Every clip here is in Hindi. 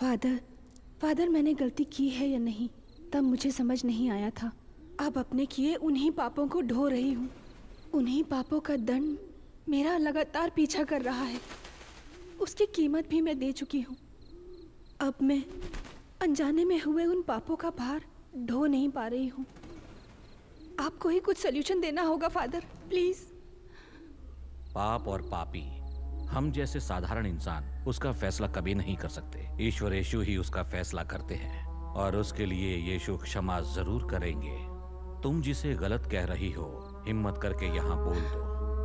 फादर मैंने गलती की है या नहीं तब मुझे समझ नहीं आया था। अब अपने किए उन्हीं पापों को ढो रही हूँ। उन्हीं पापों का दंड मेरा लगातार पीछा कर रहा है। उसकी कीमत भी मैं दे चुकी हूँ। अब मैं अनजाने में हुए उन पापों का भार ढो नहीं पा रही हूँ। आपको ही कुछ सल्यूशन देना होगा फादर, प्लीज। पाप और पापी, हम जैसे साधारण इंसान उसका फैसला कभी नहीं कर सकते। ईश्वर यीशु ही उसका फैसला करते हैं और उसके लिए यीशु क्षमा जरूर करेंगे। तुम जिसे गलत कह रही हो, हिम्मत करके यहाँ बोल दो।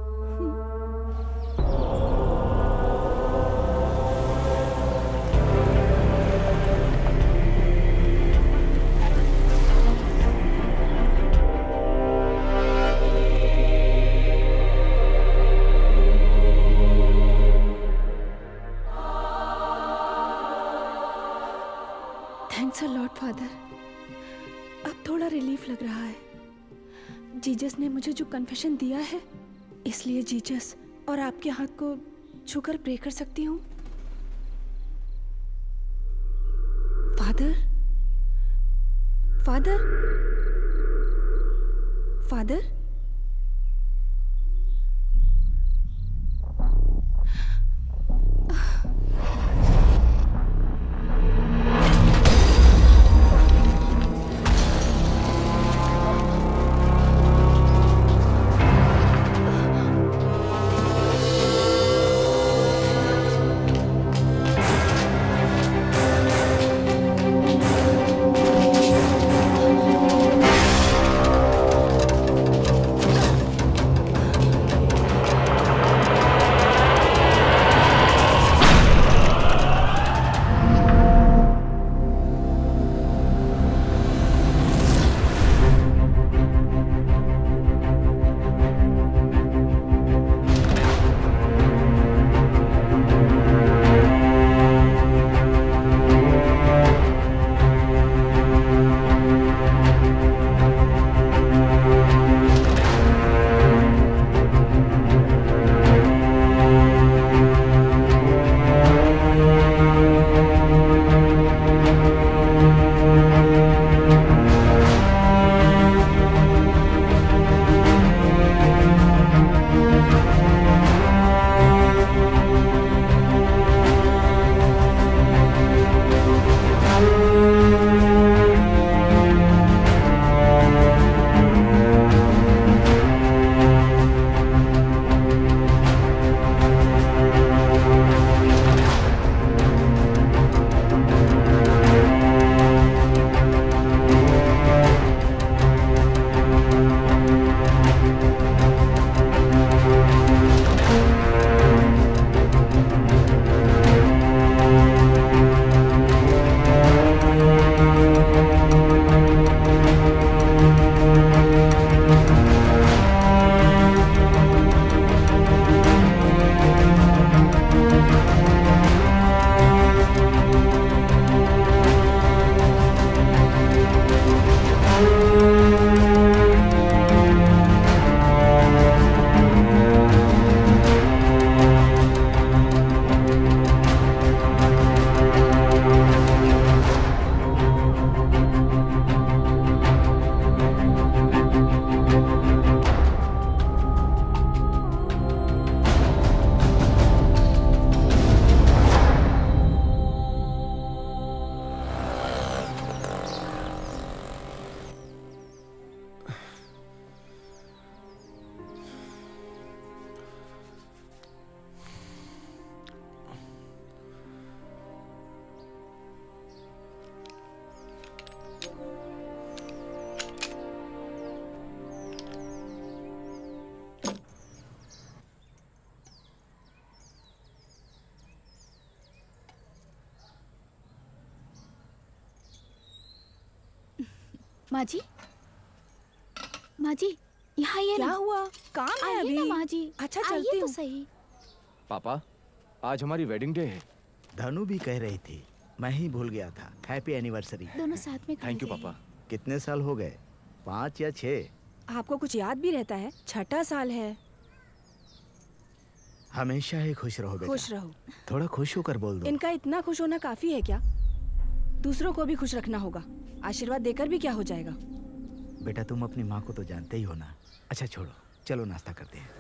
Thanks a lot father. अब थोड़ा रिलीफ लग रहा है। जीसस ने मुझे जो कन्फेशन दिया है, इसलिए जीसस और आपके हाथ को छूकर प्रे कर सकती हूँ। फादर फादर फादर माँ जी, माँ जी, यहाँ ये क्या हुआ? काम है अभी? माँ जी, अच्छा चलती तो हूँ। सही। पापा, आज हमारी वेडिंग डे है। धनु भी कह रही थी, मैं ही भूल गया था। Happy anniversary. दोनों साथ में। थैंक यू पापा। कितने साल हो गए? 5 या 6? आपको कुछ याद भी रहता है? 6ठा साल है। हमेशा ही खुश रहो बेटा। खुश रहो। थोड़ा खुश होकर बोल दो। इनका इतना खुश होना काफी है क्या? दूसरों को भी खुश रखना होगा। आशीर्वाद देकर भी क्या हो जाएगा। बेटा तुम अपनी माँ को तो जानते ही हो ना। अच्छा छोड़ो, चलो नाश्ता करते हैं।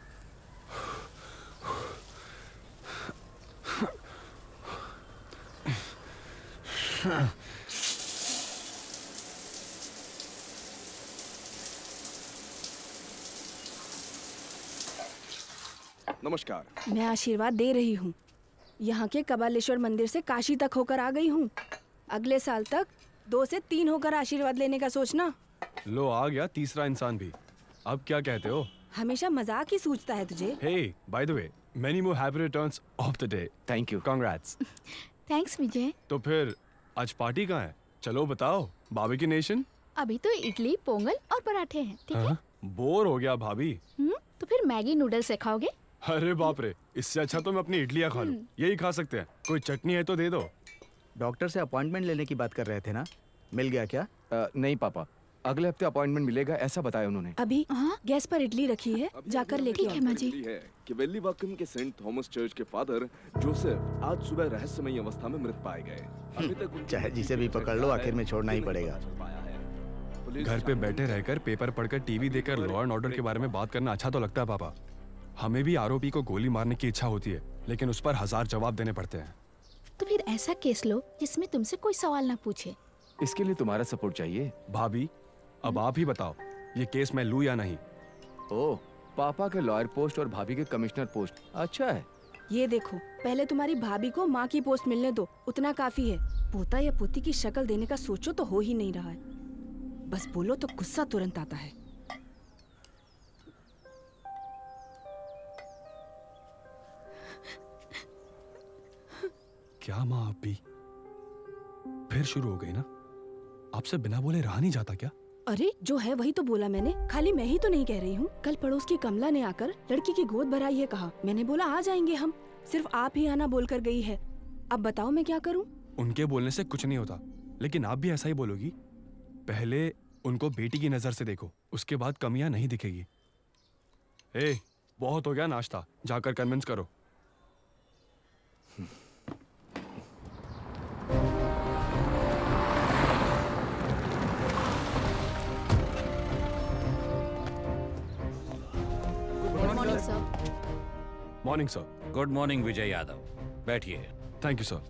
नमस्कार। मैं आशीर्वाद दे रही हूँ। यहाँ के कपालेश्वर मंदिर से काशी तक होकर आ गई हूँ। अगले साल तक 2 से 3 होकर आशीर्वाद लेने का सोचना। लो आ गया तीसरा इंसान भी। अब क्या कहते हो? हमेशा मजाक ही सूझता है तुझे। Hey, by the way, many more happy returns of the day. Thank you. Congrats. Thanks Vijay. तो फिर आज पार्टी कहाँ है? चलो बताओ। Barbeque Nation. अभी तो इडली, पोंगल और पराठे हैं, ठीक है? बोर हो गया भाभी। तो फिर मैगी नूडल्स से खाओगे? अरे बाप रे, इससे अच्छा तो मैं अपनी इडलियाँ खा लूँ। यही खा सकते हैं। कोई चटनी है तो दे दो। डॉक्टर से अपॉइंटमेंट लेने की बात कर रहे थे ना, मिल गया क्या? नहीं पापा, अगले हफ्ते अपॉइंटमेंट मिलेगा ऐसा बताया उन्होंने। अभी गैस पर इडली रखी है, जाकर लेके ठीक है माँ जी। है कि वेल्लीवाकम के सेंट थॉमस चर्च के फादर जोसेफ आज सुबह रहस्यमयी अवस्था में मृत पाए गए। अभी तक उनकी चाहे जिसे भी पकड़ लो, आखिर में छोड़ना ही पड़ेगा। घर पे बैठे रहकर पेपर पढ़कर टीवी देखकर लॉ एंड ऑर्डर के बारे में बात करना अच्छा तो लगता है पापा। हमें भी आरोपी को गोली मारने की इच्छा होती है, लेकिन उस पर 1000 जवाब देने पड़ते हैं। तो फिर ऐसा केस लो जिसमें तुमसे कोई सवाल ना पूछे। इसके लिए तुम्हारा सपोर्ट चाहिए। भाभी, अब आप ही बताओ, ये केस मैं लूं या नहीं? ओह, पापा के लॉयर पोस्ट और भाभी के कमिश्नर पोस्ट अच्छा है। ये देखो, पहले तुम्हारी भाभी को माँ की पोस्ट मिलने दो, उतना काफी है। पोता या पोती की शक्ल देने का सोचो तो हो ही नहीं रहा है। बस बोलो तो गुस्सा तुरंत आता है। क्या माँ, आप भी फिर शुरू हो गई ना? आपसे बिना बोले रहा नहीं जाता क्या? अरे जो है वही तो बोला मैंने, खाली मैं ही तो नहीं कह रही हूँ। कल पड़ोस की कमला ने आकर लड़की की गोद भराई है कहा। मैंने बोला आ जाएंगे हम, सिर्फ आप ही आना बोलकर गई है। अब बताओ मैं क्या करूँ? उनके बोलने से कुछ नहीं होता, लेकिन आप भी ऐसा ही बोलोगी? पहले उनको बेटी की नजर से देखो, उसके बाद कमियां नहीं दिखेगी। बहुत हो गया नाश्ता, जाकर कन्विंस करो। Morning sir. Good morning Vijay Yadav, बैठिए। Thank you sir.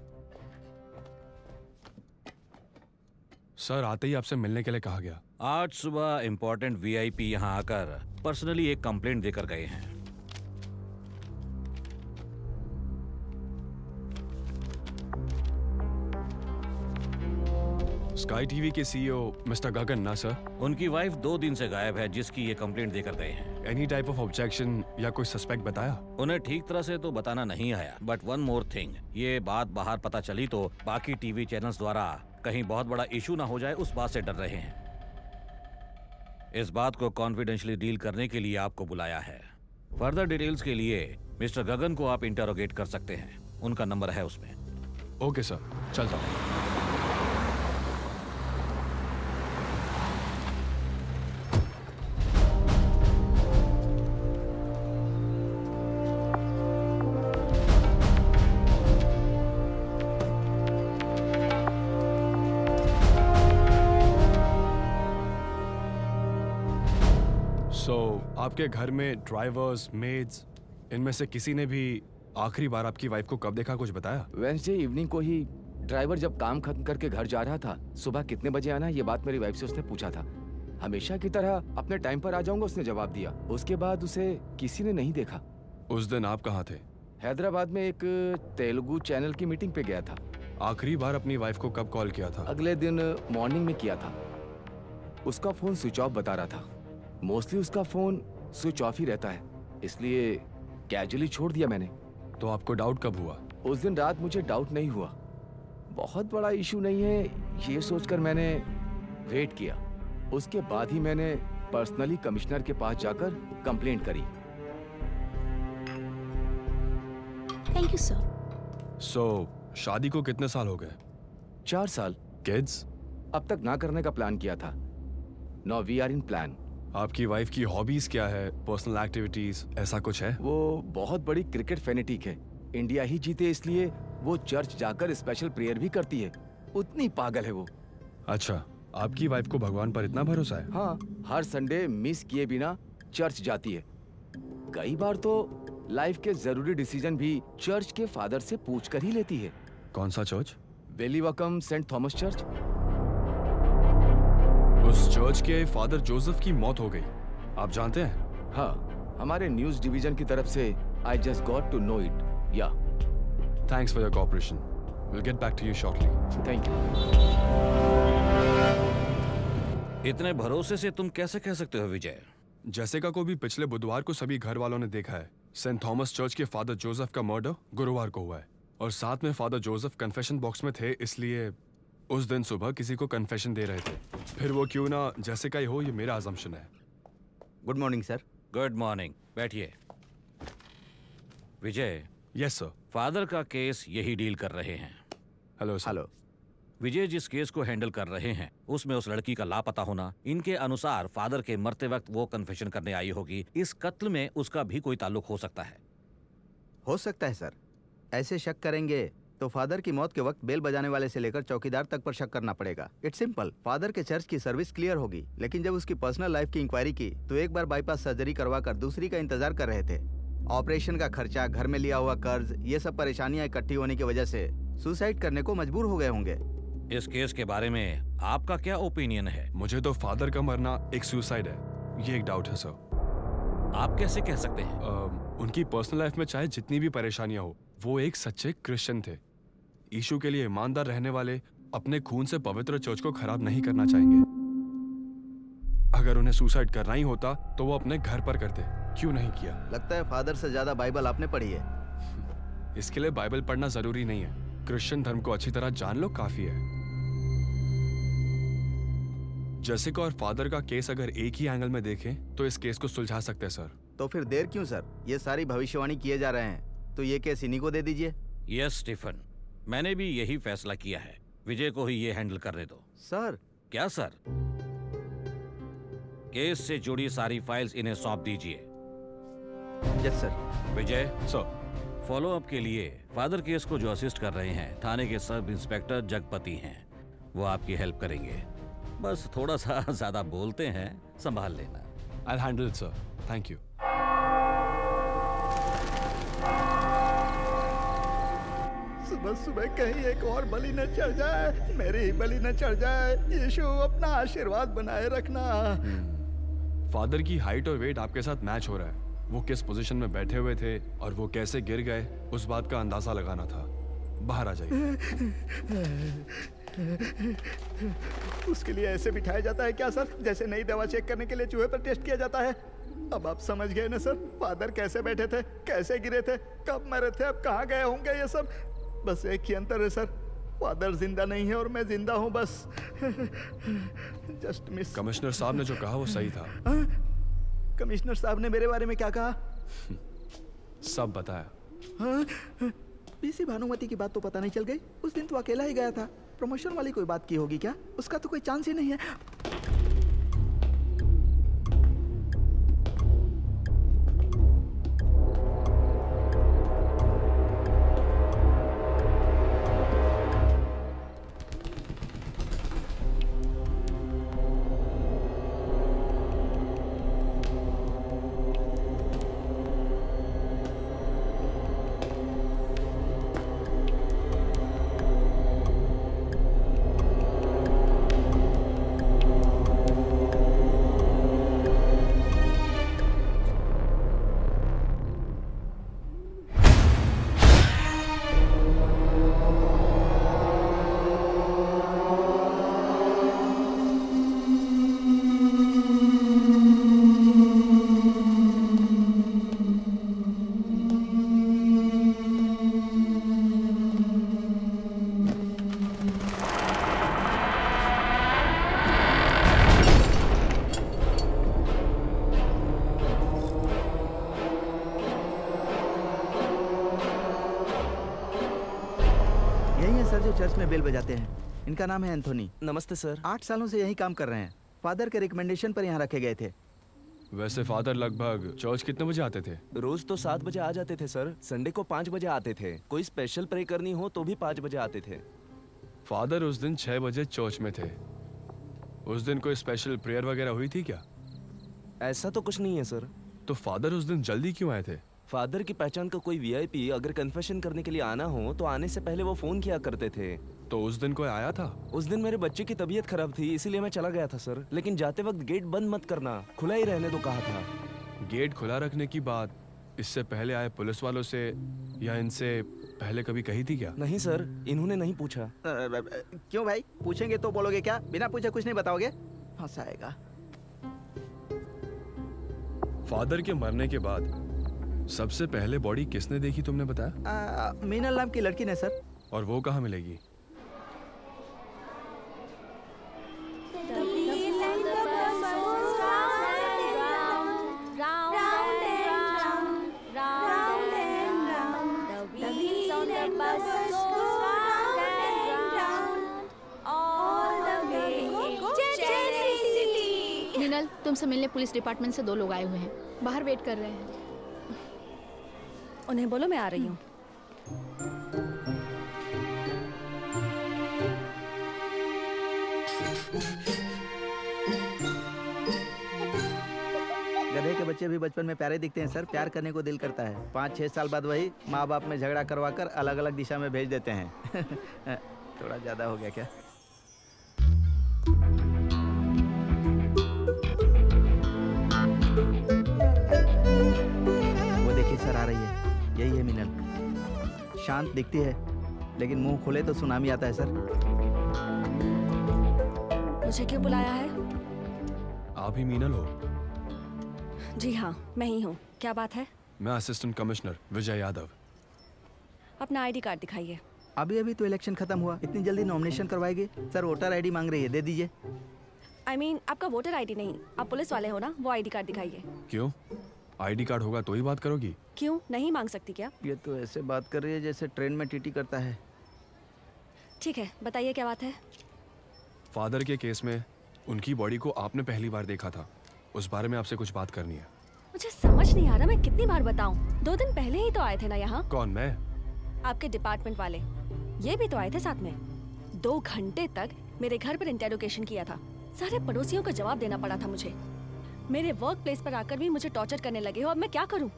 सर आते ही आपसे मिलने के लिए कहा गया। आज सुबह इम्पोर्टेंट वीआईपी यहाँ आकर पर्सनली एक कंप्लेंट देकर गए हैं। स्काई टीवी के सीईओ मिस्टर गगन ना सर? उनकी वाइफ 2 दिन से गायब है, जिसकी ये कंप्लेंट देकर गए हैं। एनी टाइप ऑफ ऑब्जेक्शन या कोई सस्पेक्ट बताया? उन्हें ठीक तरह से तो बताना नहीं आया, बट वन मोर थिंग, ये बात बाहर पता चली तो बाकी टीवी चैनल्स द्वारा कहीं बहुत बड़ा इशू ना हो जाए, उस बात से डर रहे हैं। इस बात को कॉन्फिडेंशियली डील करने के लिए आपको बुलाया है। फर्दर डिटेल्स के लिए मिस्टर गगन को आप इंटरोगेट कर सकते हैं, उनका नंबर है उसमें। ओके सर, चलता हूँ। आपके घर में ड्राइवर्स, मेड्स, इनमें से किसी ने भी आखिरी बार आपकी वाइफ को कब देखा, कुछ बताया? वेडनेसडे इवनिंग को ही ड्राइवर जब काम खत्म करके घर जा रहा था, सुबह कितने बजे आना ये बात मेरी वाइफ से उसने पूछा था। हमेशा की तरह अपने टाइम पर आ जाऊंगा उसने जवाब दिया। उसके बाद उसे किसी ने नहीं देखा। उस दिन आप कहाँ थे? हैदराबाद में एक तेलुगु चैनल की मीटिंग पे गया था। आखिरी बार अपनी वाइफ को कब कॉल किया था? अगले दिन मॉर्निंग में किया था। उसका फोन स्विच ऑफ बता रहा था। मोस्टली उसका फोन स्विच ऑफ ही रहता है, इसलिए कैजुअली छोड़ दिया मैंने। तो आपको डाउट कब हुआ? उस दिन रात मुझे डाउट नहीं हुआ। बहुत बड़ा इशू नहीं है ये सोचकर मैंने वेट किया। उसके बाद ही मैंने पर्सनली कमिश्नर के पास जाकर कंप्लेंट करी। Thank you sir. सो शादी को कितने साल हो गए? 4 साल। किड्स? अब तक ना करने का प्लान किया था। Now we are in plan. आपकी वाइफ की हॉबीज क्या है, पर्सनल एक्टिविटीज, ऐसा कुछ है? वो बहुत बड़ी क्रिकेट फैनेटिक है। इंडिया ही जीते इसलिए वो चर्च जाकर स्पेशल प्रेयर भी करती है। उतनी पागल है वो। अच्छा, आपकी वाइफ को भगवान पर इतना भरोसा है? हाँ, हर संडे मिस किए बिना चर्च जाती है। कई बार तो लाइफ के जरूरी डिसीजन भी चर्च के फादर से पूछ कर ही लेती है। कौन सा church? Velivakkam Saint Thomas Church. उस चर्च के फादर जोसेफ की मौत हो गई, आप जानते हैं? हाँ, हमारे न्यूज डिवीजन की तरफ से I just got to know it. Yeah thanks for your cooperation. Will get back to you shortly. Thank you. इतने भरोसे से तुम कैसे कह सकते हो विजय? जेसिका को भी पिछले बुधवार को सभी घर वालों ने देखा है। सेंट थॉमस चर्च के फादर जोसेफ का मर्डर गुरुवार को हुआ है और साथ में फादर जोसेफ कन्फेशन बॉक्स में थे, इसलिए उस दिन सुबह किसी को कन्फेशन दे रहे थे। फिर वो क्यों ना जेसिका ही हो, ये मेरा असम्पशन है। Good morning sir. Good morning, बैठिए। विजय। Yes sir. फादर का केस यही डील कर रहे हैं। Hello sir. हेलो। विजय जिस केस को हैंडल कर रहे हैं उसमें उस लड़की का लापता होना, इनके अनुसार फादर के मरते वक्त वो कन्फेशन करने आई होगी। इस कत्ल में उसका भी कोई ताल्लुक हो सकता है। हो सकता है सर। ऐसे शक करेंगे तो फादर की मौत के वक्त बेल बजाने वाले से लेकर चौकीदार तक पर शक करना पड़ेगा। It's simple. फादर के चर्च की सर्विस क्लियर होगी, लेकिन जब उसकी पर्सनल लाइफ की इंक्वायरी की तो एक बार बाईपास सर्जरी करवा कर दूसरी का इंतजार कर रहे थे। ऑपरेशन का खर्चा, घर में लिया हुआ कर्ज, ये सब परेशानियां इकट्ठी होने की वजह से सुसाइड करने को मजबूर हो गए होंगे। इस केस के बारे में आपका क्या ओपिनियन है? मुझे तो फादर का मरना एक सुसाइड है, ये एक डाउट है सर। आप कैसे कह सकते हैं? उनकी पर्सनल लाइफ में चाहे जितनी भी परेशानियां हो, वो एक सच्चे क्रिश्चियन थे। यीशु के लिए ईमानदार रहने वाले अपने खून से पवित्र चर्च को खराब नहीं करना चाहेंगे। अगर उन्हें सुसाइड करना ही होता तो वो अपने घर पर करते, क्यों नहीं किया? लगता है फादर से ज्यादा बाइबल आपने पढ़ी है। इसके लिए बाइबल पढ़ना जरूरी नहीं है, क्रिश्चियन धर्म को अच्छी तरह जान लो, काफी है। जेसिका और फादर का केस अगर एक ही एंगल में देखें तो इस केस को सुलझा सकते हैं सर। तो फिर देर क्यों सर? ये सारी भविष्यवाणी किए जा रहे हैं, तो ये केस इन्हीं को दे दीजिए। यस स्टीफन, मैंने भी यही फैसला किया है। विजय को ही ये हैंडल करने दो। सर। क्या सर? केस से जुड़ी सारी फाइल्स इन्हें सौंप दीजिए। Yes sir. Vijay sir. Follow up के लिए फादर केस को जो असिस्ट कर रहे हैं थाने के सब इंस्पेक्टर जगपति हैं, वो आपकी हेल्प करेंगे। बस थोड़ा सा ज्यादा बोलते हैं, संभाल लेना। I'll handle it, sir. Thank you. सुबह सुबह कहीं एक और बलि न चढ़ जाए, मेरी ही बलि न चढ़ जाए। यीशु अपना आशीर्वाद बनाए रखना। फादर की हाइट और वेट आपके साथ मैच हो रहा है। वो किस पोजीशन में बैठे हुए थे और वो कैसे गिर गए, उस बात का अंदाजा लगाना था। बाहर आ जाइए। उसके लिए ऐसे बिठाया जाता है क्या सर, जैसे नई दवा चेक करने के लिए चूहे पर टेस्ट किया जाता है? अब आप समझ गए ना सर, फादर कैसे बैठे थे, कैसे गिरे थे, कब मरे थे, अब कहाँ गए होंगे ये सब। बस एक ही अंतर है सर, फादर जिंदा नहीं है और मैं जिंदा हूँ, बस जस्ट मिस। कमिश्नर साहब ने जो कहा वो सही था। कमिश्नर साहब ने मेरे बारे में क्या कहा? सब बताया। पीसी भानुमति की बात तो पता नहीं चल गई? उस दिन तो अकेला ही गया था। प्रमोशन वाली कोई बात की होगी क्या? उसका तो कोई चांस ही नहीं है। चर्च में बेल बजाते हैं। इनका नाम है एंथोनी। नमस्ते सर। 8 सालों से यही काम कर रहे हैं। फादर के रिकमेंडेशन पर यहाँ रखे गए थे। वैसे फादर लगभग चर्च कितने बजे आते थे? रोज तो 7 बजे आ जाते थे सर। संडे को 5 बजे आते थे। कोई स्पेशल प्रे करनी हो तो भी 5 बजे आते थे। फादर उस दिन 6 बजे चर्च में थे। उस दिन कोई स्पेशल प्रेयर वगैरह हुई थी क्या? ऐसा तो कुछ नहीं है सर। तो फादर उस दिन जल्दी क्यों आए थे? फादर की पहचान का कोई वीआईपी अगर कन्फेशन करने के लिए आना हो तो आने से पहले वो फोन किया करते थे। तो उस दिन कोई आया था? उस दिन मेरे बच्चे की तबीयत खराब थी, इसीलिए मैं चला गया था सर। लेकिन जाते वक्त गेट बंद मत करना, खुला ही रहने दो कहा था। गेट खुला रखने की बात इससे पहले आए पुलिस वालों से या इनसे पहले कभी कही थी क्या? नहीं सर, इन्होंने नहीं पूछा। क्यों भाई? पूछेंगे तो बोलोगे क्या? बिना पूछे कुछ नहीं बताओगे? फंसाएगा। फादर के मरने के बाद सबसे पहले बॉडी किसने देखी तुमने बताया? मीनल नाम की लड़की ने सर। और वो कहाँ मिलेगी? मीनल, तुमसे मिलने पुलिस डिपार्टमेंट से 2 लोग आए हुए हैं, बाहर वेट कर रहे हैं। उन्हें बोलो मैं आ रही हूँ। गधे के बच्चे भी बचपन में प्यारे दिखते हैं सर। प्यार करने को दिल करता है। 5-6 साल बाद वही माँ बाप में झगड़ा करवा कर अलग अलग दिशा में भेज देते हैं। थोड़ा ज्यादा हो गया क्या? वो देखिए सर, आ रही है। यही है मीनल। शांत दिखती है लेकिन मुंह खोले तो सुनामी आता है सर। मुझे क्यों बुलाया है? आप ही मीनल हो? जी हाँ, मैं ही हूँ। क्या बात है? मैं असिस्टेंट कमिश्नर विजय यादव। अपना आईडी कार्ड दिखाइए। अभी अभी तो इलेक्शन खत्म हुआ, इतनी जल्दी नॉमिनेशन करवाएगी? सर वोटर आईडी मांग रही है, दे दीजिए। I mean, आपका वोटर आईडी नहीं, आप पुलिस वाले हो ना, वो आईडी कार्ड दिखाइए। क्यों? आईडी कार्ड होगा तो ही बात करोगी? क्यों नहीं मांग सकती क्या? ये तो ऐसे बात कर रही है जैसे ट्रेन में टीटी करता है। ठीक है, बताइए क्या बात है? फादर के केस में उनकी बॉडी को आपने पहली बार देखा था, उस बारे में आपसे कुछ बात करनी है। मुझे समझ नहीं आ रहा मैं कितनी बार बताऊं। 2 दिन पहले ही तो आए थे ना यहाँ। कौन? मैं? आपके डिपार्टमेंट वाले। ये भी तो आए थे साथ में। 2 घंटे तक मेरे घर पर इंटेरोगेशन किया था। सारे पड़ोसियों को जवाब देना पड़ा था मुझे। मेरे वर्क प्लेस पर आकर भी मुझे टॉर्चर करने लगे हो। अब मैं क्या करूं?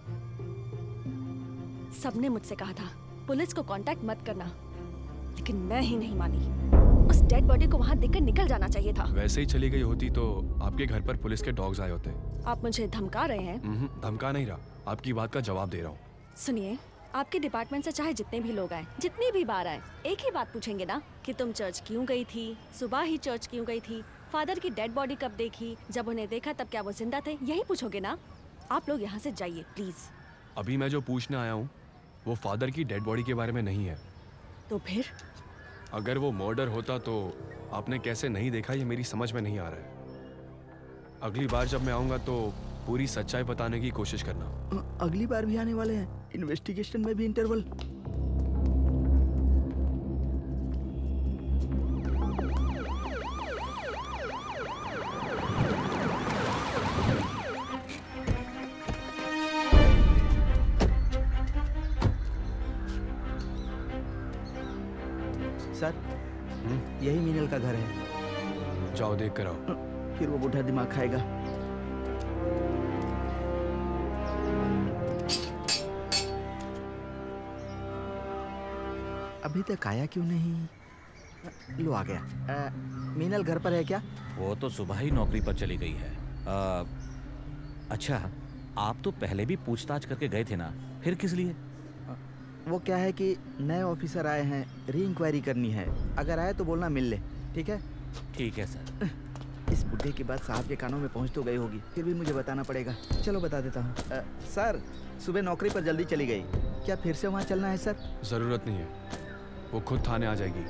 सबने मुझसे कहा था पुलिस को कांटेक्ट मत करना, लेकिन मैं ही नहीं मानी। उस डेड बॉडी को वहां देखकर निकल जाना चाहिए था। वैसे ही चली गई होती तो आपके घर पर पुलिस के डॉग्स आए होते। आप मुझे धमका रहे हैं? धमका नहीं रहा, आपकी बात का जवाब दे रहा हूँ। सुनिए, आपके डिपार्टमेंट से चाहे जितने भी लोग आए, जितनी भी बार आए, एक ही बात पूछेंगे ना कि तुम चर्च क्यों गई थी, सुबह ही चर्च क्यों गई थी, फादर की डेड बॉडी कब देखी, जब उन्हें देखा तब क्या वो जिंदा थे, यही पूछोगे ना? आप लोग यहाँ से जाइए प्लीज। अभी मैं जो पूछने आया हूँ वो फादर की डेड बॉडी के बारे में नहीं है। तो फिर? अगर वो मर्डर होता तो आपने कैसे नहीं देखा, ये मेरी समझ में नहीं आ रहा है। अगली बार जब मैं आऊँगा तो पूरी सच्चाई बताने की कोशिश करना। अगली बार भी आने वाले हैं, इन्वेस्टिगेशन में भी इंटरवल। सर, यही मीनल का घर है। जाओ देख कर आओ। फिर वो बूढ़ा दिमाग खाएगा। अभी तक आया क्यों नहीं? लो आ गया। मीनल घर पर है क्या? वो तो सुबह ही नौकरी पर चली गई है। अच्छा, आप तो पहले भी पूछताछ करके गए थे ना, फिर किस लिए? वो क्या है कि नए ऑफिसर आए हैं, री इंक्वायरी करनी है। अगर आए तो बोलना मिल ले, ठीक है? ठीक है सर। इस बुढ़े की बात साहब के कानों में पहुंच तो गई होगी, फिर भी मुझे बताना पड़ेगा। चलो बता देता हूँ। सर, सुबह नौकरी पर जल्दी चली गई, क्या फिर से वहाँ चलना है सर? जरूरत नहीं है, वो खुद थाने आ जाएगी।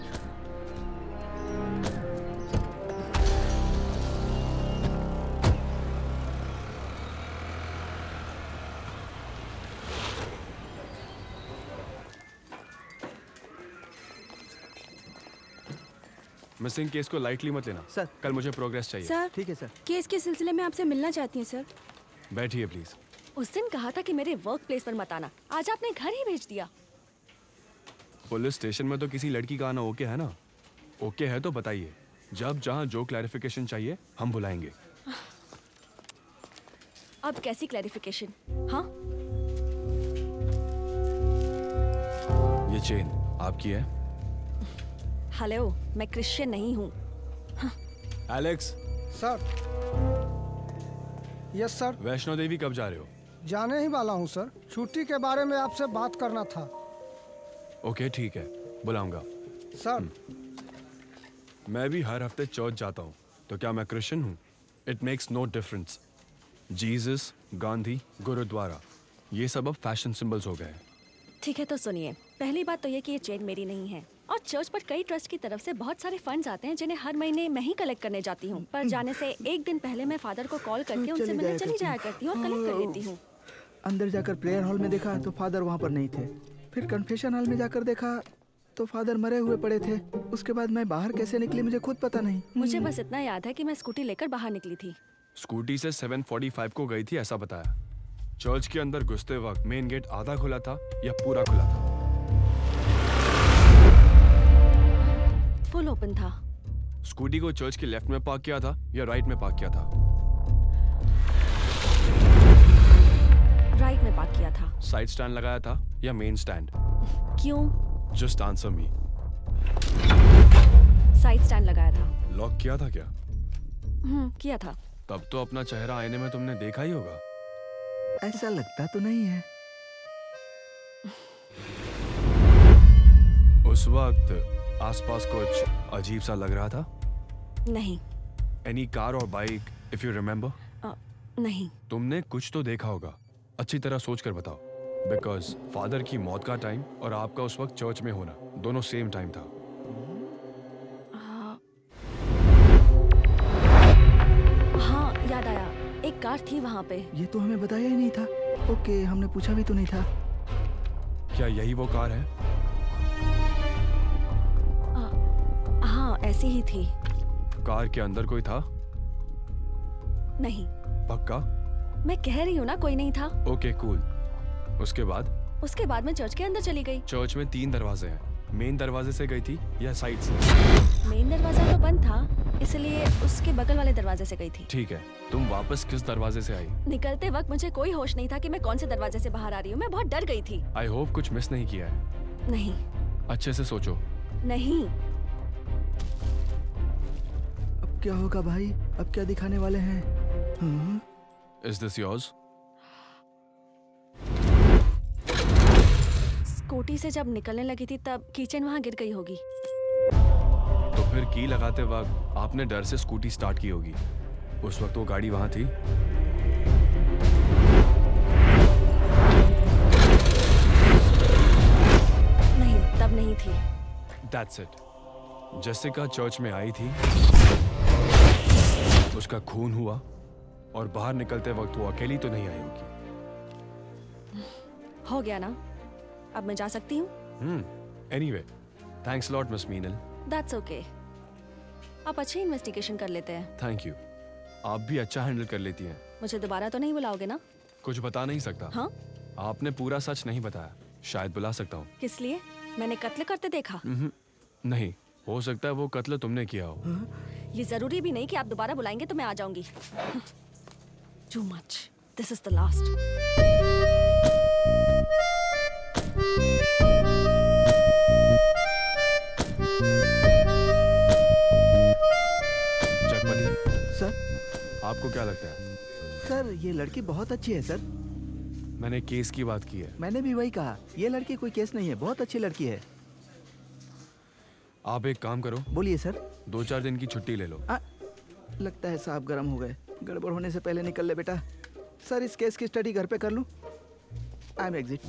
मिसिंग केस को लाइटली मत लेना सर। कल मुझे प्रोग्रेस चाहिए। सर, ठीक है सर। केस के सिलसिले में आपसे मिलना चाहती हैं सर। बैठिए प्लीज। उस दिन कहा था कि मेरे वर्क प्लेस पर मत आना, आज आपने घर ही भेज दिया। पुलिस स्टेशन में तो किसी लड़की का आना ओके है ना? ओके है तो बताइए, जब जहाँ जो क्लैरिफिकेशन चाहिए हम बुलाएंगे। अब कैसी क्लैरिफिकेशन? हाँ, ये चेन आपकी है? हेलो, मैं क्रिश्चियन नहीं हूँ। Alex. Sir. Yes sir. Vaishno Devi कब जा रहे हो? जाने ही वाला हूँ सर। छुट्टी के बारे में आपसे बात करना था। ओके ठीक है, बुलाऊंगा। सर। मैं भी हर हफ्ते चर्च जाता हूँ, तो क्या मैं क्रिश्चियन हूँ? It makes no difference. Jesus, Gandhi, gurdwara, ये सब अब फैशन सिंबल्स हो गए। ठीक है, तो सुनिए, पहली बात तो ये कि ये चेन मेरी नहीं है और चर्च पर कई ट्रस्ट की तरफ से बहुत सारे फंड्स आते हैं जिन्हें हर महीने मैं ही कलेक्ट करने जाती हूँ। पर जाने से एक दिन पहले मैं फादर को कॉल करके उनसे मिलने चली जाया करती हूँ और कलेक्ट कर लेती हूँ। अंदर जाकर प्रेयर हॉल में देखा तो फादर वहाँ पर नहीं थे। फिर कन्फेशन हॉल में जाकर देखा तो फादर मरे हुए पड़े थे। उसके बाद मैं बाहर कैसे निकली मुझे खुद पता नहीं। मुझे बस इतना याद है कि मैं स्कूटी लेकर बाहर निकली थी। स्कूटी से 7:45 को गई थी ऐसा बताया। चर्च के अंदर घुसते वक्त मेन गेट आधा खुला था या पूरा खुला था? फुल ओपन था। स्कूटी को चर्च के लेफ्ट में पार्क किया था या राइट में पार्क किया था? राइट में पार्क किया था। साइड स्टैंड लगाया था या मेन स्टैंड? क्यों? Just answer me. Side stand लगाया था। लॉक किया था क्या? किया था। तब तो अपना चेहरा आईने में तुमने देखा ही होगा। ऐसा लगता तो नहीं है। उस वक्त आसपास कुछ अजीब सा लग रहा था? नहीं। एनी कार और बाइक इफ यू रिमेम्बर? नहीं। तुमने कुछ तो देखा होगा, अच्छी तरह सोच कर बताओ। बिकॉज फादर की मौत का टाइम और आपका उस वक्त चर्च में होना दोनों सेम टाइम था। हाँ, याद आया, एक कार थी वहाँ पे। ये तो हमें बताया ही नहीं था। ओके, हमने पूछा भी तो नहीं था। क्या यही वो कार है? हाँ, ऐसी ही थी। कार के अंदर कोई था? नहीं। पक्का? मैं कह रही हूँ ना, कोई नहीं था। Okay cool. उसके बाद? उसके बाद मैं चर्च के अंदर चली गई। चर्च में 3 दरवाजे हैं, मेन दरवाजे से गई थी या साइड से? मेन दरवाजा तो बंद था, इसलिए उसके बगल वाले दरवाजे से गई थी। ठीक है, तुम वापस किस दरवाजे से आई? निकलते वक्त मुझे कोई होश नहीं था कि मैं कौन से दरवाजे से बाहर आ रही हूँ। मैं बहुत डर गई थी। आई होप कुछ मिस नहीं किया है। नहीं। अच्छे से सोचो। नहीं। अब क्या होगा भाई? अब क्या दिखाने वाले हैं? Is this yours? स्कूटी से जब निकलने लगी थी तब कीचेन वहाँ गिर गई होगी। तो फिर की लगाते वक्त आपने डर से स्कूटी स्टार्ट की होगी। उस वक्त वो गाड़ी वहाँ थी? नहीं, तब नहीं थी। That's it. जेसिका चर्च में आई थी, उसका खून हुआ और बाहर निकलते वक्त वो अकेली तो नहीं आई होगी। हो गया ना, अब मैं जा सकती हूँ। Anyway, thanks a lot, Miss Meenal. That's okay. आप अच्छी इन्वेस्टिगेशन कर लेते हैं। Thank you. आप भी अच्छा हैंडल कर लेती हैं। मुझे दोबारा तो नहीं बुलाओगे ना? कुछ बता नहीं सकता। हाँ? आपने पूरा सच नहीं बताया, शायद बुला सकता हूँ। किस लिए? मैंने कत्ल करते देखा? नहीं, हो सकता है वो कत्ल तुमने किया हो। ये जरूरी भी नहीं कि आप दोबारा बुलाएंगे तो मैं आ जाऊंगी। Too much. This is the last. Jagapathi sir. आपको क्या लगता है? सर, ये लड़की बहुत अच्छी है सर। मैंने केस की बात की है। मैंने भी वही कहा, ये लड़की कोई केस नहीं है, बहुत अच्छी लड़की है। आप एक काम करो। बोलिए सर। 2-4 दिन की छुट्टी ले लो। लगता है साहब गर्म हो गए। गड़बड़ होने से पहले निकल ले बेटा। सर, इस केस की स्टडी घर पे कर लूं? I am exit.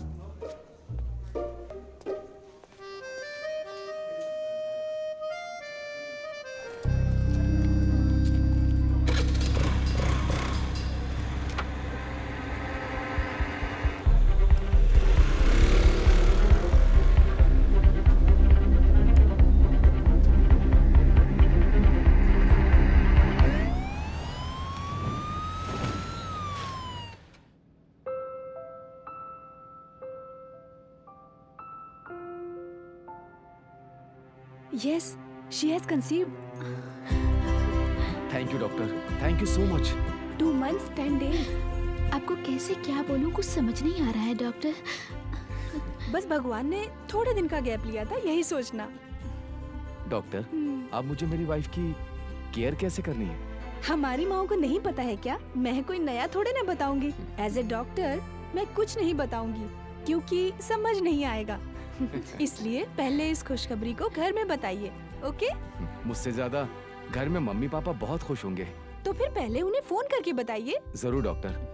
Yes, she has conceived. Thank you doctor, thank you so much. 2 months 10 days। आपको कैसे क्या बोलूं, कुछ समझ नहीं आ रहा है डॉक्टर। बस भगवान ने थोड़े दिन का गैप लिया था, यही सोचना। डॉक्टर, अब मुझे मेरी वाइफ की केयर कैसे करनी है? हमारी माँ को नहीं पता है क्या? मैं कोई नया थोड़े ना बताऊंगी। एज ए डॉक्टर मैं कुछ नहीं बताऊंगी क्योंकि समझ नहीं आएगा। इसलिए पहले इस खुशखबरी को घर में बताइए, ओके? मुझसे ज्यादा घर में मम्मी पापा बहुत खुश होंगे। तो फिर पहले उन्हें फोन करके बताइए। जरूर डॉक्टर।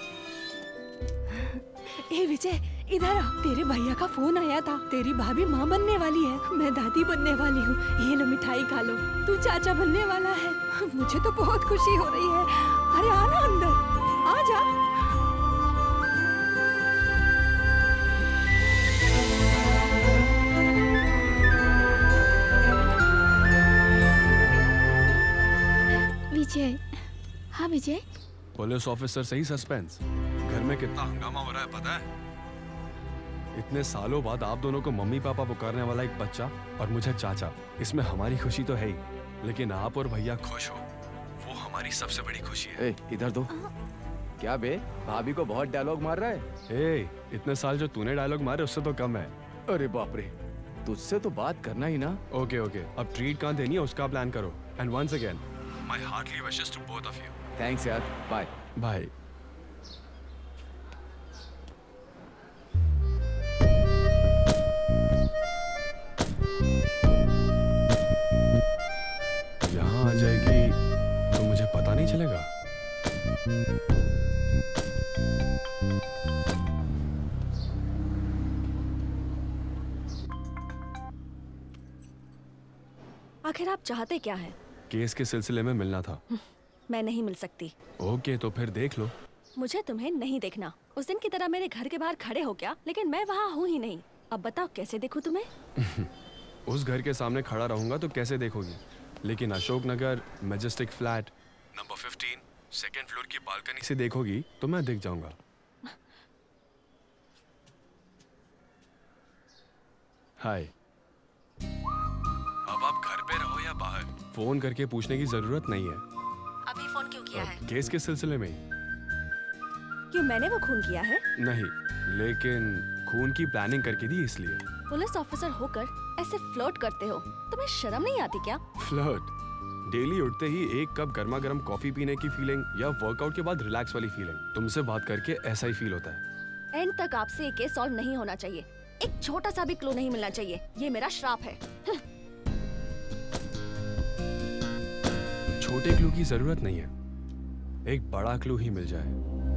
ए विजय, इधर आ। तेरे भैया का फोन आया था। तेरी भाभी माँ बनने वाली है, मैं दादी बनने वाली हूँ। ये लो मिठाई खा लो, तू चाचा बनने वाला है। मुझे तो बहुत खुशी हो रही है। अरे आना अंदर, आ जा। विजय। हाँ विजय। पुलिस ऑफिसर से ही सस्पेंस। घर में कितना हंगामा हो रहा है पता है? इतने सालों बाद आप दोनों को मम्मी पापा पुकारने वाला एक बच्चा और मुझे चाचा, इसमें हमारी खुशी तो है ही, लेकिन आप और भैया खुश हो वो हमारी सबसे बड़ी खुशी है। इधर दो। क्या बे, भाभी को बहुत डायलॉग मार रहा है? इतने साल जो तूने डायलॉग मारे उससे तो कम है। अरे बाप रे, तुझसे तो बात करना ही ना। ओके, अब ट्रीट कहाँ देनी है उसका प्लान करो। And once again my heartly wishes to both of you. Thanks यार, बाय बाय। यहाँ आ जाएगी तो मुझे पता नहीं चलेगा। आखिर आप चाहते क्या है? केस के सिलसिले में मिलना था। मैं नहीं मिल सकती। ओके, तो फिर देख लो। मुझे तुम्हें नहीं देखना। उस दिन की तरह मेरे घर के बाहर खड़े हो क्या? लेकिन मैं वहाँ हूँ ही नहीं। अब बताओ कैसे देखूं तुम्हें? उस घर के सामने खड़ा रहूंगा तो कैसे देखोगी? लेकिन Ashok Nagar Majestic flat number 15 second floor की बालकनी से देखोगी तो मैं दिख जाऊंगा। हाय। अब आप घर पे रहो या बाहर, फोन करके पूछने की जरूरत नहीं है। अभी फोन क्यों किया है? केस के सिलसिले में ही। क्यों, मैंने वो खून किया है? नहीं, लेकिन खून की प्लानिंग करके दी इसलिए। पुलिस ऑफिसर होकर ऐसे फ्लर्ट करते हो, तुम्हें शर्म नहीं आती क्या? फ्लर्ट? डेली उठते ही एक कप गर्मा गर्म कॉफी पीने की फीलिंग या वर्कआउट के बाद रिलैक्स वाली फीलिंग, तुमसे बात करके ऐसा ही फील होता है। एंड तक आपसे ये केस सॉल्व नहीं होना चाहिए। एक छोटा सा भी क्लू नहीं मिलना चाहिए। ये मेरा श्राप है। छोटे क्लू की जरूरत नहीं है, एक बड़ा क्लू ही मिल जाए।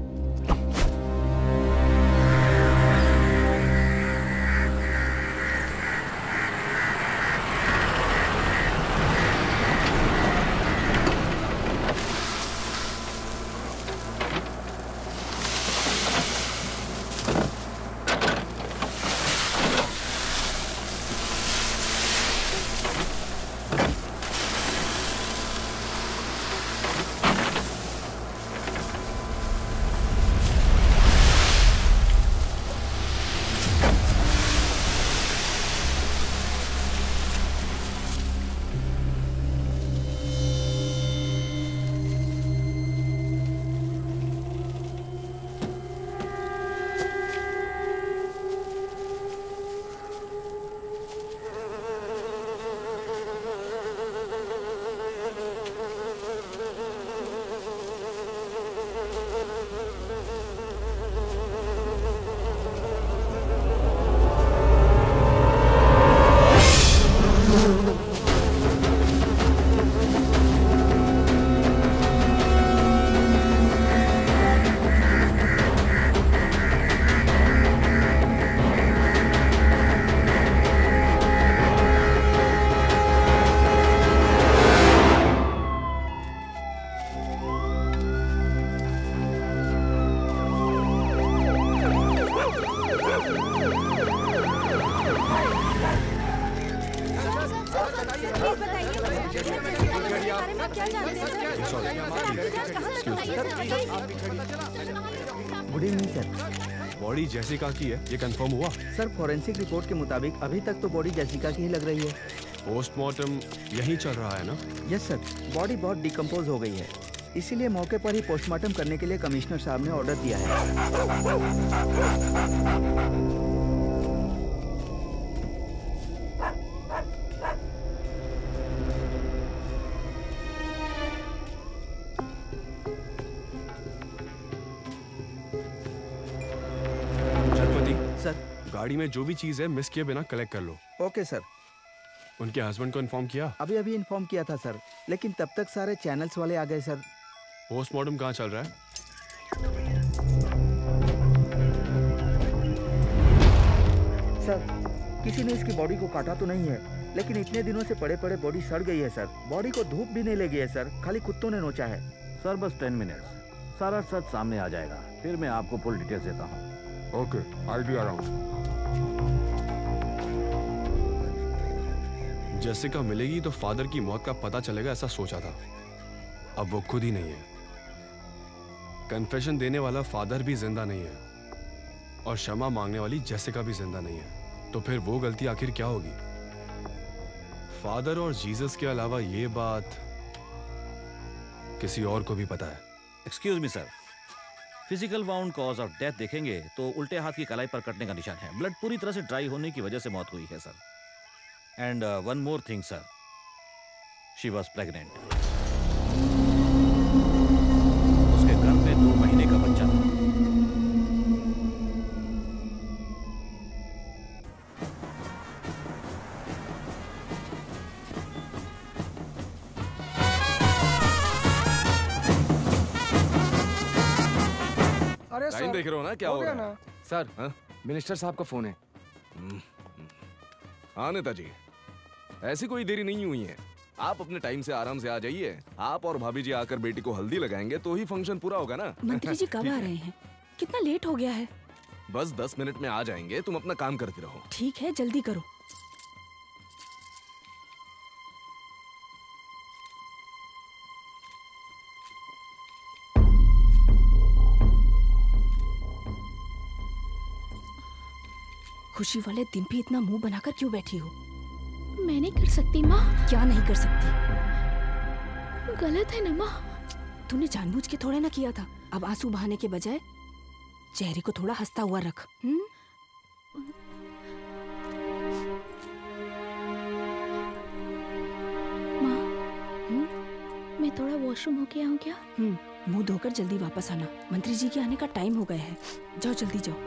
Good evening sir. Body Jessica की है, ये कंफर्म हुआ? सर फॉरेंसिक रिपोर्ट के मुताबिक अभी तक तो बॉडी जेसिका की ही लग रही है। पोस्टमार्टम यहीं चल रहा है ना? यस सर, बॉडी बहुत डिकम्पोज हो गई है, इसीलिए मौके पर ही पोस्टमार्टम करने के लिए कमिश्नर साहब ने ऑर्डर दिया है। सर, गाड़ी में जो भी चीज है मिस किए बिना कलेक्ट कर लो। Okay sir. उनके हस्बैंड को इन्फॉर्म किया? अभी इन्फॉर्म किया था सर, लेकिन तब तक सारे चैनल्स वाले आ गए सर। पोस्टमार्टम कहाँ चल रहा है? सर, किसी ने इसकी बॉडी को काटा तो नहीं है, लेकिन इतने दिनों से पड़े पड़े बॉडी सड़ गई है सर। बॉडी को धूप भी नहीं लगी है सर, खाली कुत्तों ने नोचा है। सर बस 10 मिनट्स, सारा सच सामने आ जाएगा, फिर मैं आपको फुल डिटेल्स देता हूँ। Okay, I be around. Jessica मिलेगी तो फादर की मौत का पता चलेगा, ऐसा सोचा था। अब वो खुद ही नहीं है। कन्फेशन देने वाला फादर भी जिंदा नहीं है और क्षमा मांगने वाली जेसिका भी जिंदा नहीं है। तो फिर वो गलती आखिर क्या होगी? फादर और जीसस के अलावा ये बात किसी और को भी पता है। Excuse me sir, physical wound cause of death देखेंगे तो उल्टे हाथ की कलाई पर कटने का निशान है। ब्लड पूरी तरह से ड्राई होने की वजह से मौत हुई है sir. And one more thing sir, she was pregnant. उसके गर्भ में 2 महीने का बच्चा था। अरे टाइम देख रहे हो ना, क्या हो रहा है? सर, मिनिस्टर साहब का फोन है। हाँ नेताजी, ऐसी कोई देरी नहीं हुई है। आप अपने टाइम से आराम से आ जाइए। आप और भाभी जी आकर बेटी को हल्दी लगाएंगे तो ही फंक्शन पूरा होगा ना। मंत्री जी कब आ रहे हैं? कितना लेट हो गया है? बस 10 मिनट में आ जाएंगे, तुम अपना काम करते रहो। ठीक है, जल्दी करो। खुशी वाले दिन भी इतना मुंह बनाकर क्यों बैठी हो? मैं नहीं कर सकती माँ। क्या नहीं कर सकती? गलत है ना माँ। तूने जानबूझ के थोड़ा ना किया था। अब आंसू बहाने के बजाय चेहरे को थोड़ा हंसता हुआ रख। माँ, मैं थोड़ा वॉशरूम होके आऊँ क्या? मुंह धोकर जल्दी वापस आना। मंत्री जी के आने का टाइम हो गया है। जाओ जल्दी जाओ।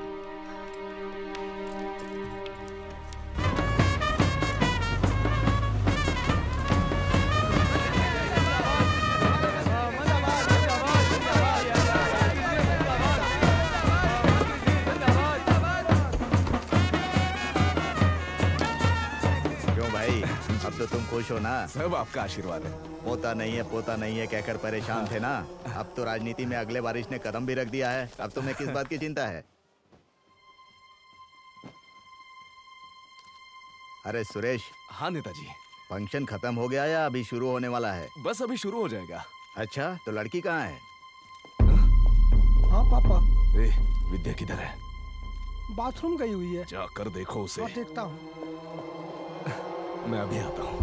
तो तुम खुश हो ना? सब आपका आशीर्वाद है। पोता नहीं है कहकर परेशान थे ना। अब तो राजनीति में अगले बारिश ने कदम भी रख दिया है। अब तुम्हें किस बात की चिंता है? अरे सुरेश। हाँ नेताजी। फंक्शन खत्म हो गया या अभी शुरू होने वाला है? बस अभी शुरू हो जाएगा। अच्छा, तो लड़की कहाँ है? हाँ पापा। विद्या किधर है? बाथरूम गई हुई है। जाकर देखो उसे। हाँ, देखता हूँ। मैं अभी आता हूँ।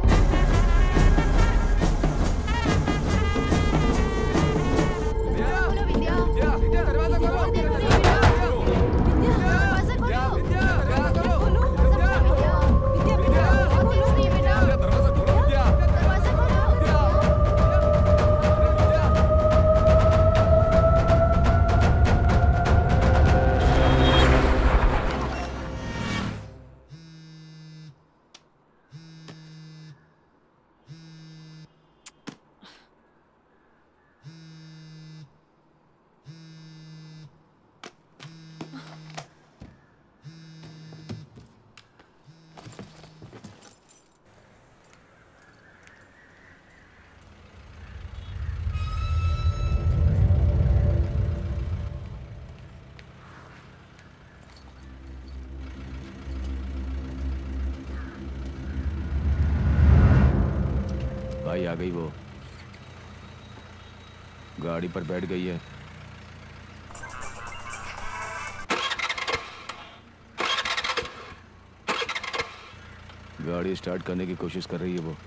भाई आ गई वो, गाड़ी पर बैठ गई है। गाड़ी स्टार्ट करने की कोशिश कर रही है वो।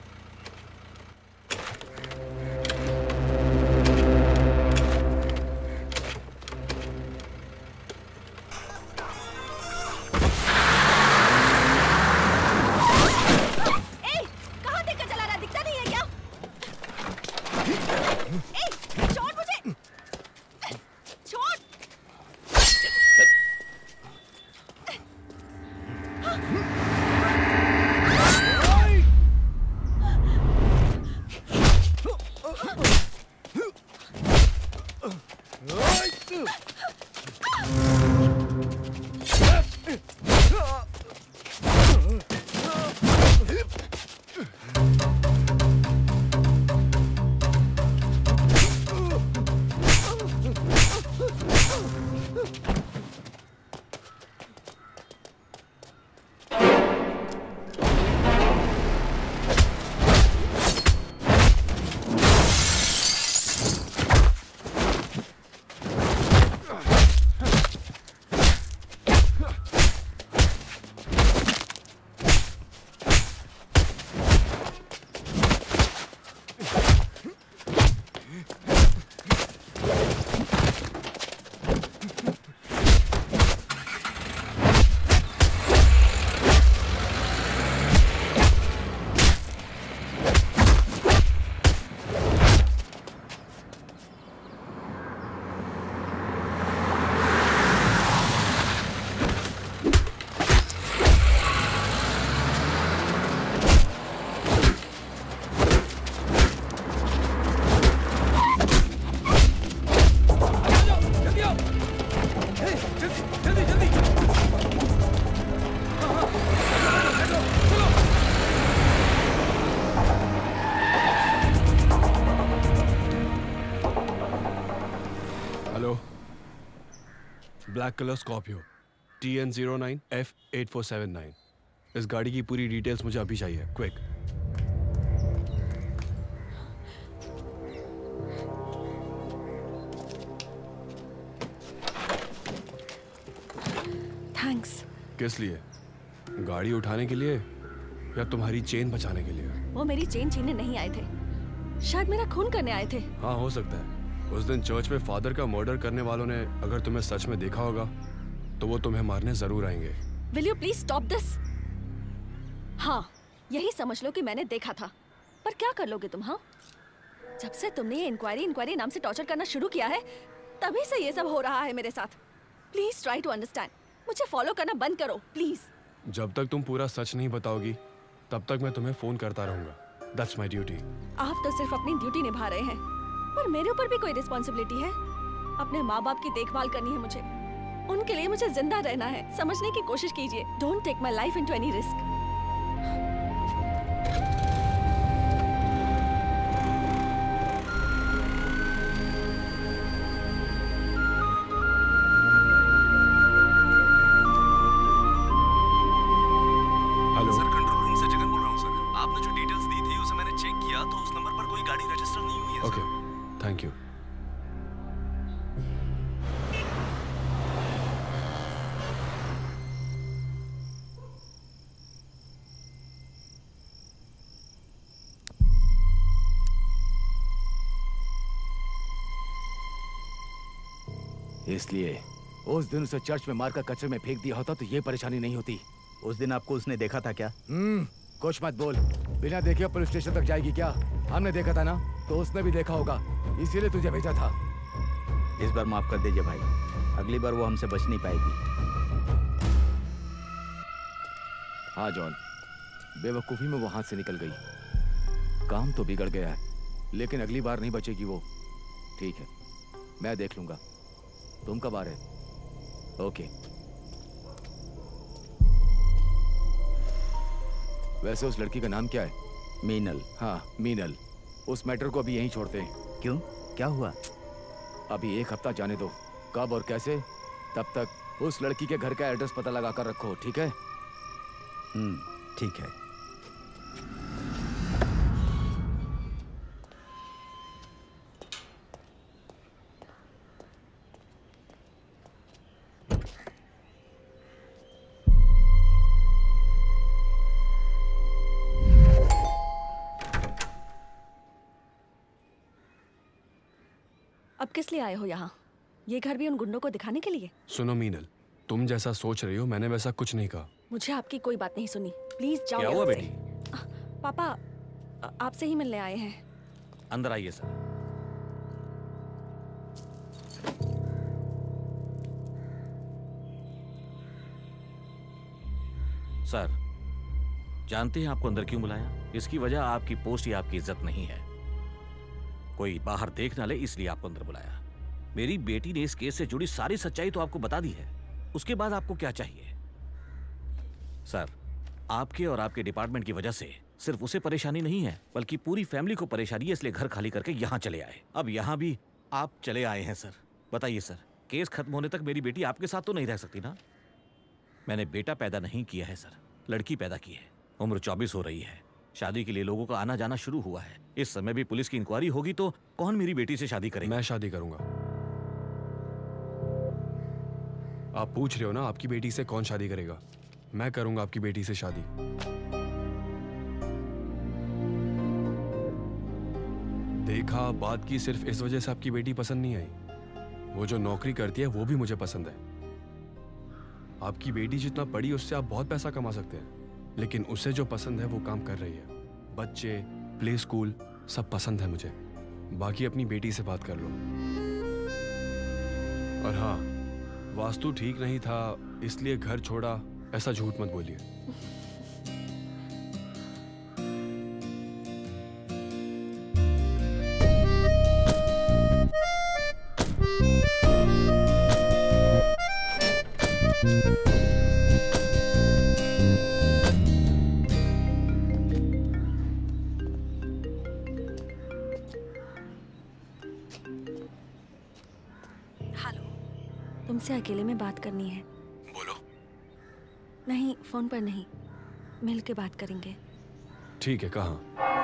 Black colour Scorpio TN09F8479। इस गाड़ी की पूरी डिटेल्स मुझे अभी चाहिए, क्विक। थैंक्स। किस लिए? गाड़ी उठाने के लिए या तुम्हारी चेन बचाने के लिए? वो मेरी चेन छीनने नहीं आए थे, शायद मेरा खून करने आए थे। हाँ, हो सकता है। उस दिन चर्च में फादर का मर्डर करने वालों ने अगर तुम्हें सच में देखा होगा तो वो तुम्हें मारने जरूर आएंगे। Will you please stop this? हाँ, यही समझ लो कि मैंने देखा था, पर क्या कर लोगे तुम? हाँ, जब से तुमने ये इंक्वायरी नाम से टॉर्चर करना शुरू किया है, तभी से ये सब हो रहा है मेरे साथ। Please try to understand. मुझे फॉलो करना बंद करो प्लीज। जब तक तुम पूरा सच नहीं बताओगी तब तक मैं तुम्हें फोन करता रहूंगा। That's my duty. आप तो सिर्फ अपनी ड्यूटी निभा रहे हैं, पर मेरे ऊपर भी कोई रिस्पॉन्सिबिलिटी है। अपने माँ बाप की देखभाल करनी है मुझे, उनके लिए मुझे जिंदा रहना है। समझने की कोशिश कीजिए। Don't take my life into any risk. Hello sir, control room से जगन बोल रहा हूँ सर। आपने जो डिटेल्स दी थी उसे मैंने चेक किया तो उस नंबर पर कोई गाड़ी रजिस्टर नहीं हुई है। Okay, thank you. इसलिए उस दिन उसे चर्च में मारकर कचरे में फेंक दिया होता तो ये परेशानी नहीं होती। उस दिन आपको उसने देखा था क्या? कुछ मत बोल। बिना देखे पुलिस स्टेशन तक जाएगी क्या? हमने देखा था ना, तो उसने भी देखा होगा, इसीलिए तुझे भेजा था। इस बार माफ कर दीजिए भाई, अगली बार वो हमसे बच नहीं पाएगी। हाँ जॉन, बेवकूफी में वो हाथ से निकल गई। काम तो बिगड़ गया है, लेकिन अगली बार नहीं बचेगी वो। ठीक है, मैं देख लूंगा। तुम कब आ रहे? ओके। वैसे उस लड़की का नाम क्या है? मीनल। हाँ, मीनल। उस मैटर को अभी यहीं छोड़ते हैं। क्यों, क्या हुआ? अभी एक हफ्ता जाने दो, कब और कैसे, तब तक उस लड़की के घर का एड्रेस पता लगा कर रखो, ठीक है? ठीक है। अब किस लिए आए हो यहाँ? ये घर भी उन गुंडों को दिखाने के लिए? सुनो मीनल, तुम जैसा सोच रही हो मैंने वैसा कुछ नहीं कहा। मुझे आपकी कोई बात नहीं सुनी। प्लीज जाओ क्या हुआ यहाँ से। बेटी? पापा आपसे ही मिलने आए हैं। अंदर आइए सर। सर, जानते हैं आपको अंदर क्यों बुलाया? इसकी वजह आपकी पोस्ट या आपकी इज्जत नहीं है। कोई बाहर देख ना ले इसलिए आपको अंदर बुलाया। मेरी बेटी ने इस केस से जुड़ी सारी सच्चाई तो आपको बता दी है, उसके बाद आपको क्या चाहिए? सर, आपके और आपके डिपार्टमेंट की वजह से सिर्फ उसे परेशानी नहीं है बल्कि पूरी फैमिली को परेशानी है, इसलिए घर खाली करके यहाँ चले आए। अब यहाँ भी आप चले आए हैं सर। बताइए सर, केस खत्म होने तक मेरी बेटी आपके साथ तो नहीं रह सकती ना? मैंने बेटा पैदा नहीं किया है सर, लड़की पैदा की है। उम्र 24 हो रही है, शादी के लिए लोगों का आना जाना शुरू हुआ है। इस समय भी पुलिस की इंक्वायरी होगी तो कौन मेरी बेटी से शादी करेगा? मैं शादी करूंगा। आप पूछ रहे हो ना आपकी बेटी से कौन शादी करेगा? मैं करूंगा आपकी बेटी से शादी। देखा, बात की सिर्फ इस वजह से आपकी बेटी पसंद नहीं आई। वो जो नौकरी करती है वो भी मुझे पसंद है। आपकी बेटी जितना पढ़ी उससे आप बहुत पैसा कमा सकते हैं, लेकिन उसे जो पसंद है वो काम कर रही है। बच्चे, प्ले स्कूल सब पसंद है मुझे। बाकी अपनी बेटी से बात कर लो। और हाँ, वास्तु ठीक नहीं था इसलिए घर छोड़ा, ऐसा झूठ मत बोलिए। तुमसे अकेले में बात करनी है। बोलो। नहीं, फोन पर नहीं, मिल के बात करेंगे। ठीक है, कहाँ?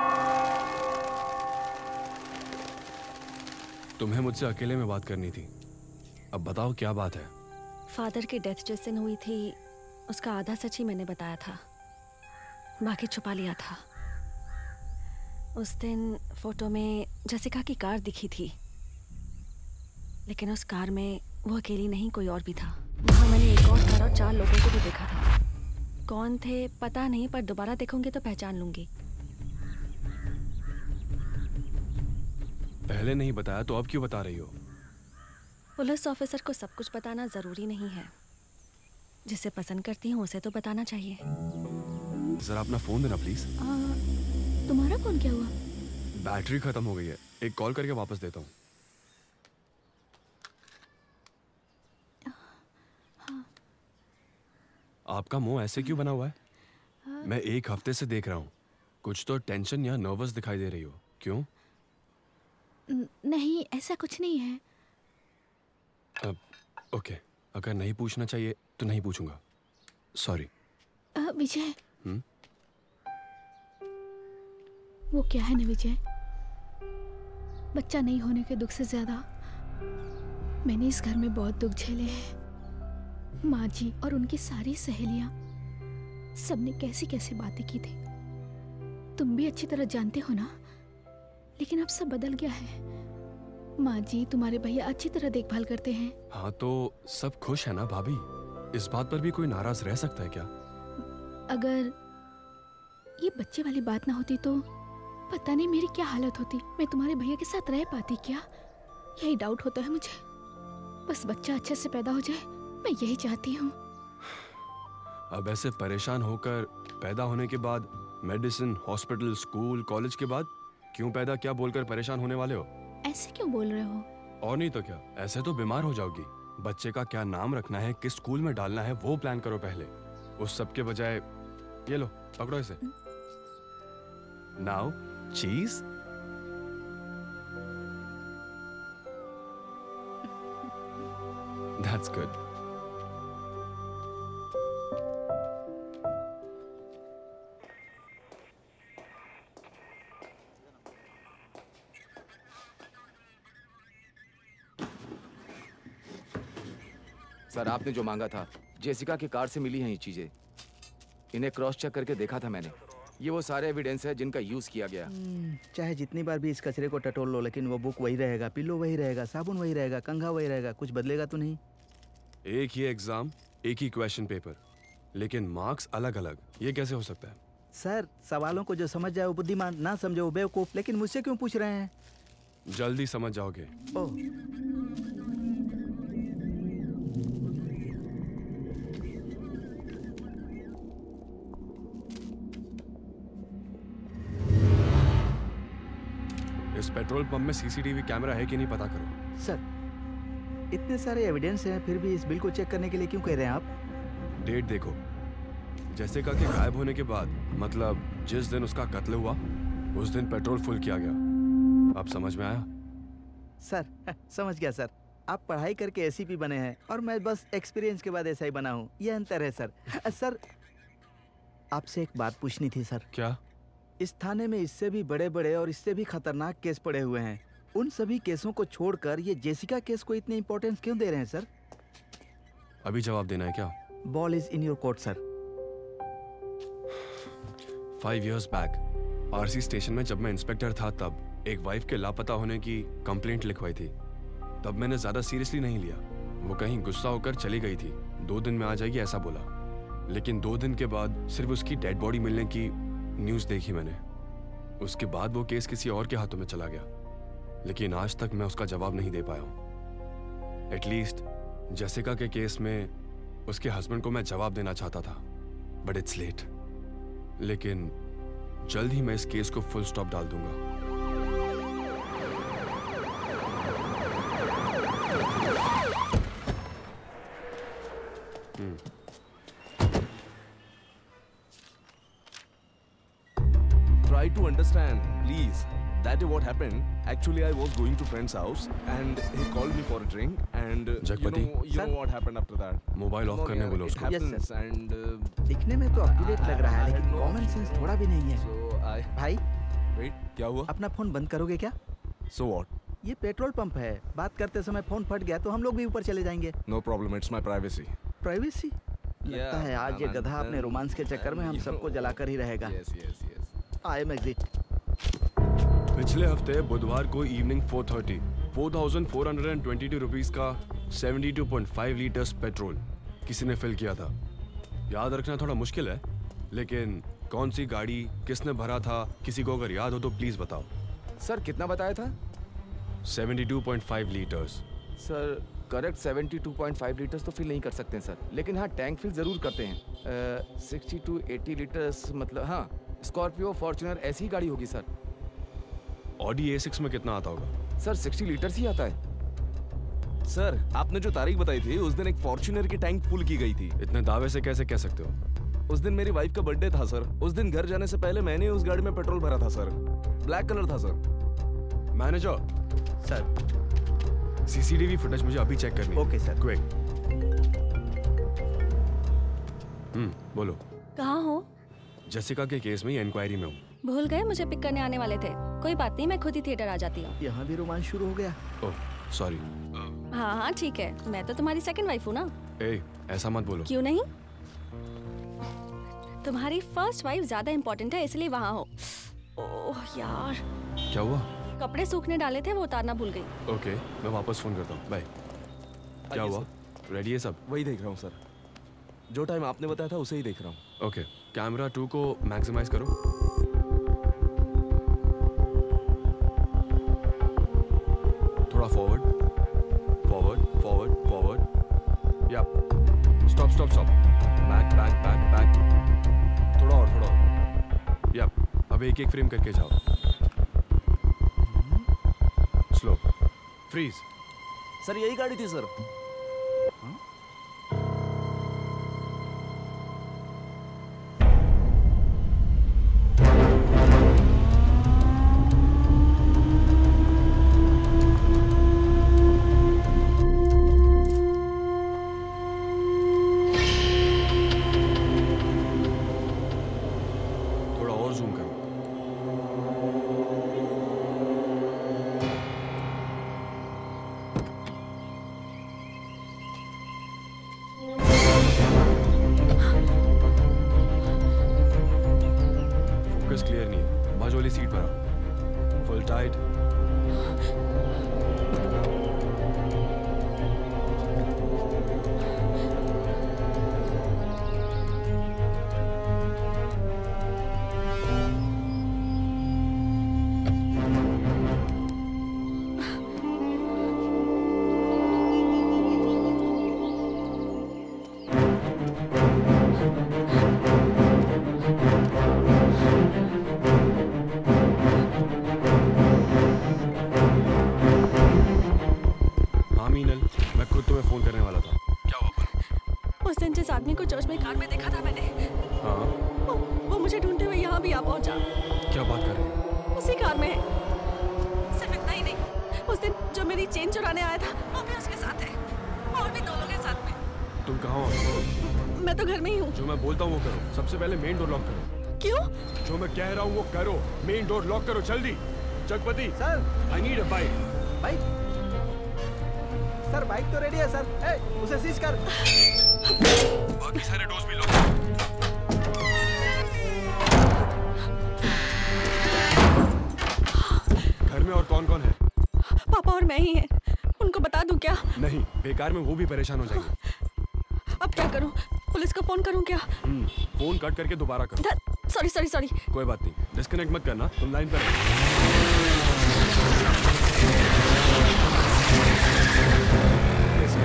तुम्हें मुझसे अकेले में बात करनी थी। अब बताओ क्या बात है? फादर की डेथ जिस दिन हुई थी उसका आधा सच ही मैंने बताया था, बाकी छुपा लिया था। उस दिन फोटो में जसिका की कार दिखी थी, लेकिन उस कार में वो अकेली नहीं, कोई और भी था। वहाँ मैंने एक और कार और 4 लोगों को भी देखा था। कौन थे पता नहीं, पर दोबारा देखूंगी तो पहचान लूंगी। पहले नहीं बताया तो अब क्यों बता रही हो? पुलिस ऑफिसर को सब कुछ बताना जरूरी नहीं है। जिसे पसंद करती हूँ उसे तो बताना चाहिए। जरा अपना फोन देना प्लीज। तुम्हारा फोन क्या हुआ? बैटरी खत्म हो गई है, एक कॉल करके वापस देता हूँ। आपका मुंह ऐसे क्यों बना हुआ है? मैं एक हफ्ते से देख रहा हूँ। कुछ तो टेंशन या नर्वस दिखाई दे रही हो। क्यों? नहीं, ऐसा कुछ नहीं है। ओके, अगर नहीं पूछना चाहिए तो नहीं पूछूंगा। सॉरी। विजय, वो क्या है ना विजय, बच्चा नहीं होने के दुख से ज्यादा मैंने इस घर में बहुत दुख झेले हैं। माँ जी और उनकी सारी सहेलियां सबने कैसी कैसी बातें की थी, तुम भी अच्छी तरह जानते हो ना। लेकिन अब सब बदल गया है। माँ जी, तुम्हारे भैया अच्छी तरह देखभाल करते हैं। हाँ तो सब खुश है ना भाभी? इस बात पर भी कोई नाराज रह सकता है क्या? अगर ये बच्चे वाली बात ना होती तो पता नहीं मेरी क्या हालत होती। मैं तुम्हारे भैया के साथ रह पाती क्या? यही डाउट होता है मुझे। बस बच्चा अच्छे से पैदा हो जाए, मैं यही चाहती हूँ। अब ऐसे परेशान होकर पैदा होने के बाद मेडिसिन, हॉस्पिटल, स्कूल, कॉलेज के बाद क्यों पैदा क्या बोलकर परेशान होने वाले हो? ऐसे क्यों बोल रहे हो? और नहीं तो क्या, ऐसे तो बीमार हो जाओगी। बच्चे का क्या नाम रखना है, किस स्कूल में डालना है वो प्लान करो पहले। उस सब के बजाय ये लो, पकड़ो इसे। नाउ चीज। That's good. सर, आपने जो मांगा था, जेसिका की कार से मिली हैं ये चीजें। इन्हें क्रॉस चेक करके देखा था मैंने। ये वो सारे एविडेंस है जिनका यूज किया गया। चाहे जितनी बार भी इस कचरे को टटोल लो, लेकिन वो बुक वही रहेगा, पिल्लो वही रहेगा, साबुन वही रहेगा, कंघा वही रहेगा, कुछ बदलेगा तो नहीं। एक ही एग्जाम, एक ही क्वेश्चन पेपर, लेकिन मार्क्स अलग अलग, ये कैसे हो सकता है? सर, सवालों को जो समझ जाए वो बुद्धिमान, ना समझे वो बेवकूफ। लेकिन मुझसे क्यों पूछ रहे हैं? जल्दी समझ जाओगे। ओह, इस पेट्रोल पंप में सीसीटीवी कैमरा है कि नहीं पता करो। सर, इतने सारे एविडेंस हैं, फिर भी इस बिल को चेक करने के लिए क्यों कह रहे हैं आप? डेट देखो, जेसिका के गायब होने के बाद, मतलब जिस दिन उसका कत्ल हुआ, उस दिन पेट्रोल फुल किया गया। अब समझ में आया? सर, समझ गया सर। आप पढ़ाई करके एसीपी बने हैं और मैं बस एक्सपीरियंस के बाद ऐसा ही बना हूँ, ये अंतर है सर। सर, आपसे एक बात पूछनी थी सर। क्या? इस थाने में इससे भी बड़े बड़े और इससे भी खतरनाक केस पड़े हुए हैं। उन सभी केसों को छोड़कर ये जेसिका केस को इतनी इंपॉर्टेंस क्यों दे रहे हैं सर? अभी जवाब देना है क्या? Ball is in your court sir. 5 years back RC station में जब मैं इंस्पेक्टर था, तब एक वाइफ के लापता होने की कंप्लेंट लिखवाई थी। तब मैंने ज्यादा सीरियसली नहीं लिया। वो कहीं गुस्सा होकर चली गई थी, 2 दिन में आ जाएगी ऐसा बोला। लेकिन 2 दिन के बाद सिर्फ उसकी डेड बॉडी मिलने की न्यूज़ देखी मैंने। उसके बाद वो केस किसी और के हाथों में चला गया, लेकिन आज तक मैं उसका जवाब नहीं दे पाया हूँ। एटलीस्ट जेसिका के केस में उसके हस्बैंड को मैं जवाब देना चाहता था, बट इट्स लेट। लेकिन जल्द ही मैं इस केस को फुल स्टॉप डाल दूंगा। Try to understand, please. That is what happened. Actually, I was going to friend's house and he called me for a drink and Jagapathi, you know what happened after that. Mobile off करने बोलो उसको। Yes, Happens sir. and दिखने में तो अप टू डेट लग रहा है, लेकिन कॉमन सेंस थोड़ा भी नहीं है। so I भाई, wait. क्या हुआ? अपना फोन बंद करोगे क्या? So what? ये पेट्रोल पंप है, बात करते समय फोन फट गया तो हम लोग भी ऊपर चले जाएंगे। No problem. It's my privacy. Privacy? लगता है आज ये गधा अपने रोमांस के चक्कर में हम सबको जलाकर ही रहेगा। Yes, yes, yes. I am exit. पिछले हफ्ते बुधवार को इवनिंग 4:30 4,422 रुपीस का 72.5 लीटर्स पेट्रोल किसी ने फिल किया था। याद रखना थोड़ा मुश्किल है, लेकिन कौन सी गाड़ी किसने भरा था, किसी को अगर याद हो तो प्लीज बताओ। सर कितना बताया था? 72.5 लीटर्स। सर करेक्ट 72.5 लीटर्स तो फिल नहीं कर सकते हैं सर, लेकिन हाँ टैंक फिल ज़रूर करते हैं। 60 to 80 लीटर्स मतलब हाँ, स्कॉर्पियो फॉर्च्यूनर ऐसी ही गाड़ी होगी सर। ऑडी A6 में कितना आता होगा? सर 60 लीटर्स ही आता है। सर, आपने जो तारीख बताई थी उस दिन एक फॉर्च्यूनर की टैंक फुल की गई थी। इतने दावे से कैसे कह सकते हो? उस दिन मेरी वाइफ का बर्थडे था सर। उस दिन घर जाने से पहले मैंने उस गाड़ी में पेट्रोल भरा था सर। ब्लैक कलर था sir. Manager sir. CCTV footage मुझे अभी चेक करनी है। Okay sir. क्विक। बोलो। कहाँ हो? जेसिका के केस में इंक्वायरी में हूँ। भूल गए मुझे पिक करने आने वाले थे। कोई बात नहीं, मैं खुद ही थिएटर आ जाती हूँ। यहाँ भी रोमांस शुरू हो गया। Oh sorry. हाँ हाँ ठीक है, मैं तो तुम्हारी सेकंड वाइफ हूँ ना। ए, ऐसा मत बोलो। क्यों नहीं? तुम्हारी फर्स्ट वाइफ ज्यादा इम्पोर्टेंट है, इसलिए वहाँ हो। ओह यार, क्या हुआ? कपड़े सूखने डाले थे, वो उतारना भूल गई। ओके, मैं वापस फोन करता हूँ। बाय। क्या हुआ? रेडी है सब? वही देख रहा हूँ सर, जो टाइम आपने बताया था उसे ही देख रहा हूँ। ओके, कैमरा 2 को मैक्सिमाइज करो। थोड़ा forward forward forward forward. Yeah stop stop stop. Back back back back. थोड़ा और। या अब एक एक फ्रेम करके जाओ। स्लो। फ्रीज। सर यही गाड़ी थी सर। थोड़ा और जूम करो। inside. हाँ मीनल, मैं खुद तुम्हें फोन करने वाला था। क्या हुआ बोलो? उस दिन जिस आदमी को चर्च में कार में देखा था मैंने, हाँ वो मुझे ढूंढते हुए यहाँ भी आ पहुंचा। क्या बात कर रही है? उसी कार में है। सिर्फ इतना ही नहीं, उस दिन जो मेरी चेन चुराने आया था वो भी उसके साथ है, और भी 2 लोग हैं साथ में। तुम कहाँ हो? मैं तो घर में ही हूँ। जो मैं बोलता हूँ वो करो। सबसे पहले मेन डोर लॉक करो। क्यों? जो मैं कह रहा हूँ वो करो। मेन डोर लॉक करो जल्दी। Jagapathi sir, I need a bike. Bike? Sir bike तो रेडी है सर। ए, उसे सीज कर। बाकी सारे डोर्स भी लॉक करो। घर में और कौन कौन है? पापा और मैं ही हैं। उनको बता दूं क्या? नहीं, बेकार में वो भी परेशान हो जाएंगे। अब क्या करूं? पुलिस को फोन करूं क्या? फोन कट करके दोबारा करो। सॉरी। कोई बात नहीं, डिस्कनेक्ट मत करना, तुम लाइन पर रहो। Yes.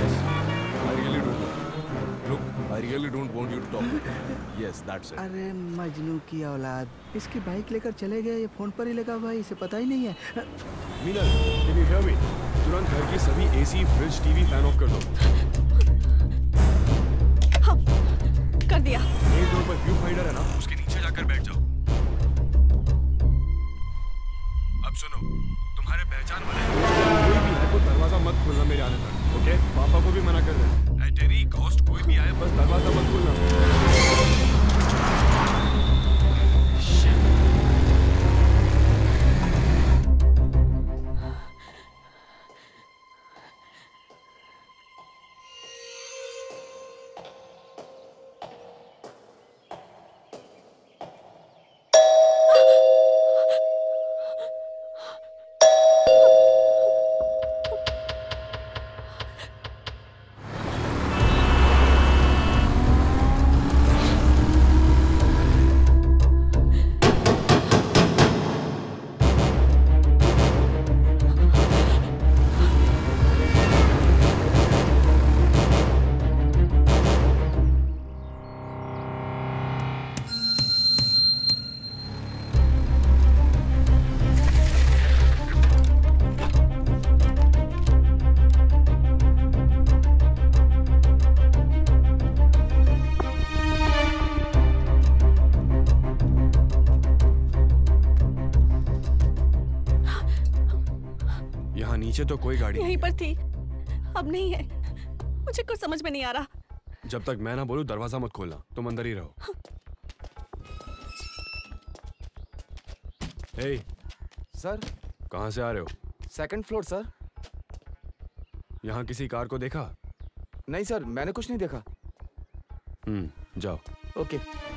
I really don't want you to talk. Yes, that's it. अरे मजनू की औलाद, इसकी बाइक लेकर चले गए। ये फोन पर ही लगा हुआ है, इसे पता ही नहीं है। Meenal, can you hear me? तुरंत घर की सभी AC, fridge, TV fan off कर दो। हाँ, कर दिया। मेन डोर पर व्यू फाइंडर है ना, उसके नीचे जाकर बैठ जाओ। अब सुनो, तुम्हारे पहचान वाले कोई भी है तो दरवाजा मत खोलना मेरे आने तक, ओके? पापा को भी मना कर देना। टेरी, घोस्ट कोई भी आए बस दरवाजा मत खोलना। नीचे तो कोई गाड़ी यहीं पर थी, अब नहीं है। मुझे कुछ समझ में नहीं आ रहा। जब तक मैं ना बोलूं दरवाजा मत खोलना, तुम अंदर ही रहो। हे सर, कहाँ से आ रहे हो? 2nd floor sir. यहाँ किसी कार को देखा? नहीं सर, मैंने कुछ नहीं देखा। जाओ। ओके।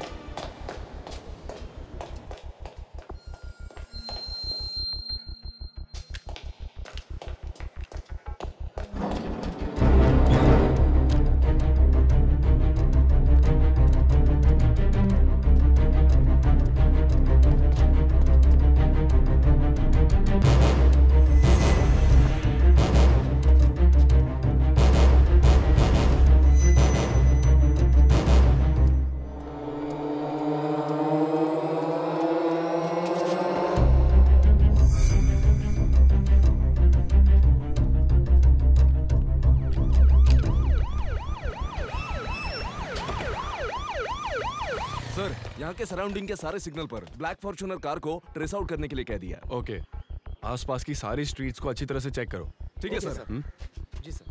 यहाँ के सराउंडिंग के सारे सिग्नल पर ब्लैक फॉर्च्यूनर कार को ट्रेस आउट करने के लिए कह दिया। ओके, आसपास की सारी स्ट्रीट्स को अच्छी तरह से चेक करो। ठीक है सर। जी सर।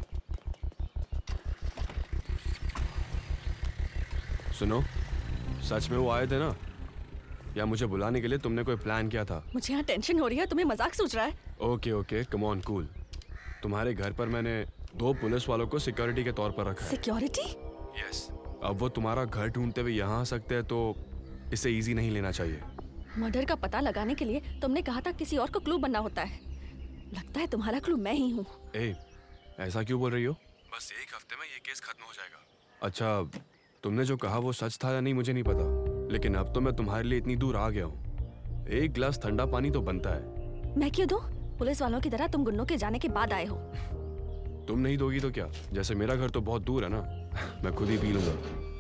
सुनो, सच में वो आए थे ना, या मुझे बुलाने के लिए तुमने कोई प्लान किया था? मुझे यहाँ टेंशन हो रही है, तुम्हें मजाक सूझ रहा है? Okay, come on, cool. तुम्हारे घर पर मैंने 2 पुलिस वालों को सिक्योरिटी के तौर पर रखा है। सिक्योरिटी? यस। अब वो तुम्हारा घर ढूंढते हुए यहाँ आ सकते हैं, तो इसे इजी नहीं लेना चाहिए। मर्डर का पता लगाने के लिए तुमने कहा था किसी और को क्लू बनना होता है। लगता है तुम्हारा क्लू मैं ही हूँ। ऐसा क्यों बोल रही हो? बस एक हफ्ते में ये केस खत्म हो जाएगा। अच्छा, तुमने जो कहा वो सच था या नहीं मुझे नहीं पता, लेकिन अब तो मैं तुम्हारे लिए इतनी दूर आ गया हूँ। एक गिलास ठंडा पानी तो बनता है। मैं क्यों दूं? पुलिस वालों की तरह तुम गुंडों के जाने के बाद आए हो। तुम नहीं दोगी तो क्या? जैसे मेरा घर तो बहुत दूर है ना, मैं खुद ही पी लूंगा।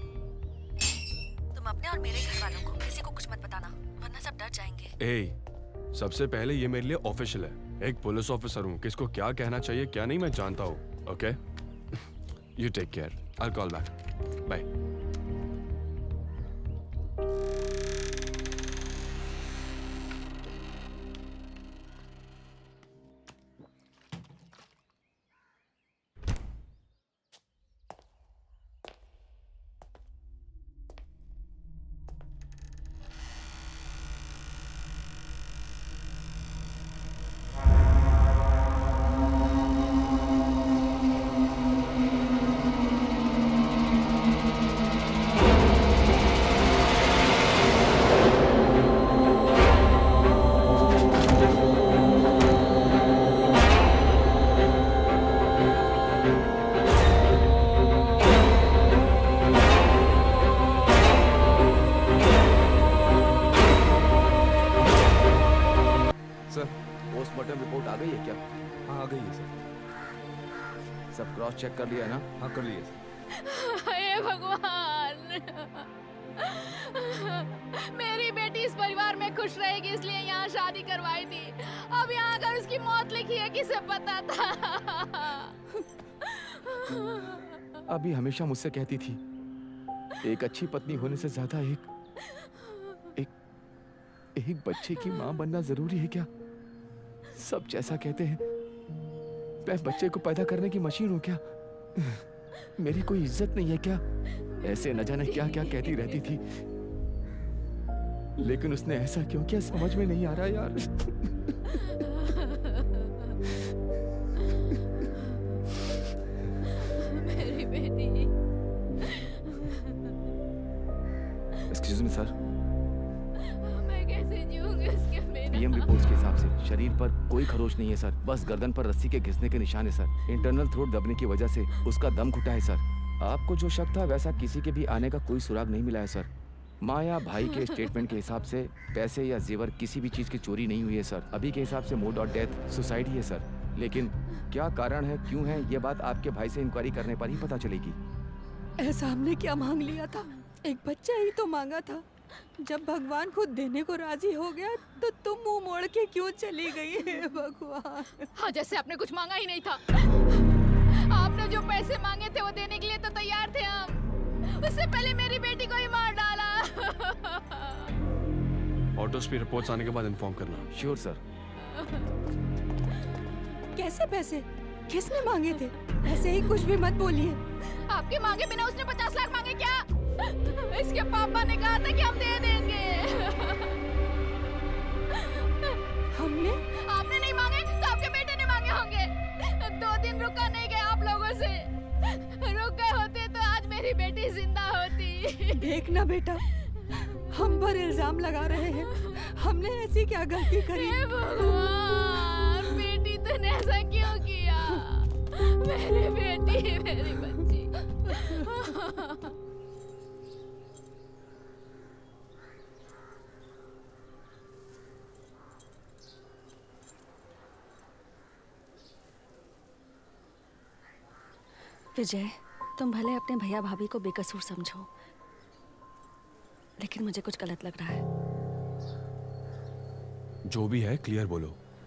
तुम अपने और मेरे घर वालों को किसी को कुछ मत बताना, वरना सब डर जाएंगे। सबसे पहले ये मेरे लिए ऑफिशियल है। एक पुलिस ऑफिसर हूँ, किसको क्या कहना चाहिए क्या नहीं मैं जानता हूँ। Okay, you take care, I will call back, bye. Check कर लिया ना? हाँ कर लिया। हे भगवान, मेरी बेटी इस परिवार में खुश रहेगी इसलिए यहाँ शादी करवाई थी। अब यहाँ अगर उसकी मौत लिखी है किसे पता था? अभी हमेशा मुझसे कहती थी एक अच्छी पत्नी होने से ज्यादा एक बच्चे की माँ बनना जरूरी है क्या? सब जैसा कहते हैं मैं बच्चे को पैदा करने की मशीन हूँ क्या? मेरी कोई इज्जत नहीं है क्या? ऐसे न जाने क्या क्या कहती रहती थी, लेकिन उसने ऐसा क्यों किया समझ में नहीं आ रहा यार। मेरी बेटी। एक्सक्यूज मी सर, मैं कैसे जीऊंगी उसके बिना? पीएम रिपोर्ट्स के हिसाब से शरीर पर कोई खरोच नहीं है सर, बस गर्दन पर रस्सी के घिसने के निशान है सर। इंटरनल थ्रोट दबने की वजह से उसका दम घुटा है सर। आपको जो शक था वैसा किसी के भी आने का कोई सुराग नहीं मिला है सर। माँ या भाई के स्टेटमेंट के हिसाब से पैसे या जेवर किसी भी चीज की चोरी नहीं हुई है सर। अभी के हिसाब से मोड और डेथ सुसाइड ही है सर, लेकिन क्या कारण है क्यों है ये बात आपके भाई से इंक्वायरी करने पर ही पता चलेगी। ऐसा हमने क्या मांग लिया था? एक बच्चा ही तो मांगा था। जब भगवान खुद देने को राजी हो गया तो तुम मुंह मोड़ के क्यों चली गई है भगवान? हाँ, जैसे आपने कुछ मांगा ही नहीं था। आपने जो पैसे मांगे थे वो देने के लिए तो तैयार थे हम। उससे पहले मेरी बेटी को ही मार डाला। ऑटोप्सी रिपोर्ट्स आने के बाद इन्फॉर्म करना। Sure sir. कैसे पैसे? किसने मांगे थे? ऐसे ही कुछ भी मत बोलिए। आपके मांगे बिना उसने 50 लाख मांगे क्या? इसके पापा ने कहा था कि हम दे देंगे। हमने? आपने नहीं मांगे तो आपके बेटे ने मांगे होंगे। 2 दिन रुका नहीं गया आप लोगों से। रुक गए होते तो आज मेरी बेटी जिंदा होती। देखना बेटा, हम पर इल्जाम लगा रहे हैं। हमने ऐसी क्या गलती करी? हे भगवान, बेटी तूने ऐसा क्यों किया? मेरी बेटी, मेरी बच्ची। विजय, तुम भले अपने भैया भाभी को बेकसूर समझो, लेकिन मुझे कुछ गलत लग रहा है। जो भी है क्लियर बोलो।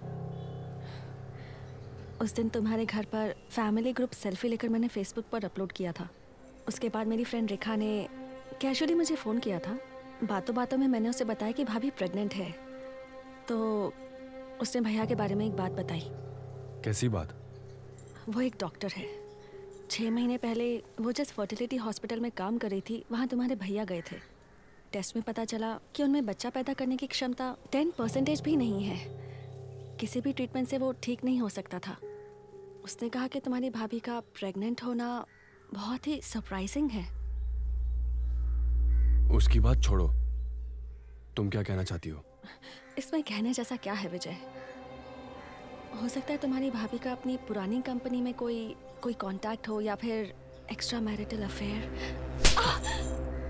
उस दिन तुम्हारे घर पर फैमिली ग्रुप सेल्फी लेकर मैंने फेसबुक पर अपलोड किया था। उसके बाद मेरी फ्रेंड रेखा ने कैजुअली मुझे फ़ोन किया था। बातों बातों में मैंने उसे बताया कि भाभी प्रेग्नेंट है, तो उसने भैया के बारे में एक बात बताई। कैसी बात? वो एक डॉक्टर है। 6 महीने पहले वो जिस फर्टिलिटी हॉस्पिटल में काम कर रही थी वहाँ तुम्हारे भैया गए थे। टेस्ट में पता चला कि उनमें बच्चा पैदा करने की क्षमता 10% भी नहीं है। किसी भी ट्रीटमेंट से वो ठीक नहीं हो सकता था। उसने कहा कि तुम्हारी भाभी का प्रेग्नेंट होना बहुत ही सरप्राइजिंग है। उसकी बात छोड़ो, तुम क्या कहना चाहती हो? इसमें कहने जैसा क्या है विजय? हो सकता है तुम्हारी भाभी का अपनी पुरानी कंपनी में कोई कांटेक्ट हो या फिर extra marital affair.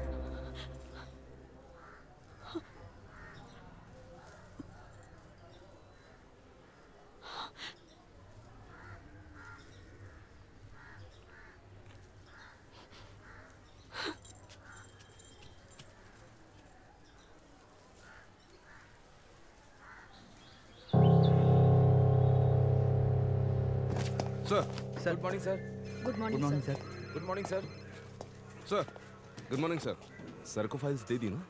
Sir good morning sir. Good morning sir. Good morning sir. Sir good morning sir. Sir को फाइल्स दे दी ना?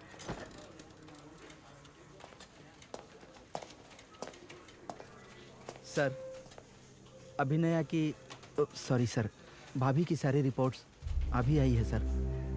सर अभिनया की सॉरी सर, भाभी की सारी रिपोर्ट्स अभी आई है सर।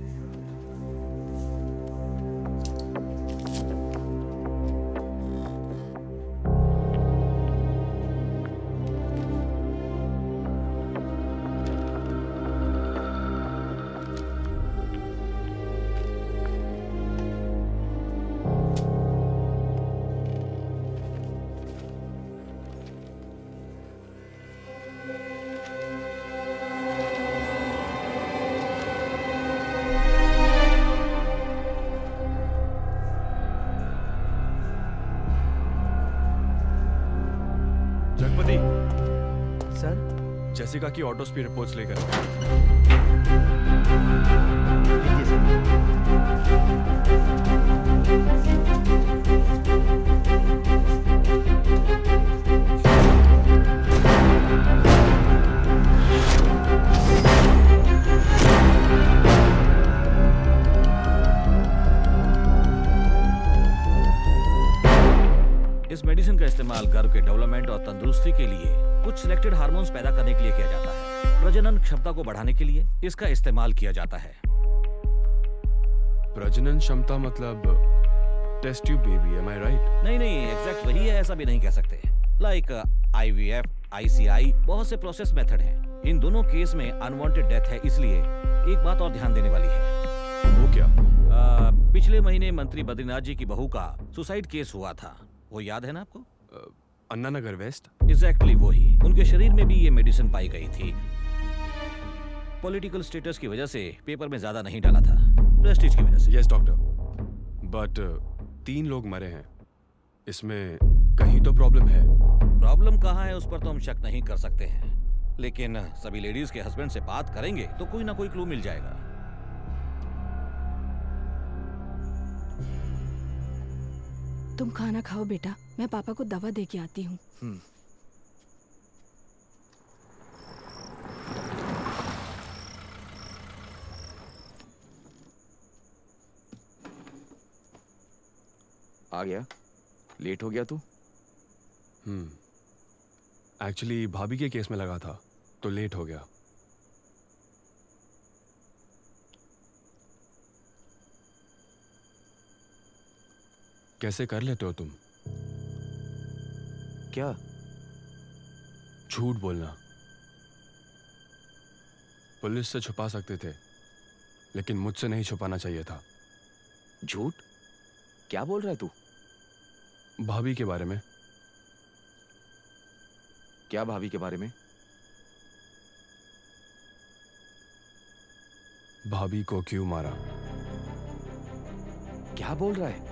जेसिका की ऑटोप्सी रिपोर्ट्स लेकर इस मेडिसिन का इस्तेमाल गर्भ के डेवलपमेंट और तंदुरुस्ती के लिए कुछ सिलेक्टेड हार्मोन्स पैदा करने के लिए किया जाता है। प्रजनन क्षमता को बढ़ाने के लिए इसका इस्तेमाल किया जाता है। प्रजनन क्षमता मतलब test tube baby, am I right? नहीं, एग्जैक्ट वही है, ऐसा भी नहीं कह सकते। लाइक IVF, ICI, बहुत से प्रोसेस मेथड हैं। इन दोनों केस में अनवांटेड डेथ है, इसलिए एक बात और ध्यान देने वाली है। वो क्या? पिछले महीने मंत्री बद्रीनाथ जी की बहू का सुसाइड केस हुआ था, वो याद है ना आपको? अन्ना नगर वेस्ट? एग्जैक्टली वही। उनके शरीर में भी ये मेडिसिन पाई गई थी। पॉलिटिकल स्टेटस की वजह से पेपर में ज्यादा नहीं डाला था, प्रेस्टीज की वजह से। यस डॉक्टर, बट 3 लोग मरे हैं, इसमें कहीं तो प्रॉब्लम है। प्रॉब्लम कहाँ है उस पर तो हम शक नहीं कर सकते हैं, लेकिन सभी लेडीज के हस्बैंड से बात करेंगे तो कोई ना कोई क्लू मिल जाएगा। तुम खाना खाओ बेटा, मैं पापा को दवा दे के आती हूँ। आ गया? लेट हो गया तू? एक्चुअली भाभी के केस में लगा था तो लेट हो गया। कैसे कर लेते हो तुम? क्या? झूठ बोलना। पुलिस से छुपा सकते थे, लेकिन मुझसे नहीं छुपाना चाहिए था। झूठ? क्या बोल रहा है तू? भाभी के बारे में। क्या भाभी के बारे में? भाभी को क्यों मारा? क्या बोल रहा है?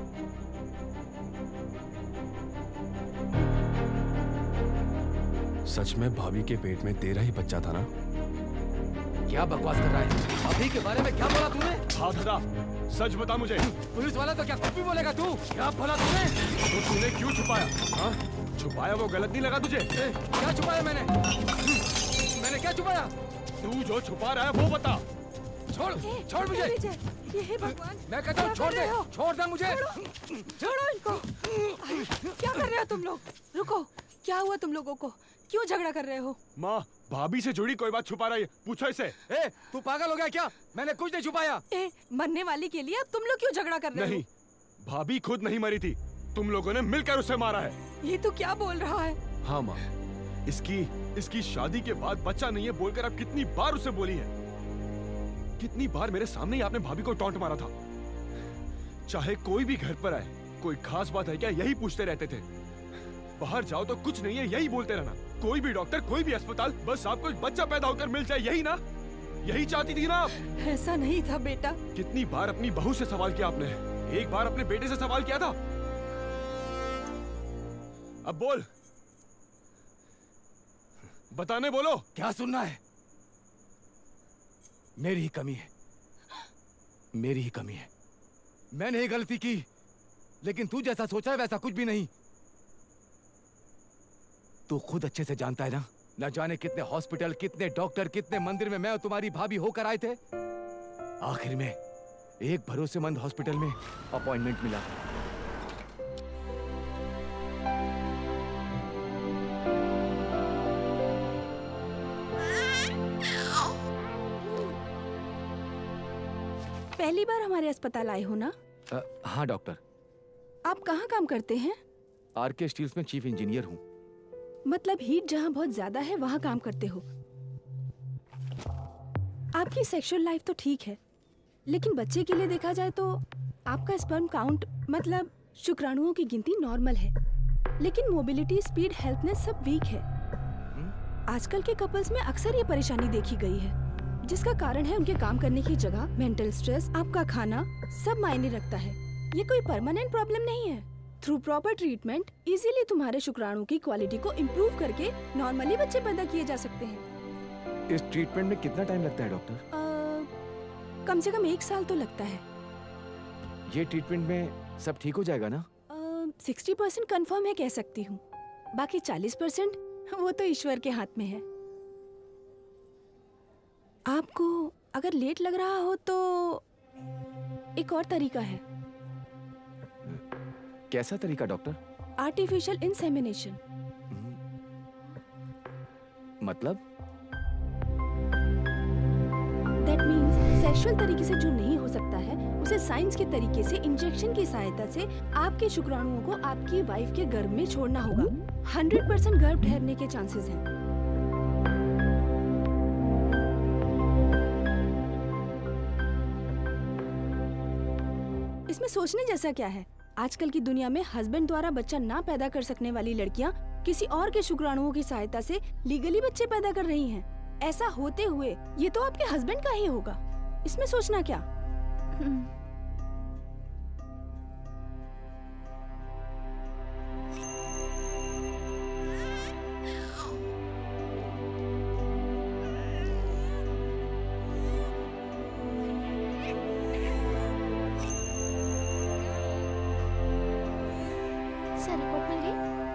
सच में भाभी के पेट में तेरा ही बच्चा था ना? क्या बकवास कर रहा है? भाभी के बारे में क्या बोला तूने? हाथ हटा, सच बता मुझे। पुलिस वाला तो क्या कुछ भी बोलेगा तू? क्या बोला तूने? तो तूने क्यों छुपाया? हाँ? छुपाया वो गलत नहीं लगा तुझे? क्या छुपाया मैंने? मैंने क्या छुपाया? तू जो छुपा रहा है वो बता। छोड़ मुझे। ये भगवान, मैं कहता हूँ छोड़ दे मुझे। छोड़ो इनको। क्या कर रहे हो तुम लोग? रुको, क्या हुआ तुम लोगों को? क्यों झगड़ा कर रहे हो? माँ, भाभी से जुड़ी कोई बात छुपा रही है, पूछो इसे। तू पागल हो गया क्या? मैंने कुछ नहीं छुपाया। मरने वाली के लिए अब तुम लोग क्यों झगड़ा कर रहे हो? नहीं, भाभी खुद नहीं मरी थी, तुम लोगों ने मिलकर उसे मारा है। ये तो क्या बोल रहा है? हाँ माँ, इसकी शादी के बाद बच्चा नहीं है बोलकर आप कितनी बार उसे बोली है? कितनी बार मेरे सामने ही आपने भाभी को टॉन्ट मारा था। चाहे कोई भी घर पर आए, कोई खास बात है क्या, यही पूछते रहते थे। बाहर जाओ तो कुछ नहीं है, यही बोलते रहना। कोई भी डॉक्टर, कोई भी अस्पताल, बस आपको एक बच्चा पैदा होकर मिल जाए, यही ना? यही चाहती थी ना आप? ऐसा नहीं था बेटा। कितनी बार अपनी बहू से सवाल किया आपने? एक बार अपने बेटे से सवाल किया था? अब बोल, बताने बोलो। क्या सुनना है? मेरी ही कमी है, मेरी ही कमी है। मैंने ही गलती की, लेकिन तू जैसा सोचा है वैसा कुछ भी नहीं। तू खुद अच्छे से जानता है ना, न जाने कितने हॉस्पिटल, कितने डॉक्टर, कितने मंदिर में मैं और तुम्हारी भाभी होकर आए थे। आखिर में एक भरोसेमंद हॉस्पिटल में अपॉइंटमेंट मिला। पहली बार हमारे अस्पताल आए हो ना? हाँ डॉक्टर। आप कहाँ काम करते हैं? आरके स्टील्स में चीफ इंजीनियर हूँ। मतलब हीट जहाँ बहुत ज्यादा है वहाँ काम करते हो। आपकी सेक्सुअल लाइफ तो ठीक है, लेकिन बच्चे के लिए देखा जाए तो आपका स्पर्म काउंट मतलब शुक्राणुओं की गिनती नॉर्मल है, लेकिन मोबिलिटी, स्पीड, हेल्थनेस सब वीक है। आजकल के कपल्स में अक्सर ये परेशानी देखी गई है, जिसका कारण है उनके काम करने की जगह, मेंटल स्ट्रेस, आपका खाना, सब मायने रखता है। ये कोई परमानेंट प्रॉब्लम नहीं है। थ्रू प्रॉपर ट्रीटमेंट इजीली तुम्हारे शुक्राणु की क्वालिटी को इम्प्रूव करके नॉर्मली बच्चे पैदा किए जा सकते हैं। इस ट्रीटमेंट में कितना टाइम लगता है डॉक्टर? कम से कम 1 साल तो लगता है। ये ट्रीटमेंट में सब ठीक हो जाएगा ना? 60% कंफर्म है कह सकती हूँ, बाकी 40% वो तो ईश्वर के हाथ में है। आपको अगर लेट लग रहा हो तो एक और तरीका है। कैसा तरीका डॉक्टर? Artificial insemination. मतलब? दैट मीन्स सेक्सुअल तरीके से जो नहीं हो सकता है उसे साइंस के तरीके से इंजेक्शन की सहायता से आपके शुक्राणुओं को आपकी वाइफ के गर्भ में छोड़ना होगा। 100% गर्भ ठहरने के चांसेस हैं। इसमें सोचने जैसा क्या है? आजकल की दुनिया में हस्बैंड द्वारा बच्चा ना पैदा कर सकने वाली लड़कियां किसी और के शुक्राणुओं की सहायता से लीगली बच्चे पैदा कर रही हैं। ऐसा होते हुए ये तो आपके हस्बैंड का ही होगा, इसमें सोचना क्या? सर रिपोर्ट मिल गई?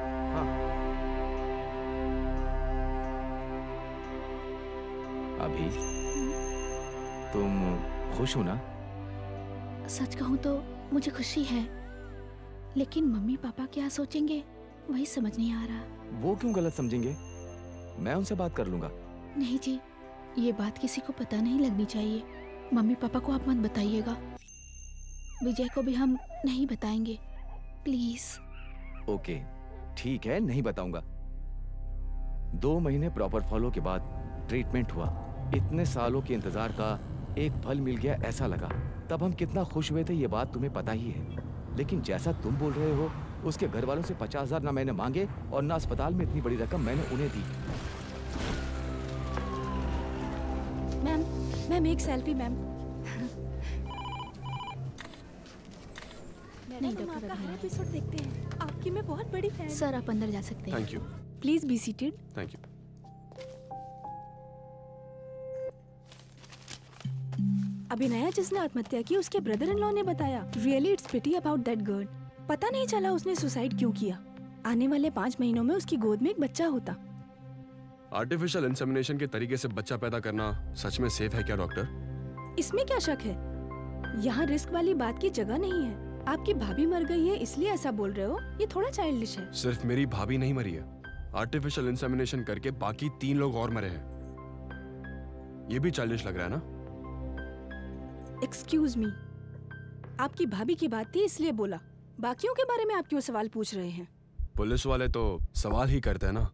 अभी तुम खुश हो ना? सच कहूँ तो मुझे खुशी है, लेकिन मम्मी पापा क्या सोचेंगे वही समझ नहीं आ रहा। वो क्यों गलत समझेंगे? मैं उनसे बात कर लूंगा। नहीं जी, ये बात किसी को पता नहीं लगनी चाहिए। मम्मी पापा को आप मत बताइएगा, विजय को भी हम नहीं बताएंगे, प्लीज। ओके ठीक है, नहीं बताऊंगा। 2 महीने प्रॉपर फॉलो के बाद ट्रीटमेंट हुआ। इतने सालों के इंतजार का एक फल मिल गया ऐसा लगा। तब हम कितना खुश हुए थे ये बात तुम्हें पता ही है। लेकिन जैसा तुम बोल रहे हो, उसके घर वालों से 50,000 ना मैंने मांगे और ना अस्पताल में इतनी बड़ी रकम मैंने उन्हें दी। मैम एक सेल्फी मैम। नहीं मैडम, हम डॉक्टर, आपका अभी हर नहीं। एपिसोड देखते हैं। आपकी मैं बहुत बड़ी फैन हूँ। सर आप अंदर जा सकते हैं। Thank you. Please be seated. Thank you. अभी नया जिसने आत्महत्या की उसके ब्रदर इन लॉ ने बताया, really it's pity about that girl. पता नहीं चला उसने सुसाइड क्यों किया। आने वाले 5 महीनों में उसकी गोद में एक बच्चा होता। आर्टिफिशियल इंसेमिनेशन के तरीके से बच्चा पैदा करना सच में सेफ है क्या डॉक्टर? इसमें क्या शक है? यहाँ रिस्क वाली बात की जगह नहीं है। आपकी भाभी मर गई है इसलिए ऐसा बोल रहे हो, ये थोड़ा चाइल्डिश है। सिर्फ मेरी भाभी नहीं मरी है, आर्टिफिशियल इंसेमिनेशन करके बाकी 3 लोग और मरे हैं। ये भी चाइल्डिश लग रहा है ना? एक्सक्यूज मी, आपकी भाभी की बात थी इसलिए बोला। बाकियों के बारे में आप क्यों सवाल पूछ रहे हैं? पुलिस वाले तो सवाल ही करते हैं ना।